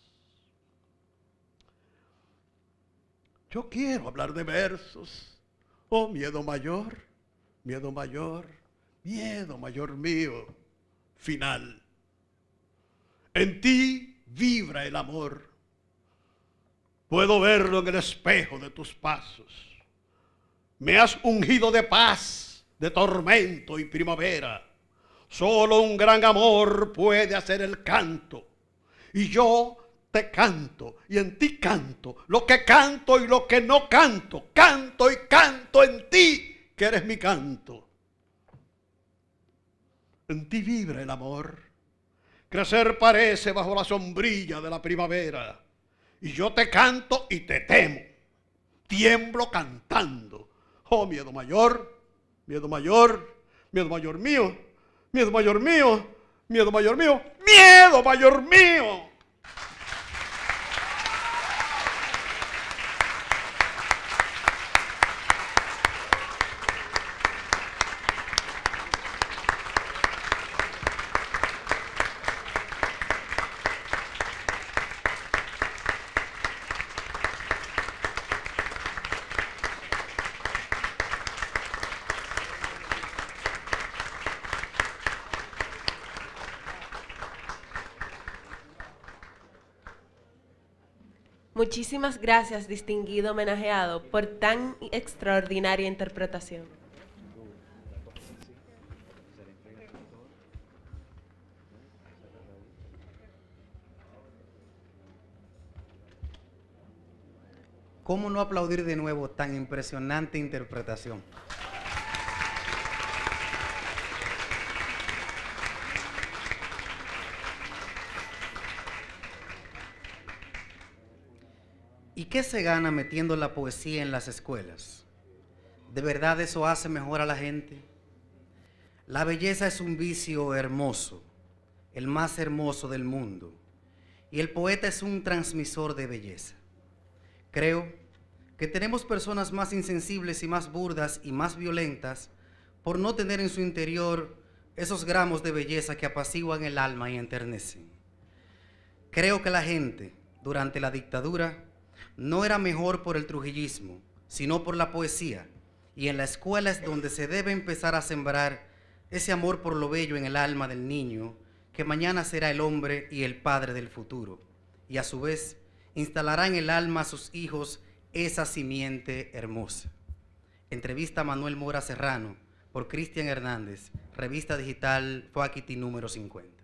Yo quiero hablar de versos. Oh, miedo mayor, miedo mayor, miedo mayor mío. Final. En ti vibra el amor. Puedo verlo en el espejo de tus pasos. Me has ungido de paz, de tormento y primavera. Solo un gran amor puede hacer el canto. Y yo te canto y en ti canto. Lo que canto y lo que no canto. Canto y canto en ti, que eres mi canto. En ti vibra el amor. Crecer parece bajo la sombrilla de la primavera. Y yo te canto y te temo. Tiemblo cantando. Oh, miedo mayor, miedo mayor, miedo mayor mío. Miedo mayor mío, miedo mayor mío, miedo mayor mío. Muchísimas gracias, distinguido homenajeado, por tan extraordinaria interpretación. ¿Cómo no aplaudir de nuevo tan impresionante interpretación? ¿Y qué se gana metiendo la poesía en las escuelas? ¿De verdad eso hace mejor a la gente? La belleza es un vicio hermoso, el más hermoso del mundo, y el poeta es un transmisor de belleza. Creo que tenemos personas más insensibles y más burdas y más violentas por no tener en su interior esos gramos de belleza que apaciguan el alma y enternecen. Creo que la gente, durante la dictadura, no era mejor por el trujillismo, sino por la poesía, y en la escuela es donde se debe empezar a sembrar ese amor por lo bello en el alma del niño, que mañana será el hombre y el padre del futuro, y a su vez instalará en el alma a sus hijos esa simiente hermosa. Entrevista a Manuel Mora Serrano por Cristian Hernández, revista digital Fuakiti número cincuenta.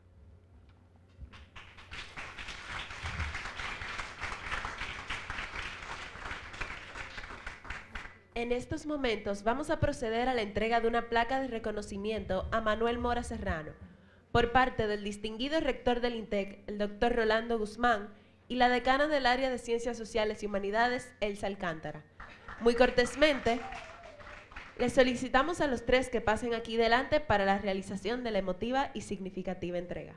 En estos momentos vamos a proceder a la entrega de una placa de reconocimiento a Manuel Mora Serrano por parte del distinguido rector del INTEC, el doctor Rolando Guzmán, y la decana del área de Ciencias Sociales y Humanidades, Elsa Alcántara. Muy cortésmente, les solicitamos a los tres que pasen aquí delante para la realización de la emotiva y significativa entrega.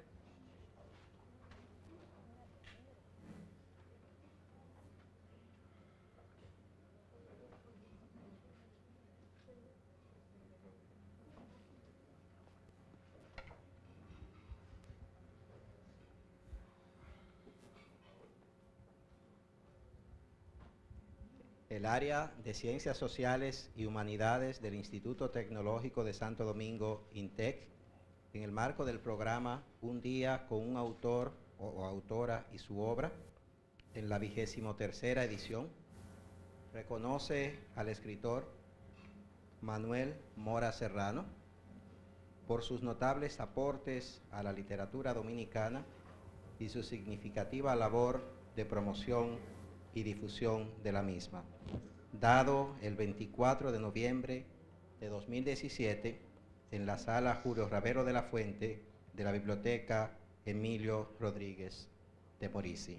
El área de Ciencias Sociales y Humanidades del Instituto Tecnológico de Santo Domingo, INTEC, en el marco del programa Un Día con un Autor o Autora y su Obra, en la vigésimo tercera edición, reconoce al escritor Manuel Mora Serrano por sus notables aportes a la literatura dominicana y su significativa labor de promoción y difusión de la misma, dado el veinticuatro de noviembre de dos mil diecisiete en la sala Julio Ravero de la Fuente de la Biblioteca Emilio Rodríguez de Morici.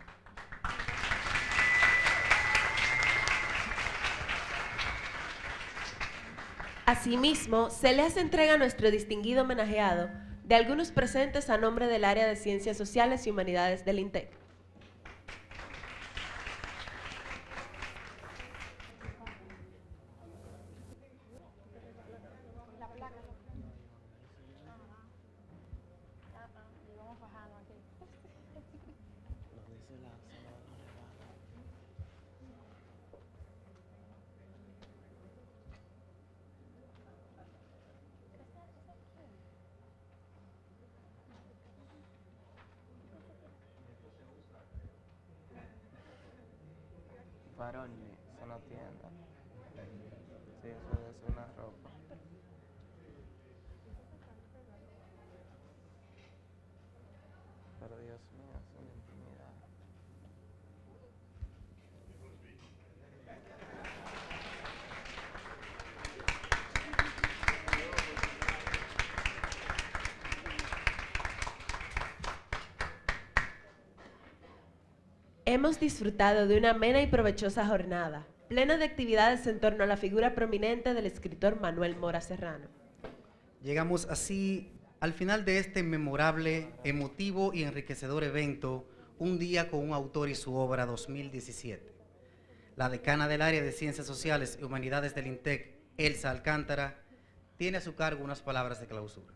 Asimismo, se le hace entrega a nuestro distinguido homenajeado de algunos presentes a nombre del área de Ciencias Sociales y Humanidades del INTEC. Varón, eso no tienda. Sí, eso es una ropa. Pero Dios mío, es una intimidad. Hemos disfrutado de una amena y provechosa jornada, plena de actividades en torno a la figura prominente del escritor Manuel Mora Serrano. Llegamos así al final de este memorable, emotivo y enriquecedor evento, Un Día con un Autor y su Obra dos mil diecisiete. La decana del área de Ciencias Sociales y Humanidades del INTEC, Elsa Alcántara, tiene a su cargo unas palabras de clausura.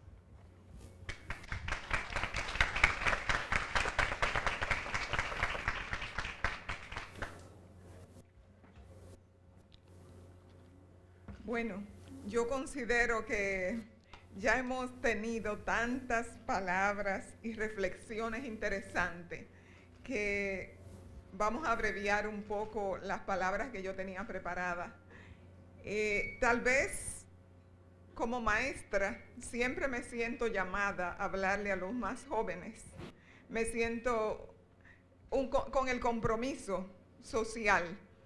Bueno, yo considero que ya hemos tenido tantas palabras y reflexiones interesantes que vamos a abreviar un poco las palabras que yo tenía preparadas. Eh, tal vez como maestra siempre me siento llamada a hablarle a los más jóvenes. Me siento un, con el compromiso social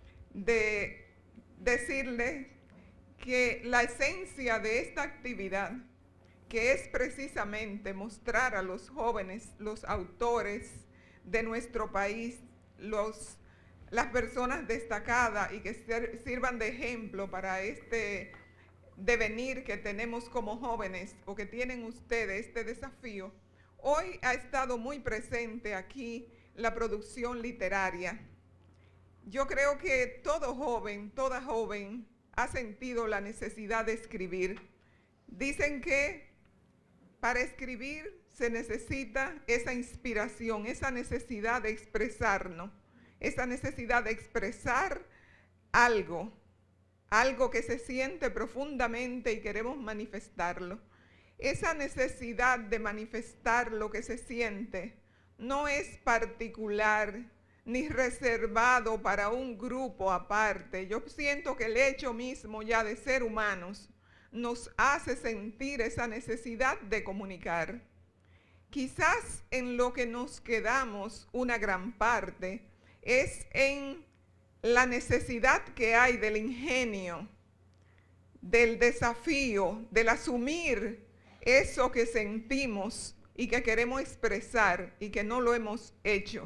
de decirles que la esencia de esta actividad, que es precisamente mostrar a los jóvenes, los autores de nuestro país, los, las personas destacadas y que ser, sirvan de ejemplo para este devenir que tenemos como jóvenes o que tienen ustedes este desafío, hoy ha estado muy presente aquí la producción literaria. Yo creo que todo joven, toda joven ha sentido la necesidad de escribir. Dicen que para escribir se necesita esa inspiración, esa necesidad de expresarnos, esa necesidad de expresar algo, algo que se siente profundamente y queremos manifestarlo. Esa necesidad de manifestar lo que se siente no es particular ni reservado para un grupo aparte. Yo siento que el hecho mismo ya de ser humanos nos hace sentir esa necesidad de comunicar. Quizás en lo que nos quedamos una gran parte es en la necesidad que hay del ingenio, del desafío, del asumir eso que sentimos y que queremos expresar y que no lo hemos hecho.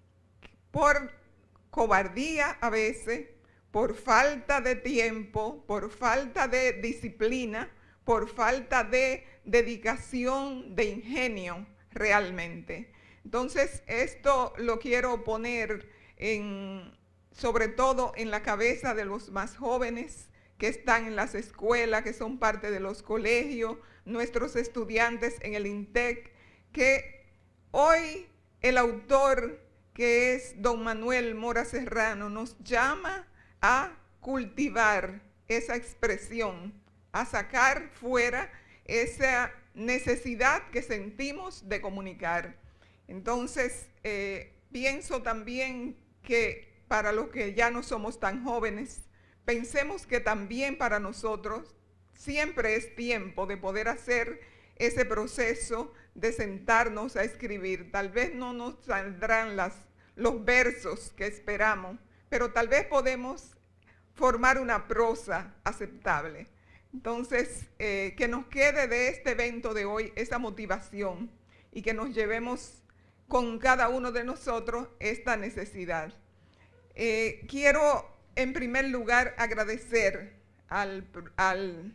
Por cobardía a veces, por falta de tiempo, por falta de disciplina, por falta de dedicación, de ingenio realmente. Entonces, esto lo quiero poner en, sobre todo en la cabeza de los más jóvenes que están en las escuelas, que son parte de los colegios, nuestros estudiantes en el INTEC, que hoy el autor, que es don Manuel Mora Serrano, nos llama a cultivar esa expresión, a sacar fuera esa necesidad que sentimos de comunicar. Entonces, eh, pienso también que para los que ya no somos tan jóvenes, pensemos que también para nosotros siempre es tiempo de poder hacer ese proceso de sentarnos a escribir. Tal vez no nos saldrán las, los versos que esperamos, pero tal vez podemos formar una prosa aceptable. Entonces, eh, que nos quede de este evento de hoy esa motivación y que nos llevemos con cada uno de nosotros esta necesidad. Eh, quiero en primer lugar agradecer al, al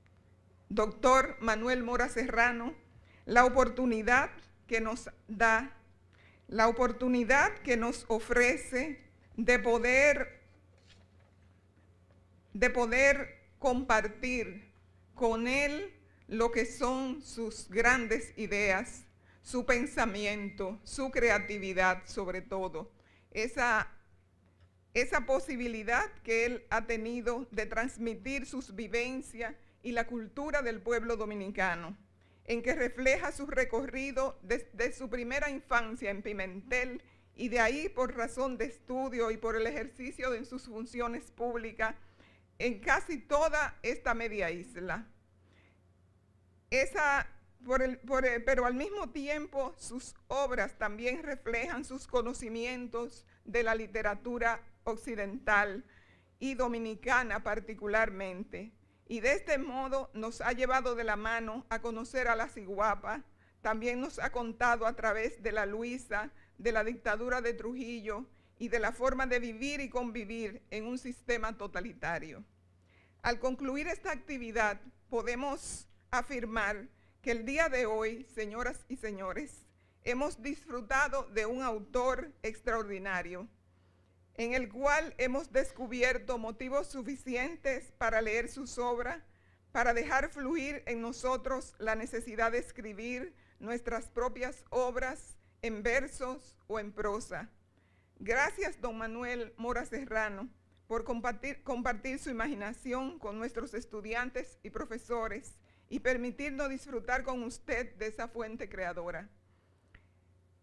doctor Manuel Mora Serrano la oportunidad que nos da, la oportunidad que nos ofrece de poder, de poder compartir con él lo que son sus grandes ideas, su pensamiento, su creatividad sobre todo, esa, esa posibilidad que él ha tenido de transmitir sus vivencias y la cultura del pueblo dominicano, en que refleja su recorrido desde su primera infancia en Pimentel y de ahí por razón de estudio y por el ejercicio de sus funciones públicas en casi toda esta media isla. Esa, por el, por el, pero al mismo tiempo sus obras también reflejan sus conocimientos de la literatura occidental y dominicana particularmente. Y de este modo nos ha llevado de la mano a conocer a la ciguapa, también nos ha contado a través de la Luisa, de la dictadura de Trujillo y de la forma de vivir y convivir en un sistema totalitario. Al concluir esta actividad, podemos afirmar que el día de hoy, señoras y señores, hemos disfrutado de un autor extraordinario, en el cual hemos descubierto motivos suficientes para leer sus obras, para dejar fluir en nosotros la necesidad de escribir nuestras propias obras en versos o en prosa. Gracias, don Manuel Mora Serrano, por compartir, compartir su imaginación con nuestros estudiantes y profesores y permitirnos disfrutar con usted de esa fuente creadora.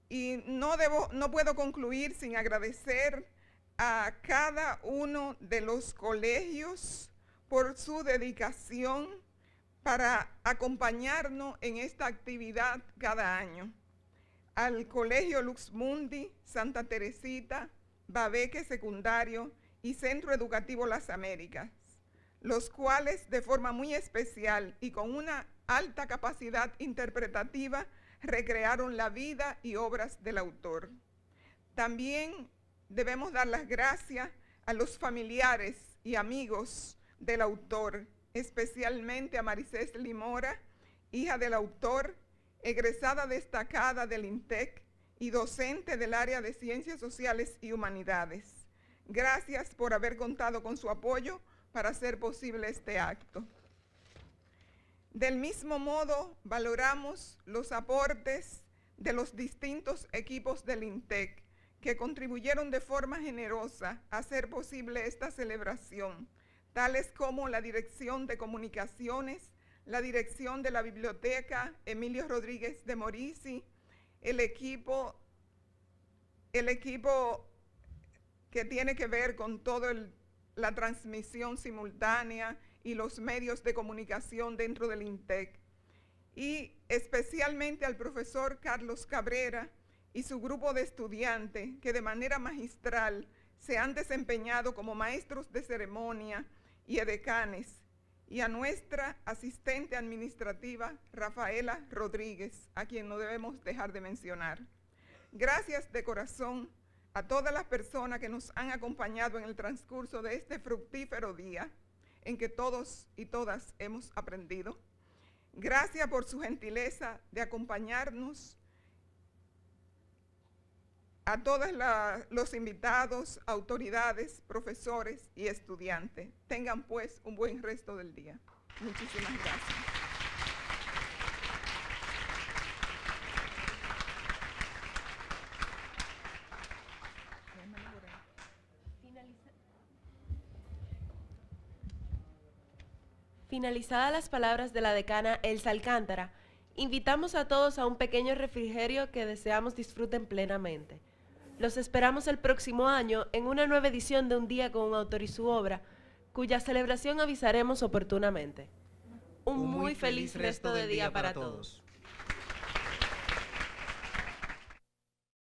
Y no, debo, no puedo concluir sin agradecer a cada uno de los colegios por su dedicación para acompañarnos en esta actividad cada año. Al Colegio Lux Mundi, Santa Teresita, Babeque Secundario y Centro Educativo Las Américas, los cuales de forma muy especial y con una alta capacidad interpretativa recrearon la vida y obras del autor. También debemos dar las gracias a los familiares y amigos del autor, especialmente a Maricés Limora, hija del autor, egresada destacada del INTEC y docente del área de Ciencias Sociales y Humanidades. Gracias por haber contado con su apoyo para hacer posible este acto. Del mismo modo, valoramos los aportes de los distintos equipos del INTEC que contribuyeron de forma generosa a hacer posible esta celebración, tales como la Dirección de Comunicaciones, la Dirección de la Biblioteca Emilio Rodríguez de Morici, el equipo, el equipo que tiene que ver con toda la transmisión simultánea y los medios de comunicación dentro del INTEC, y especialmente al profesor Carlos Cabrera y su grupo de estudiantes que de manera magistral se han desempeñado como maestros de ceremonia y edecanes, y a nuestra asistente administrativa Rafaela Rodríguez, a quien no debemos dejar de mencionar. Gracias de corazón a todas las personas que nos han acompañado en el transcurso de este fructífero día, en que todos y todas hemos aprendido. Gracias por su gentileza de acompañarnos, a todos la, los invitados, autoridades, profesores y estudiantes. Tengan pues un buen resto del día. Muchísimas gracias. Finalizadas las palabras de la decana Elsa Alcántara, invitamos a todos a un pequeño refrigerio que deseamos disfruten plenamente. Los esperamos el próximo año en una nueva edición de Un Día con un Autor y su Obra, cuya celebración avisaremos oportunamente. Un, un muy feliz resto de día para todos.